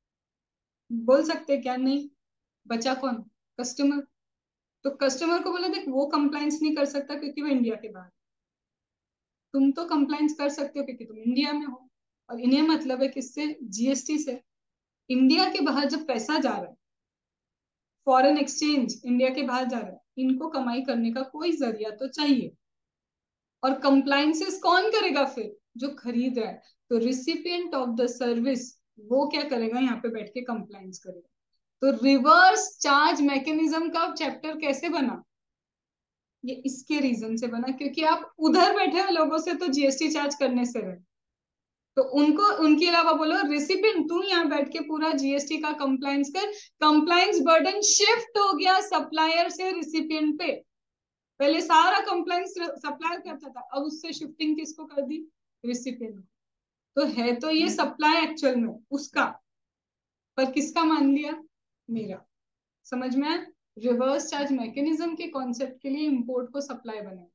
बोल सकते क्या? नहीं। बचा कौन? कस्टमर। तो कस्टमर को बोला देख वो कंप्लाइंस नहीं कर सकता क्योंकि वो इंडिया के बाहर। तुम तो कंप्लाइंस कर सकते हो क्योंकि तुम इंडिया में हो। और इन्हें मतलब है किससे? जीएसटी से। इंडिया के बाहर जब पैसा जा रहा है, फॉरेन एक्सचेंज इंडिया के बाहर जा रहा है, इनको कमाई करने का कोई जरिया तो चाहिए। और कंप्लाइंसेस कौन करेगा फिर? जो खरीद रहा है। तो रिसिपिएंट ऑफ द सर्विस वो क्या करेगा? यहाँ पे बैठ के कंप्लाइंस करेगा। तो रिवर्स चार्ज मैकेनिज्म का चैप्टर कैसे बना? ये इसके रीजन से बना क्योंकि आप उधर बैठे हुए लोगों से तो जीएसटी चार्ज करने से रहे, तो उनको उनके अलावा बोलो रिसिपिएंट तू यहाँ बैठ के पूरा जीएसटी का कंप्लाइंस कर। कंप्लाइंस बर्डन शिफ्ट हो गया सप्लायर से रिसिपिएंट पे। पहले सारा कंप्लाइंस सप्लायर करता था, अब उससे शिफ्टिंग किसको कर दी? रिसिपिएंट। तो है तो ये सप्लाई एक्चुअल में उसका, पर किसका मान लिया? मेरा। समझ में आया? रिवर्स चार्ज मैकेनिज्म के कॉन्सेप्ट के लिए इंपोर्ट को सप्लाई बनाया।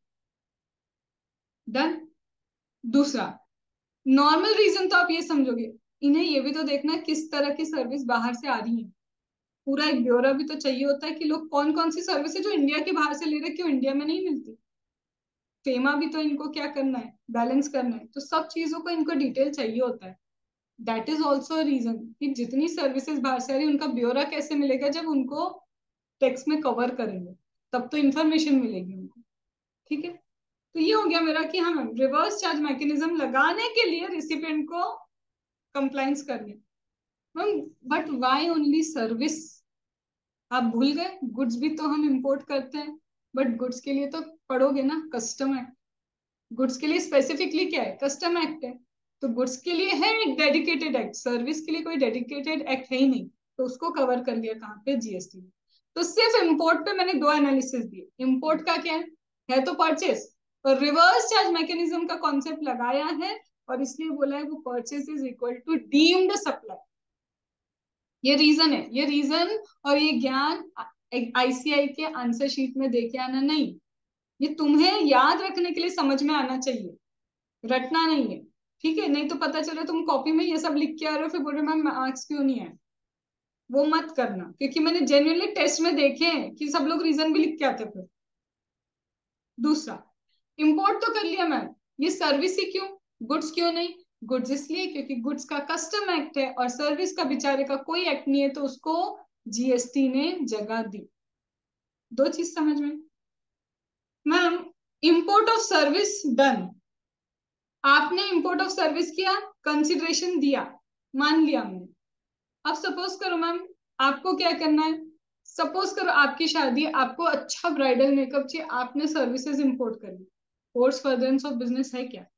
डन। दूसरा, नॉर्मल रीजन तो आप ये समझोगे, इन्हें ये भी तो देखना किस तरह की सर्विस बाहर से आ रही है। पूरा एक ब्यौरा भी तो चाहिए होता है कि लोग कौन कौन सी सर्विस है जो इंडिया के बाहर से ले रहे, क्यों इंडिया में नहीं मिलती। फेमा भी तो इनको क्या करना है? बैलेंस करना है। तो सब चीजों को इनको डिटेल चाहिए होता है। दैट इज ऑल्सो रीजन कि जितनी सर्विसेज बाहर से आ रही है उनका ब्यौरा कैसे मिलेगा? जब उनको टेक्स्ट में कवर करेंगे तब तो इंफॉर्मेशन मिलेगी उनको। ठीक है। तो ये हो गया मेरा कि हाँ मैम रिवर्स चार्ज मैकेनिज्म लगाने के लिए रिसिपिएंट को कंप्लाइंस करनी। Ma'am but why only service? आप भूल गए गुड्स भी तो हम इंपोर्ट करते हैं, बट गुड्स के लिए तो पढ़ोगे ना कस्टम एक्ट। गुड्स के लिए स्पेसिफिकली क्या है? कस्टम एक्ट है। तो गुड्स के लिए है एक डेडिकेटेड एक्ट, सर्विस के लिए कोई डेडिकेटेड एक्ट है ही नहीं, तो उसको कवर कर लिया कहाँ पे? जीएसटी में। तो सिर्फ इंपोर्ट पे मैंने दो एनालिसिस दिए। इंपोर्ट का क्या है तो परचेस, और रिवर्स चार्ज मैकेनिज्म का कॉन्सेप्ट लगाया है और इसलिए बोला है वो purchase is equal to deemed supply. ये रीजन है, ये रीजन और ये ज्ञान आईसीआई के आंसर शीट में देके आना नहीं, ये तुम्हें याद रखने के लिए समझ में आना चाहिए, रटना नहीं है। ठीक है? नहीं तो पता चले तुम कॉपी में ये सब लिख के आ रहे हो फिर बोल रहे मैम मार्क्स क्यों नहीं आए। वो मत करना, क्योंकि मैंने जेन्युइनली टेस्ट में देखे हैं कि सब लोग रीजन भी लिख के आते फिर। दूसरा, इंपोर्ट तो कर लिया मैम, ये सर्विस ही क्यों? गुड्स क्यों नहीं? गुड्स इसलिए क्योंकि गुड्स का कस्टम एक्ट है और सर्विस का बेचारे का कोई एक्ट नहीं है, तो उसको जीएसटी ने जगह दी। दो चीज समझ में। Ma'am import of service done, आपने इंपोर्ट ऑफ सर्विस किया, कंसिडरेशन दिया, मान लिया हमने। अब सपोज करो मैम आपको क्या करना है? सपोज करो आपकी शादी, आपको अच्छा ब्राइडल मेकअप चाहिए, आपने सर्विसेज इंपोर्ट कर ली, कोर्स फर्दरेंस ऑफ बिजनेस है क्या?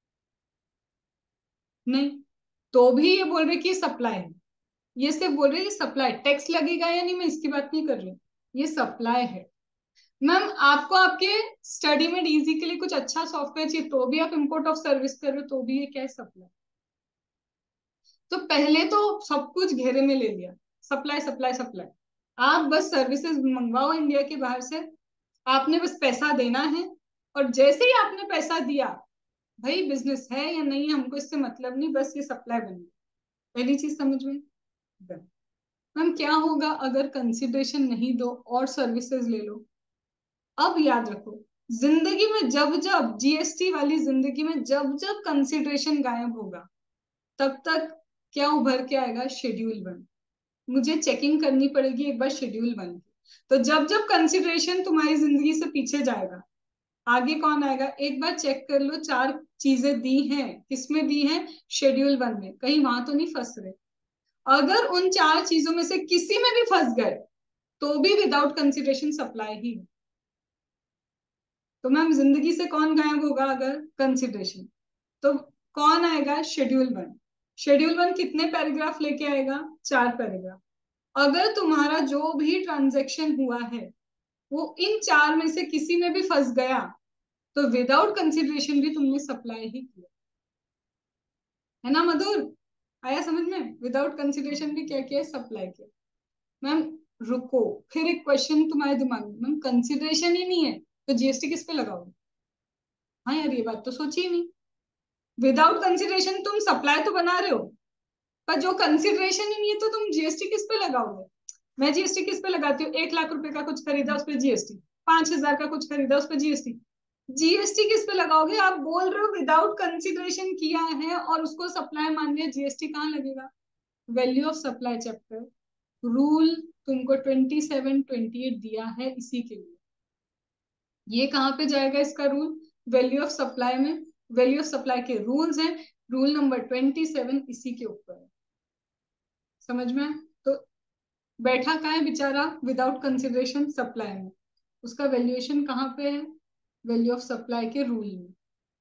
नहीं। तो भी ये बोल रहे कि सप्लाई है, ये सिर्फ बोल रहे सप्लाई, टैक्स लगेगा या नहीं मैं इसकी बात नहीं कर रही, ये सप्लाई है। मैम आपको आपके स्टडी में इजी के लिए कुछ अच्छा सॉफ्टवेयर चाहिए, तो भी आप इंपोर्ट ऑफ सर्विस कर रहे हो, तो भी ये क्या है? सप्लाई। तो पहले तो सब कुछ घेरे में ले लिया, सप्लाई सप्लाई सप्लाई। आप बस सर्विसेज मंगवाओ इंडिया के बाहर से, आपने बस पैसा देना है, और जैसे ही आपने पैसा दिया, भाई बिजनेस है या नहीं हमको इससे मतलब नहीं, बस ये सप्लाई बनी। पहली चीज समझ में। मैम क्या होगा अगर कंसिडरेशन नहीं दो और सर्विसेज ले लो? अब याद रखो, जिंदगी में जब जब जीएसटी वाली जिंदगी में जब जब कंसिडरेशन गायब होगा, तब तक क्या उभर के आएगा? शेड्यूल 1। मुझे चेकिंग करनी पड़ेगी एक बार शेड्यूल 1 की। तो जब जब कंसिडरेशन तुम्हारी जिंदगी से पीछे जाएगा, आगे कौन आएगा? एक बार चेक कर लो, 4 चीजें दी हैं, किसमें दी हैं? शेड्यूल 1 में। कहीं वहां तो नहीं फंस रहे? अगर उन 4 चीजों में से किसी में भी फंस गए तो भी विदाउट कंसिडरेशन सप्लाई ही है। तो मैम जिंदगी से कौन गायब होगा अगर? कंसिडरेशन। तो कौन आएगा? शेड्यूल 1। शेड्यूल 1 कितने पैराग्राफ लेके आएगा? 4 पैराग्राफ। अगर तुम्हारा जो भी ट्रांजैक्शन हुआ है वो इन 4 में से किसी में भी फंस गया तो विदाउट कंसिडरेशन भी तुमने सप्लाई ही किया, है ना मधुर? आया समझ में? विदाउट कंसिडरेशन भी क्या किया? सप्लाई किया। मैम रुको, फिर एक क्वेश्चन तुम्हारे दिमाग में, मैम कंसिडरेशन ही नहीं है तो जीएसटी किस पे लगाओगे? हाँ यार ये बात तो सोची ही नहीं। विदाउट कंसिडरेशन तुम सप्लाई तो बना रहे हो, पर जो कंसिडरेशन ही नहीं है तो तुम जीएसटी किस पे लगाओगे? मैं जीएसटी किस पे लगाती हूँ? 1 लाख रुपए का कुछ खरीदा उस पर जीएसटी, 5,000 का कुछ खरीदा उस पर जीएसटी। जीएसटी किस पे लगाओगे? आप बोल रहे हो विदाउट कंसिडरेशन किया है और उसको सप्लाई मान लिया, जीएसटी कहाँ लगेगा? Value of supply chapter rule तुमको 27-28 दिया है इसी के लिए। ये कहाँ पे जाएगा इसका रूल? वैल्यू ऑफ सप्लाई में। वैल्यू ऑफ सप्लाई के रूल्स हैं, रूल नंबर 27 इसी के ऊपर है। समझ में? तो बैठा कहाँ है बेचारा? विदाउट कंसिडरेशन सप्लाई में। उसका वैल्यूएशन कहाँ पे है? वैल्यू ऑफ सप्लाई के रूल में।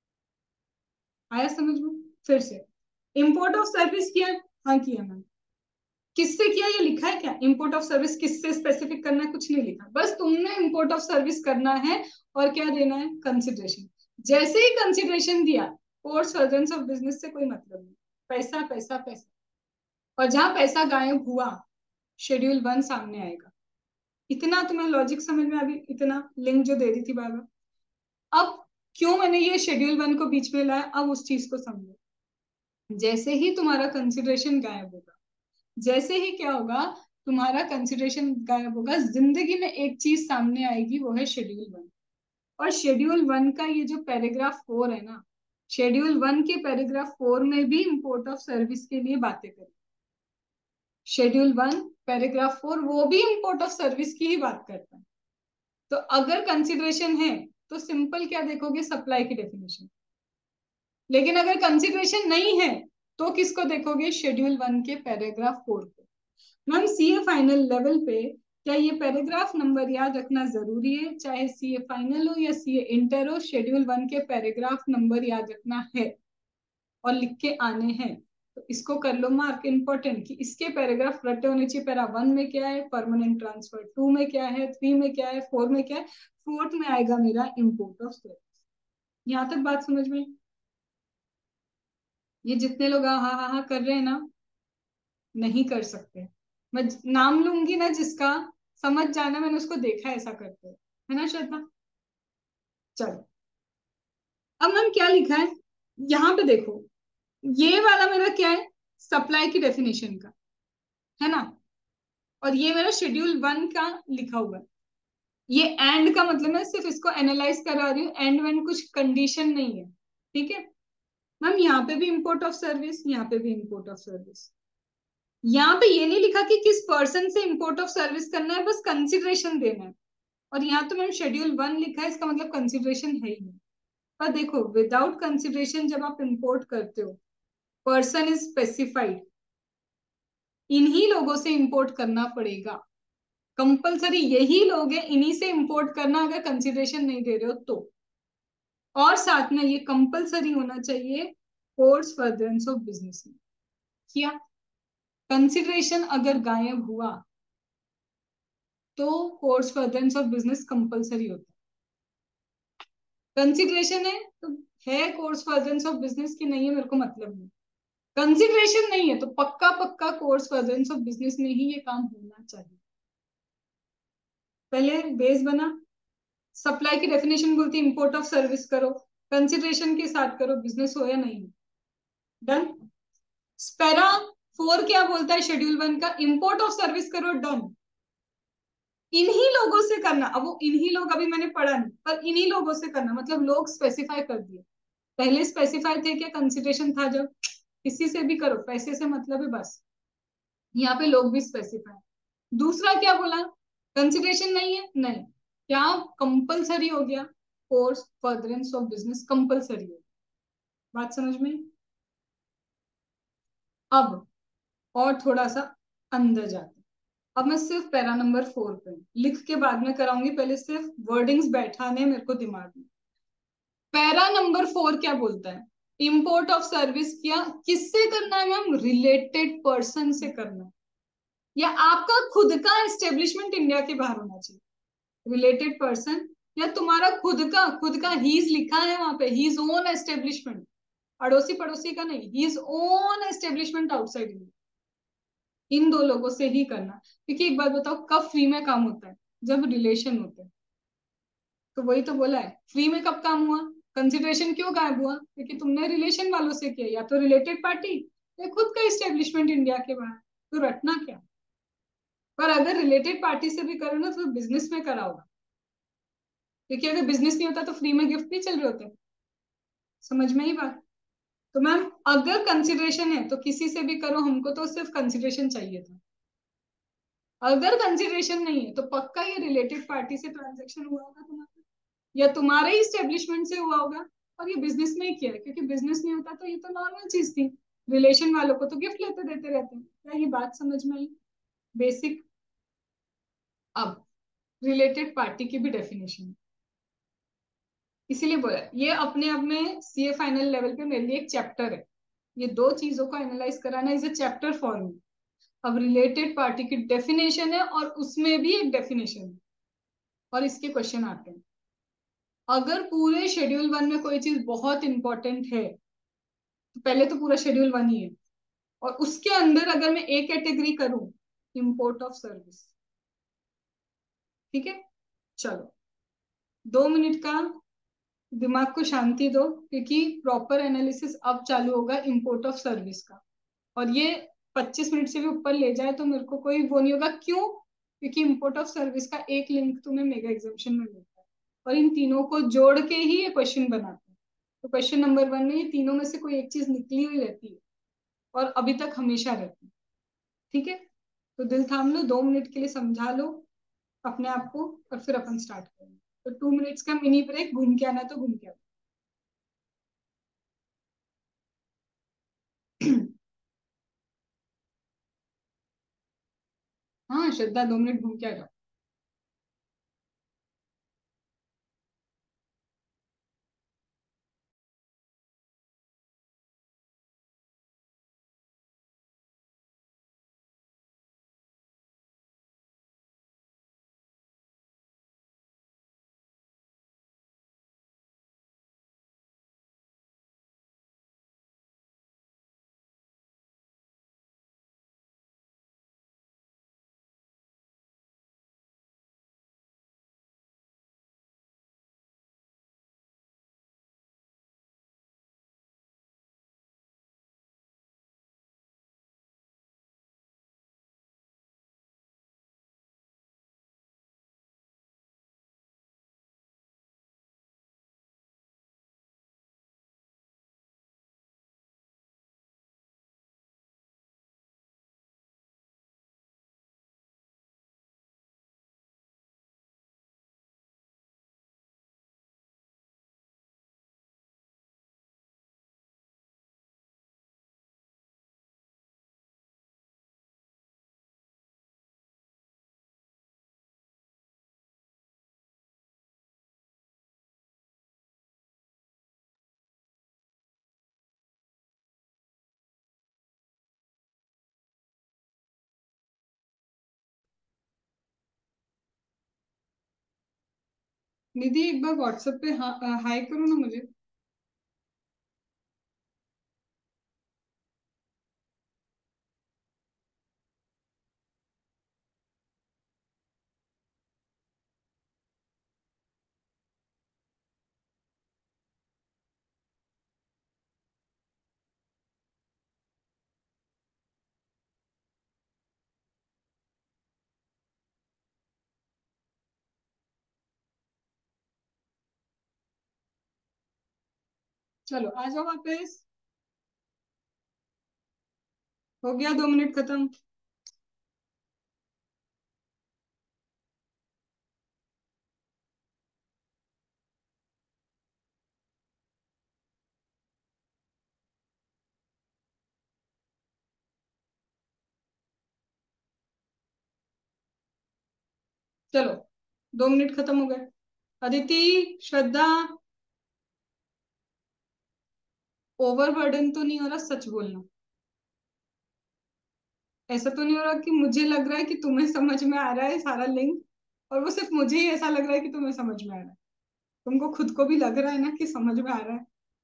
आया समझ में? फिर से इंपोर्ट ऑफ सर्विस किया? हाँ किया मैम। किससे किया ये लिखा है क्या? इंपोर्ट ऑफ सर्विस किससे स्पेसिफिक करना है? कुछ नहीं लिखा, बस तुमने इंपोर्ट ऑफ सर्विस करना है और क्या देना है? कंसिडरेशन। जैसे ही कंसिडरेशन दिया, कोर्स फर्दरेंस ऑफ बिजनेस से कोई मतलब नहीं, पैसा पैसा पैसा। और जहां पैसा गायब हुआ शेड्यूल 1 सामने आएगा। इतना तुम्हें लॉजिक समझ में? अभी इतना लिंक जो दे दी थी बार बार। अब क्यों मैंने ये शेड्यूल 1 को बीच में लाया, अब उस चीज को समझो। जैसे ही तुम्हारा कंसिडरेशन गायब होगा, जैसे ही क्या होगा, तुम्हारा कंसिडरेशन गायब होगा, जिंदगी में एक चीज सामने आएगी, वो है शेड्यूल 1। और शेड्यूल 1 का ये जो पैराग्राफ 4 है ना, शेड्यूल 1 के पैराग्राफ 4 में भी इंपोर्ट ऑफ सर्विस के लिए बातें करें। शेड्यूल 1 पैराग्राफ 4 वो भी इंपोर्ट ऑफ सर्विस की ही बात करता है। तो अगर कंसिडरेशन है तो सिंपल क्या देखोगे? सप्लाई की डेफिनेशन। लेकिन अगर कंसिडरेशन नहीं है तो किसको देखोगे? शेड्यूल 1 के पैराग्राफ 4 को। मैम सीए फाइनल लेवल पे क्या ये पैराग्राफ नंबर याद रखना जरूरी है? चाहे सीए फाइनल हो या सीए इंटर हो, शेड्यूल 1 के पैराग्राफ नंबर याद रखना है और लिख के आने हैं। तो इसको कर लो मार्क, इंपॉर्टेंट, कि इसके पैराग्राफ रटे होने चाहिए। पैरा 1 में क्या है? Permanent transfer. 2 में क्या है? 3 में क्या है? 4 में क्या है? 4th में आएगा मेरा इंपोर्ट ऑफ सर्विस। यहां तक बात समझ में? ये जितने लोग हाँ हाँ हाँ कर रहे हैं ना, नहीं कर सकते। मैं नाम लूंगी ना जिसका, समझ जाना, मैंने उसको देखा ऐसा करते, है ना श्रद्धा? चलो अब मैम क्या लिखा है यहाँ पे देखो, ये वाला मेरा क्या है? सप्लाई की डेफिनेशन का, है ना? और ये मेरा शेड्यूल 1 का लिखा हुआ है। ये एंड का मतलब मैं सिर्फ इसको एनालाइज करा रही हूँ, एंड वेंड कुछ कंडीशन नहीं है, ठीक है मैम? यहाँ पे भी इंपोर्ट ऑफ सर्विस, यहाँ पे भी इंपोर्ट ऑफ सर्विस। यहाँ पे ये नहीं लिखा कि किस पर्सन से इंपोर्ट ऑफ सर्विस करना है, बस कंसिडरेशन देना है। और यहाँ तो मैम शेड्यूल 1 लिखा है, इसका मतलब कंसिडरेशन है ही नहीं। पर देखो विदाउट कंसिडरेशन जब आप इंपोर्ट करते हो, पर्सन इज स्पेसिफाइड, इन्हीं लोगों से इंपोर्ट करना पड़ेगा, कंपलसरी यही लोग हैं, इन्हीं से इंपोर्ट करना अगर कंसिडरेशन नहीं दे रहे हो तो। और साथ में ये कंपलसरी होना चाहिए कोर्स फर्दरेंस ऑफ बिजनेस में। किया? कंसिडरेशन अगर गायब हुआ तो course furtherance of business compulsory होता है। कंसिडरेशन है तो है कोर्स फर्दरेंस ऑफ बिजनेस की नहीं है, मेरे को मतलब नहीं। कंसिडरेशन नहीं है तो पक्का पक्का कोर्स फर्दरेंस ऑफ बिजनेस में ही ये काम होना चाहिए। पहले बेस बना, सप्लाई की डेफिनेशन बोलती है इंपोर्ट ऑफ सर्विस करो, कंसिडरेशन के साथ करो, बिजनेस हो या नहीं। डन। पैरा 4 क्या बोलता है शेड्यूल 1 का? इंपोर्ट ऑफ सर्विस करो, डन। इन्हीं लोगों से करना। अब वो इन्हीं लोग अभी मैंने पढ़ा नहीं, पर इन्हीं लोगों से करना मतलब लोग स्पेसिफाई कर दिए। पहले स्पेसिफाई थे क्या? कंसिडरेशन था जब, किसी से भी करो, पैसे से मतलब है बस। यहाँ पे लोग भी स्पेसिफाई। दूसरा क्या बोला? कंसिडरेशन नहीं है, नहीं, क्या कंपलसरी हो गया? Course furtherance of business compulsory हो गया। बात समझ में? अब और थोड़ा सा अंदर जाते, अब मैं सिर्फ पैरा नंबर 4 पे लिख के बाद में कराऊंगी, पहले सिर्फ वर्डिंग्स बैठाने मेरे को दिमाग में। पैरा नंबर 4 क्या बोलता है? इंपोर्ट ऑफ सर्विस किया, किससे करना है मैम? रिलेटेड पर्सन से करना है, या आपका खुद का एस्टेब्लिशमेंट इंडिया के बाहर होना चाहिए। रिलेटेड पर्सन, या तुम्हारा खुद का हीज लिखा है वहां पे, हीज ओन एस्टेब्लिशमेंट, अड़ोसी पड़ोसी का नहीं, his own establishment outside India. इन दो लोगों से ही करना। क्योंकि एक बात बताओ, कब फ्री में काम होता है? जब रिलेशन होते हैं। तो वही तो बोला है, फ्री में कब काम हुआ? कंसिडरेशन क्यों गायब हुआ? क्योंकि तुमने रिलेशन वालों से किया, या तो रिलेटेड पार्टी या खुद का इस्टेब्लिशमेंट इंडिया के बाहर। तो रटना क्या। पर अगर रिलेटेड पार्टी से भी करो ना तो बिजनेस में करा होगा, क्योंकि अगर बिजनेस नहीं होता तो फ्री में गिफ्ट नहीं चल रहे होते। समझ में ही बात। तो मैम अगर कंसिडरेशन है तो किसी से भी करो, हमको तो सिर्फ कंसिडरेशन चाहिए था। अगर कंसिडरेशन नहीं है तो पक्का ये रिलेटेड पार्टी से ट्रांजेक्शन हुआ होगा तुम्हारा, या तुम्हारे ही स्टेब्लिशमेंट से हुआ होगा, और ये बिजनेस में ही किया है। क्योंकि बिजनेस नहीं होता तो ये तो नॉर्मल चीज थी, रिलेशन वालों को तो गिफ्ट लेते देते रहते हैं। क्या ये बात समझ में आई? बेसिक। अब रिलेटेड पार्टी की भी डेफिनेशन, इसीलिए बोला ये अपने आप में सीए फाइनल लेवल पे मेरे लिए एक चैप्टर है। ये दो चीजों को एनालाइज कराना is a chapter for me. अब रिलेटेड पार्टी की डेफिनेशन है और उसमें भी एक डेफिनेशन है, और इसके क्वेश्चन आते हैं। अगर पूरे शेड्यूल 1 में कोई चीज बहुत इंपॉर्टेंट है तो पहले तो पूरा शेड्यूल 1 ही है, और उसके अंदर अगर मैं एक कैटेगरी करूं, इंपोर्ट ऑफ सर्विस। ठीक है, चलो 2 मिनट का दिमाग को शांति दो, क्योंकि प्रॉपर एनालिसिस अब चालू होगा इंपोर्ट ऑफ सर्विस का। और ये 25 मिनट से भी ऊपर ले जाए तो मेरे को कोई वो नहीं होगा। क्यों? क्योंकि इंपोर्ट ऑफ सर्विस का एक लिंक तुम्हें मेगा एग्जामिनेशन में मिलता है, और इन तीनों को जोड़ के ही ये क्वेश्चन बनाते हैं। तो क्वेश्चन नंबर 1 में ये तीनों में से कोई एक चीज निकली हुई रहती है, और अभी तक हमेशा रहती है। ठीक है, तो दिल थाम लो, 2 मिनट के लिए समझा लो अपने आप को, और फिर अपन स्टार्ट करेंगे। तो 2 मिनट्स का मिनी ब्रेक, घूम के आना है तो घूम के आना। हाँ श्रद्धा, 2 मिनट घूम के आ जाओ। निधि एक बार व्हाट्सएप पे हाय करो ना मुझे। चलो आ जाओ वापस, हो गया 2 मिनट खत्म। चलो 2 मिनट खत्म हो गए। अदिति, श्रद्धा, ओवरबर्डन तो नहीं हो रहा, सच बोलना। ऐसा तो नहीं हो रहा कि मुझे लग रहा है कि तुम्हें समझ में आ रहा है सारा लिंक, और वो सिर्फ मुझे ही ऐसा लग रहा है कि तुम्हें समझ में आ रहा है? तुमको खुद को भी लग रहा है ना कि समझ में आ रहा है?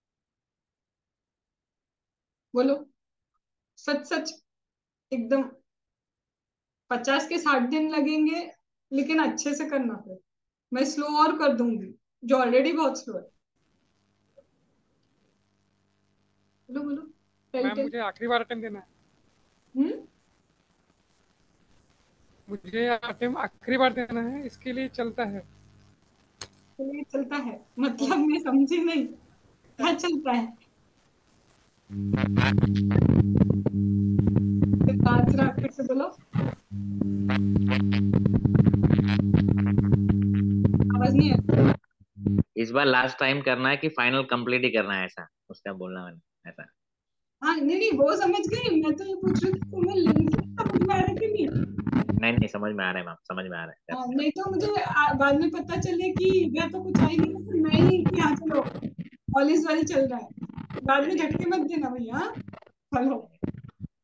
बोलो सच सच, एकदम। 50 के 60 दिन लगेंगे, लेकिन अच्छे से करना फिर। मैं स्लो और कर दूंगी, जो ऑलरेडी बहुत स्लो है। बोलो बोलो। Ma'am tell. मुझे आखिरी बार अटेम्प्ट देना है। हम्म। मुझे अटेम्प्ट आखिरी बार देना है, इसके लिए चलता है। चलिए चलता है मतलब मैं समझी नहीं, क्या चलता है? फिर से बोलो। आवाज नहीं है। इस बार लास्ट टाइम करना है कि फाइनल कंप्लीट ही करना है, ऐसा उसका बोलना मैंने ऐसा। हाँ नहीं नहीं, वो समझ गई, मैं तो ये पूछ रही हूँ कि तुम्हें लिंक समझ में आ रहा है कि नहीं। नहीं नहीं, समझ में आ रहा है मैम, समझ में आ रहा है। हाँ, नहीं तो मुझे बाद में पता चले कि इधर तो कुछ आई नहीं, तो मैं ही कि हाँ चलो कॉलेज वाली चल रहा है, बाद में चलिए झटके मत देना भैया। हेलो। चलिए।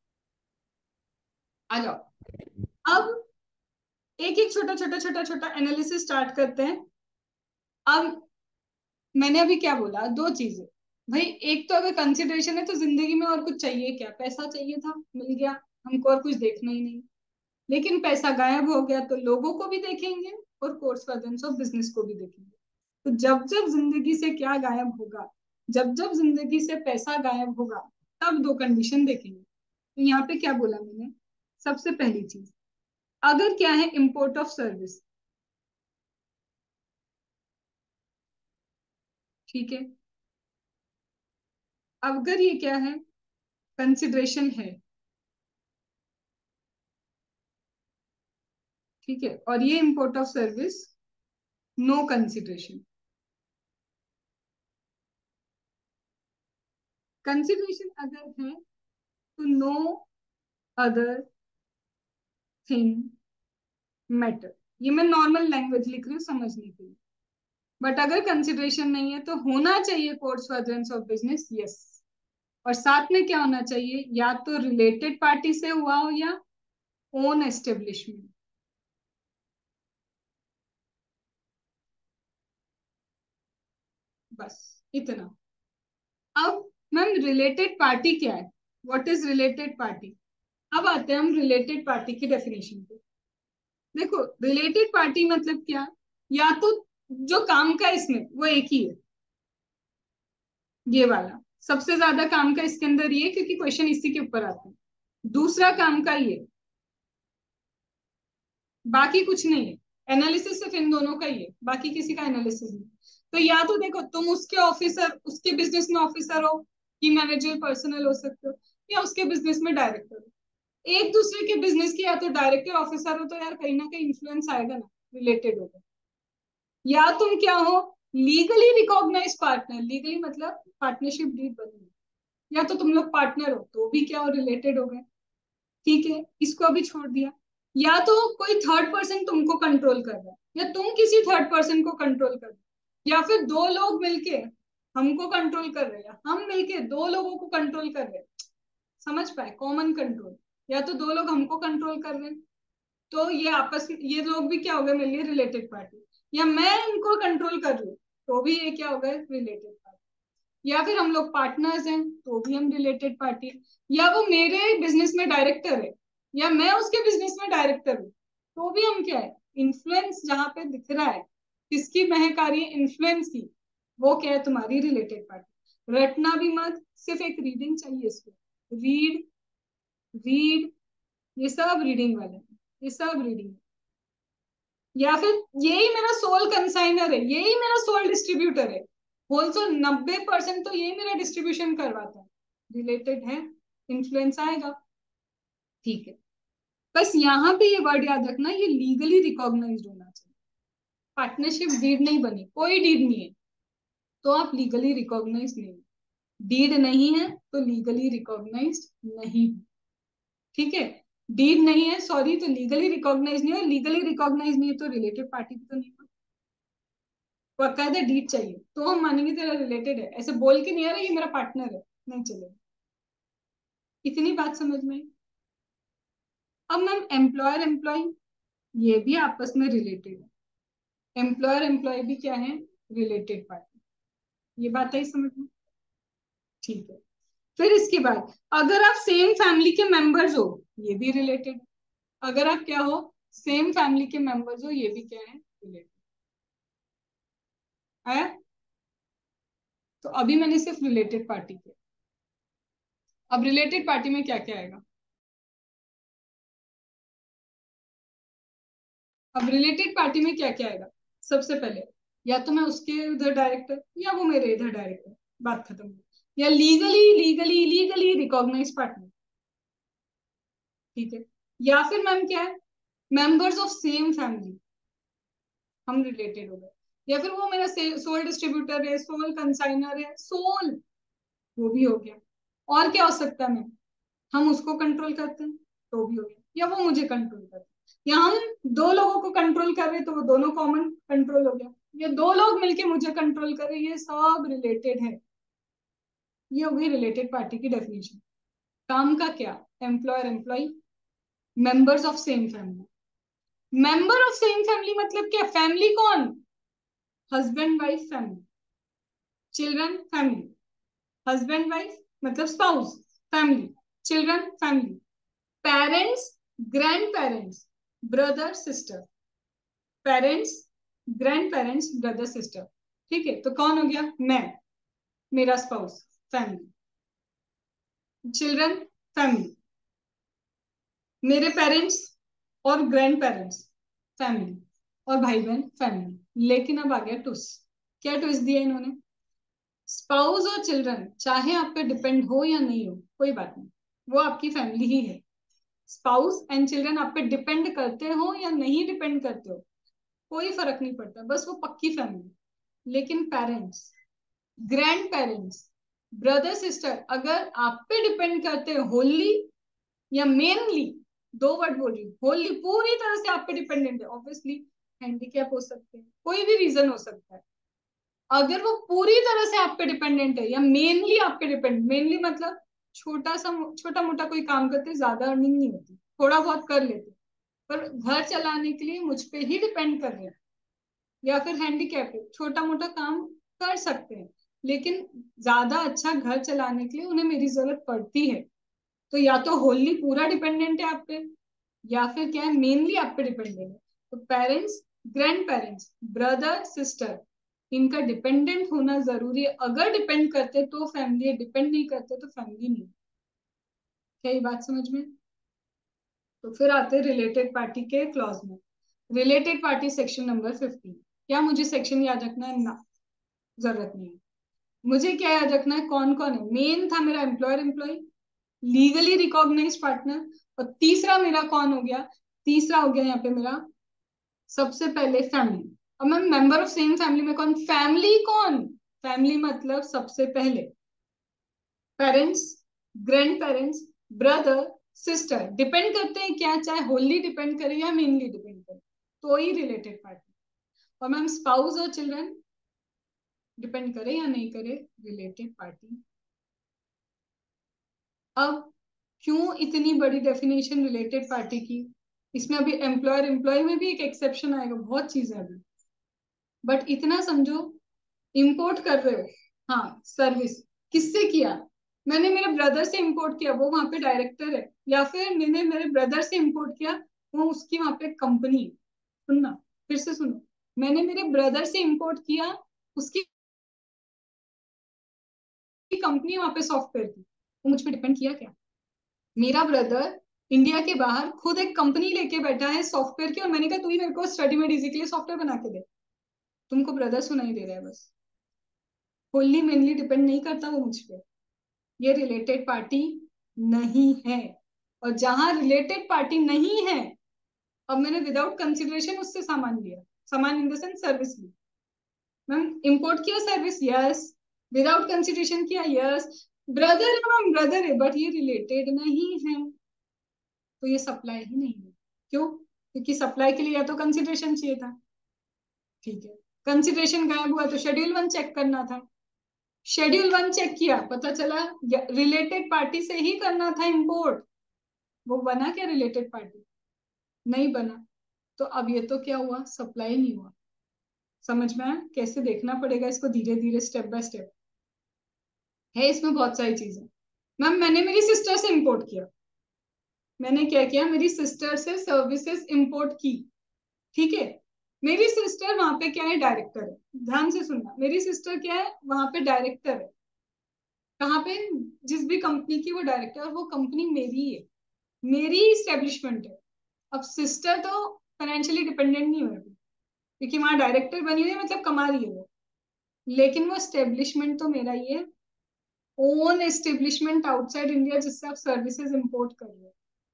आ जाओ। अब एक एक छोटा छोटा छोटा छोटा एनालिसिस स्टार्ट करते हैं। अब मैंने अभी क्या बोला, दो चीजें। भाई एक तो अगर कंसिडरेशन है तो जिंदगी में और कुछ चाहिए क्या? पैसा चाहिए था, मिल गया, हमको और कुछ देखना ही नहीं। लेकिन पैसा गायब हो गया तो लोगों को भी देखेंगे और कोर्स फर्दर्स ऑफ बिजनेस को भी देखेंगे। तो जब जब जिंदगी से क्या गायब होगा, जब जब जिंदगी से पैसा गायब होगा, तब दो कंडीशन देखेंगे। तो यहाँ पे क्या बोला मैंने? सबसे पहली चीज, अगर क्या है इम्पोर्ट ऑफ सर्विस, ठीक है। अगर ये क्या है, कंसिडरेशन है, ठीक है, और ये import of service no consideration. Consideration अगर है तो नो अदर थिंग मैटर। ये मैं नॉर्मल लैंग्वेज लिख रही हूँ समझने के लिए। बट अगर कंसिडरेशन नहीं है तो होना चाहिए course furtherance of business, yes. और साथ में क्या होना चाहिए, या तो रिलेटेड पार्टी से हुआ हो या ओन एस्टेब्लिशमेंट। बस इतना। अब मैम रिलेटेड पार्टी क्या है? What is related party? अब आते हैं हम रिलेटेड पार्टी की डेफिनेशन पे। देखो रिलेटेड पार्टी मतलब क्या, या तो जो काम का इसमें वो एक ही है, ये वाला सबसे ज्यादा काम का इसके अंदर ये, क्योंकि क्वेश्चन इसी के ऊपर आते हैं। दूसरा काम का ये, बाकी कुछ नहीं है। एनालिसिस सिर्फ इन दोनों का ही है, बाकी किसी का एनालिसिस नहीं। तो या तो देखो तुम उसके ऑफिसर, उसके बिजनेस में ऑफिसर हो, कि मैनेजर पर्सनल हो सकते हो, या उसके बिजनेस में डायरेक्टर हो। एक दूसरे के बिजनेस की या तो डायरेक्टर ऑफिसर हो, तो यार कहीं ना कहीं इन्फ्लुएंस आएगा ना, रिलेटेड होगा। या तुम क्या हो, लीगली रिकॉग्नाइज पार्टनर, लीगली मतलब पार्टनरशिप डीड बनी है, या तो तुम लोग पार्टनर हो तो भी क्या हो, रिलेटेड हो गए। ठीक है, इसको अभी छोड़ दिया। या तो कोई थर्ड पर्सन तुमको कंट्रोल कर रहा है, या तुम किसी थर्ड पर्सन को कंट्रोल कर रहे हो, या फिर दो लोग मिलके हमको कंट्रोल कर रहे हैं, या हम मिलके दो लोगों को कंट्रोल कर रहे हैं। समझ पाए, कॉमन कंट्रोल। या तो दो लोग हमको कंट्रोल कर रहे हैं, तो ये आपस में ये लोग भी क्या हो गए मेरे लिए रिलेटेड पार्टी। या मैं इनको कंट्रोल कर रही हूँ, तो भी ये क्या हो गए, रिलेटेड पार्टी। या फिर हम लोग पार्टनर्स हैं तो भी हम रिलेटेड पार्टी। या वो मेरे बिजनेस में डायरेक्टर है, या मैं उसके बिजनेस में डायरेक्टर हूँ, तो भी हम क्या है, इन्फ्लुएंस जहां पे दिख रहा है, किसकी महक आ रही है, इन्फ्लुएंस की, वो क्या है, तुम्हारी रिलेटेड पार्टी। रटना भी मत, सिर्फ एक रीडिंग चाहिए इसको। रीड, रीड, ये सब रीडिंग वाले हैं, ये सब रीडिंग। या फिर यही मेरा सोल कंसाइनर है, यही मेरा सोल डिस्ट्रीब्यूटर है, होलसेल 90% तो यही मेरा डिस्ट्रीब्यूशन करवाता है, रिलेटेड है, इन्फ्लुएंस आएगा। ठीक है, बस यहाँ पे ये वर्ड याद रखना, ये लीगली रिकॉग्नाइज्ड होना चाहिए। पार्टनरशिप डीड नहीं बनी, कोई डीड नहीं है, तो आप लीगली रिकॉग्नाइज नहीं। डीड नहीं है तो लीगली रिकॉग्नाइज्ड नहीं। ठीक है, डीड नहीं है सॉरी, तो लीगली रिकॉग्नाइज नहीं है, लीगली रिकॉग्नाइज नहीं है तो रिलेटेड पार्टी भी तो नहीं है। बकायदा डीड चाहिए तो हम मानेंगे तेरा रिलेटेड है, ऐसे बोल के नहीं आ रहा ये मेरा पार्टनर है, नहीं चलेगा। इतनी बात समझ में आई। अब मैम एम्प्लॉयर एम्प्लॉय ये भी आपस में रिलेटेड है। एम्प्लॉयर एम्प्लॉय भी क्या है, रिलेटेड पार्टी। ये बात आई समझ में? ठीक है। फिर इसके बाद अगर आप सेम फैमिली के मेंबर्स हो, ये भी रिलेटेड। अगर आप क्या हो, सेम फैमिली के मेंबर्स हो, ये भी क्या है, रिलेटेड है। तो अभी मैंने सिर्फ रिलेटेड पार्टी किया। अब रिलेटेड पार्टी में क्या क्या आएगा? अब रिलेटेड पार्टी में क्या क्या आएगा? सबसे पहले या तो मैं उसके उधर डायरेक्टर या वो मेरे इधर डायरेक्टर, बात खत्म हो। या लीगली रिकॉग्नाइज पार्टनर, ठीक है। या फिर मैम क्या है, मेंबर्स ऑफ सेम फैमिली, हम रिलेटेड हो गए। या फिर वो मेरा सोल डिस्ट्रीब्यूटर है, सोल कंसाइनर है, सोल, वो भी हो गया। और क्या हो सकता है मैम, हम उसको कंट्रोल करते हैं तो भी हो गया, या वो मुझे कंट्रोल करते हैं, या हम दो लोगों को कंट्रोल कर रहे हैं तो वो दोनों कॉमन कंट्रोल हो गया, या दो लोग मिलके मुझे कंट्रोल कर रहे हैं, ये सब रिलेटेड है। ये हो गई रिलेटेड पार्टी की डेफिनेशन। काम का क्या, employer employ, members of same family. Member of same family मतलब क्या, फैमिली कौन, husband wife family, children family, husband wife मतलब spouse family, children family, parents grandparents brother sister, parents grandparents brother sister, ठीक है। तो कौन हो गया, मैं, मेरा स्पाउस फैमिली, चिल्ड्रन फैमिली, मेरे पेरेंट्स और ग्रैंड पेरेंट्स फैमिली, और भाई बहन फैमिली। लेकिन अब आ गया ट्विस्ट। क्या ट्विस्ट दिया इन्होंने, स्पाउस और चिल्ड्रन चाहे आप पे डिपेंड हो या नहीं हो, कोई बात नहीं, वो आपकी फैमिली ही है। स्पाउस एंड चिल्ड्रन आप पे डिपेंड करते हो या नहीं डिपेंड करते हो, कोई फर्क नहीं पड़ता, बस वो पक्की फैमिली। लेकिन parents, grandparents, brother sister अगर आप पे डिपेंड करते हैं होली या मेनली, दो वर्ड बोल रही हूँ, होली पूरी तरह से आप पे डिपेंडेंट है, ऑब्वियसली हैंडीकैप हो सकते हैं, कोई भी रीजन हो सकता है। अगर वो पूरी तरह से आप पे डिपेंडेंट है या मेनली आप पे डिपेंड, मेनली मतलब छोटा मोटा कोई काम करते, ज्यादा अर्निंग नहीं होती, थोड़ा बहुत कर लेते, पर घर चलाने के लिए मुझ पे ही डिपेंड कर रहे हैं, या फिर हैंडीकैप है, छोटा मोटा काम कर सकते हैं लेकिन ज्यादा अच्छा घर चलाने के लिए उन्हें मेरी जरूरत पड़ती है। तो या तो होली पूरा डिपेंडेंट है आप पे, या फिर क्या है, मेनली आप पे डिपेंडेंट है। तो parents grandparents brother sister, इनका डिपेंडेंट होना जरूरी है। अगर डिपेंड करते तो फैमिली है, डिपेंड नहीं करते तो फैमिली नहीं। क्या ये बात समझ में? तो फिर आते हैं रिलेटेड पार्टी के क्लॉज में। Related party section number 15। क्या मुझे सेक्शन याद रखना है? ना, जरूरत नहीं है। मुझे क्या याद रखना है, कौन कौन है। मेन था मेरा employer employ, legally recognise partner, और तीसरा मेरा कौन हो गया, तीसरा हो गया यहाँ पे मेरा सबसे पहले फैमिली। अब मैं मेंबर ऑफ सेम फैमिली में कौन, फैमिली कौन, फैमिली मतलब सबसे पहले parents, grandparents, brother sister, depend करते हैं क्या, चाहे होली डिपेंड करे या मेनली डिपेंड करे, तो ही रिलेटेड पार्टी। और मैम स्पाउस और चिल्ड्रन डिपेंड करे या नहीं करे, रिलेटेड पार्टी। अब क्यों इतनी बड़ी डेफिनेशन रिलेटेड पार्टी की, इसमें अभी एम्प्लॉयर एम्प्लॉय में भी एक एक्सेप्शन आएगा, बहुत चीजें अभी, बट इतना समझो, इंपोर्ट कर रहे हो, हाँ सर्विस, किससे किया, मैंने मेरे ब्रदर से इंपोर्ट किया, वो वहां पे डायरेक्टर है, या फिर मैंने मेरे ब्रदर से इंपोर्ट किया, वो उसकी वहां पे कंपनी है। सुनना, फिर से सुनो, मैंने मेरे ब्रदर से इंपोर्ट किया, उसकी कंपनी वहां पे सॉफ्टवेयर की, वो मुझ पर डिपेंड किया क्या, मेरा ब्रदर इंडिया के बाहर खुद एक कंपनी लेके बैठा है सॉफ्टवेयर की, और मैंने कहा तू ही मेरे को स्टडी में इजी के लिए सॉफ्टवेयर बना के दे, तुमको ब्रदर सुनाई दे रहा है बस, फुल्ली मेनली डिपेंड नहीं करता वो मुझ पे, ये रिलेटेड पार्टी नहीं है। और जहां रिलेटेड पार्टी नहीं है, अब मैंने विदाउट कंसिडरेशन उससे सामान लिया, सामान इन द सेंस सर्विस ली, मैम इंपोर्ट किया सर्विस, यस, विदाउट कंसिडरेशन किया, यस, ब्रदर है मैम, ब्रदर है, बट ये रिलेटेड नहीं है, तो ये सप्लाई ही नहीं है। क्यों? क्योंकि सप्लाई के लिए या तो कंसिडरेशन चाहिए था, ठीक है, कंसिडरेशन गायब हुआ तो शेड्यूल 1 चेक करना था, शेड्यूल 1 चेक किया, पता चला रिलेटेड पार्टी से ही करना था इंपोर्ट, वो बना क्या रिलेटेड पार्टी? नहीं बना। तो अब ये तो क्या हुआ, सप्लाई नहीं हुआ। समझ में आया कैसे देखना पड़ेगा इसको, धीरे धीरे स्टेप बाय स्टेप है इसमें बहुत सारी चीजें। मैम मैंने मेरी सिस्टर से इंपोर्ट किया, मैंने क्या किया, मेरी सिस्टर से सर्विसेज इंपोर्ट की, ठीक है। मेरी सिस्टर वहां पे क्या है, डायरेक्टर है। ध्यान से सुनना, मेरी सिस्टर क्या है वहां पे, डायरेक्टर है। कहाँ पे, जिस भी कंपनी की वो डायरेक्टर, और वो कंपनी मेरी है, मेरी इस्टेब्लिशमेंट है। अब सिस्टर तो फाइनेंशियली डिपेंडेंट नहीं है क्योंकि वहां डायरेक्टर बनी हुई है, मतलब कमा रही है वो, लेकिन वो एस्टेब्लिशमेंट तो मेरा ही है, ओन एस्टेब्लिशमेंट आउटसाइड इंडिया जिससे आप सर्विसेज इंपोर्ट कर रहे हो।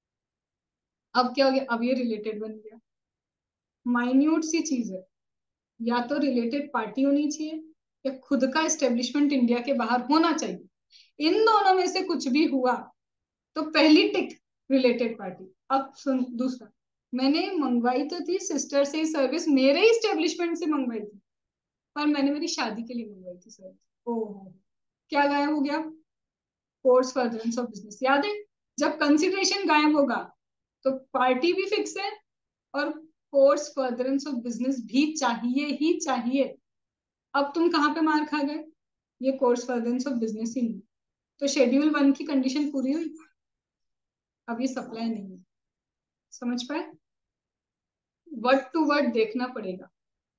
अब क्या हो गया, अब ये रिलेटेड बन गया। माइन्यूट सी चीज है, या तो रिलेटेड पार्टी होनी चाहिए या खुद का एस्टेब्लिशमेंट इंडिया के बाहर होना चाहिए। इन दोनों में से कुछ भी हुआ तो पहली टिक रिलेटेड पार्टी। अब सुन दूसरा, मैंने मंगवाई तो थी सिस्टर से ही सर्विस, मेरे ही एस्टेब्लिशमेंट से मंगवाई थी, पर मैंने मेरी शादी के लिए मंगवाई थी सर्विस। ओहो, क्या गायब हो गया, कोर्स फर्दरेंस ऑफ बिजनेस। याद है, जब कंसिडरेशन गायब होगा तो पार्टी भी फिक्स है और कोर्स फर्दरेंस ऑफ बिजनेस भी चाहिए ही चाहिए। अब तुम कहाँ पे मार खा गए, ये कोर्स फर्दरेंस ऑफ बिजनेस ही नहीं। तो शेड्यूल 1 की कंडीशन पूरी हुई, अब ये सप्लाई नहीं है। समझ पाए, वर्ड टू वर्ड देखना पड़ेगा।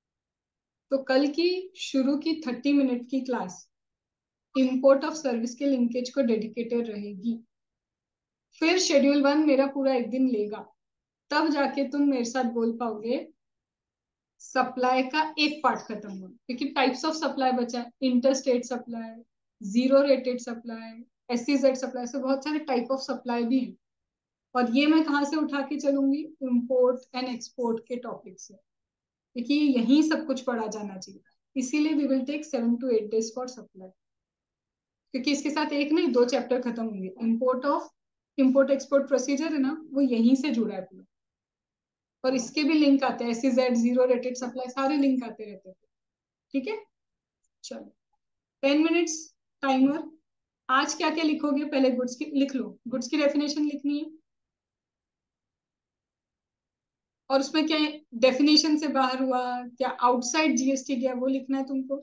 तो कल की शुरू की 30 मिनट की क्लास इंपोर्ट ऑफ सर्विस के लिंकेज को डेडिकेटेड रहेगी। फिर शेड्यूल 1 मेरा पूरा एक दिन लेगा, तब जाके तुम मेरे साथ बोल पाओगे सप्लाई का एक पार्ट खत्म हुआ। क्योंकि टाइप्स ऑफ सप्लाई बचा है, inter state supply, zero rated supply, SEZ supply, से बहुत सारे टाइप ऑफ सप्लाई भी हैं। और ये मैं कहाँ से उठा के चलूंगी, इंपोर्ट एंड एक्सपोर्ट के टॉपिक से, क्योंकि यही सब कुछ पढ़ा जाना चाहिए। इसीलिए we will take 7 to 8 days for supply, क्योंकि इसके साथ एक नहीं 2 चैप्टर खत्म होंगे। इंपोर्ट एक्सपोर्ट प्रोसीजर है ना, वो यहीं से जुड़ा है पूरा, और इसके भी लिंक आते हैं, एससीजेड, जीरो रेटेड सप्लाई, सारे लिंक आते रहते हैं। ठीक है, चलो 10 मिनट्स टाइमर। आज क्या क्या लिखोगे, पहले गुड्स की लिख लो, गुड्स की डेफिनेशन लिखनी है, और उसमें क्या डेफिनेशन से बाहर हुआ, क्या आउटसाइड जीएसटी गया, वो लिखना है तुमको।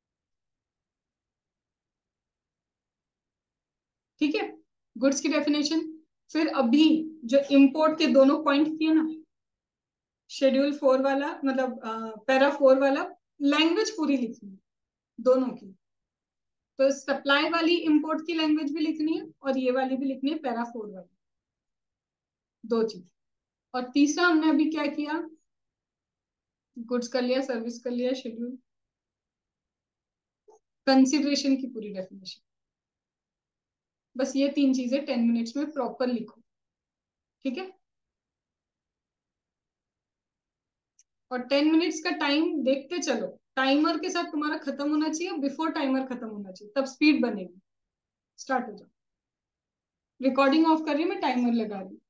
ठीक है, गुड्स की डेफिनेशन। फिर अभी जो इंपोर्ट के दोनों पॉइंट किए ना, शेड्यूल 4 वाला, मतलब पैरा 4 वाला, लैंग्वेज पूरी लिखनी है दोनों की। तो सप्लाई वाली इंपोर्ट की लैंग्वेज भी लिखनी है और ये वाली भी लिखनी है, पैरा 4 वाली, दो चीज। और तीसरा हमने अभी क्या किया, गुड्स कर लिया, सर्विस कर लिया, शेड्यूल, कंसिडरेशन की पूरी डेफिनेशन। बस ये 3 चीजें 10 मिनट्स में प्रॉपर लिखो, ठीक है। और 10 मिनट्स का टाइम देखते चलो, टाइमर के साथ तुम्हारा खत्म होना चाहिए, बिफोर टाइमर खत्म होना चाहिए, तब स्पीड बनेगी। स्टार्ट हो जाओ, रिकॉर्डिंग ऑफ कर रही हूँ मैं, टाइमर लगा रही हूँ।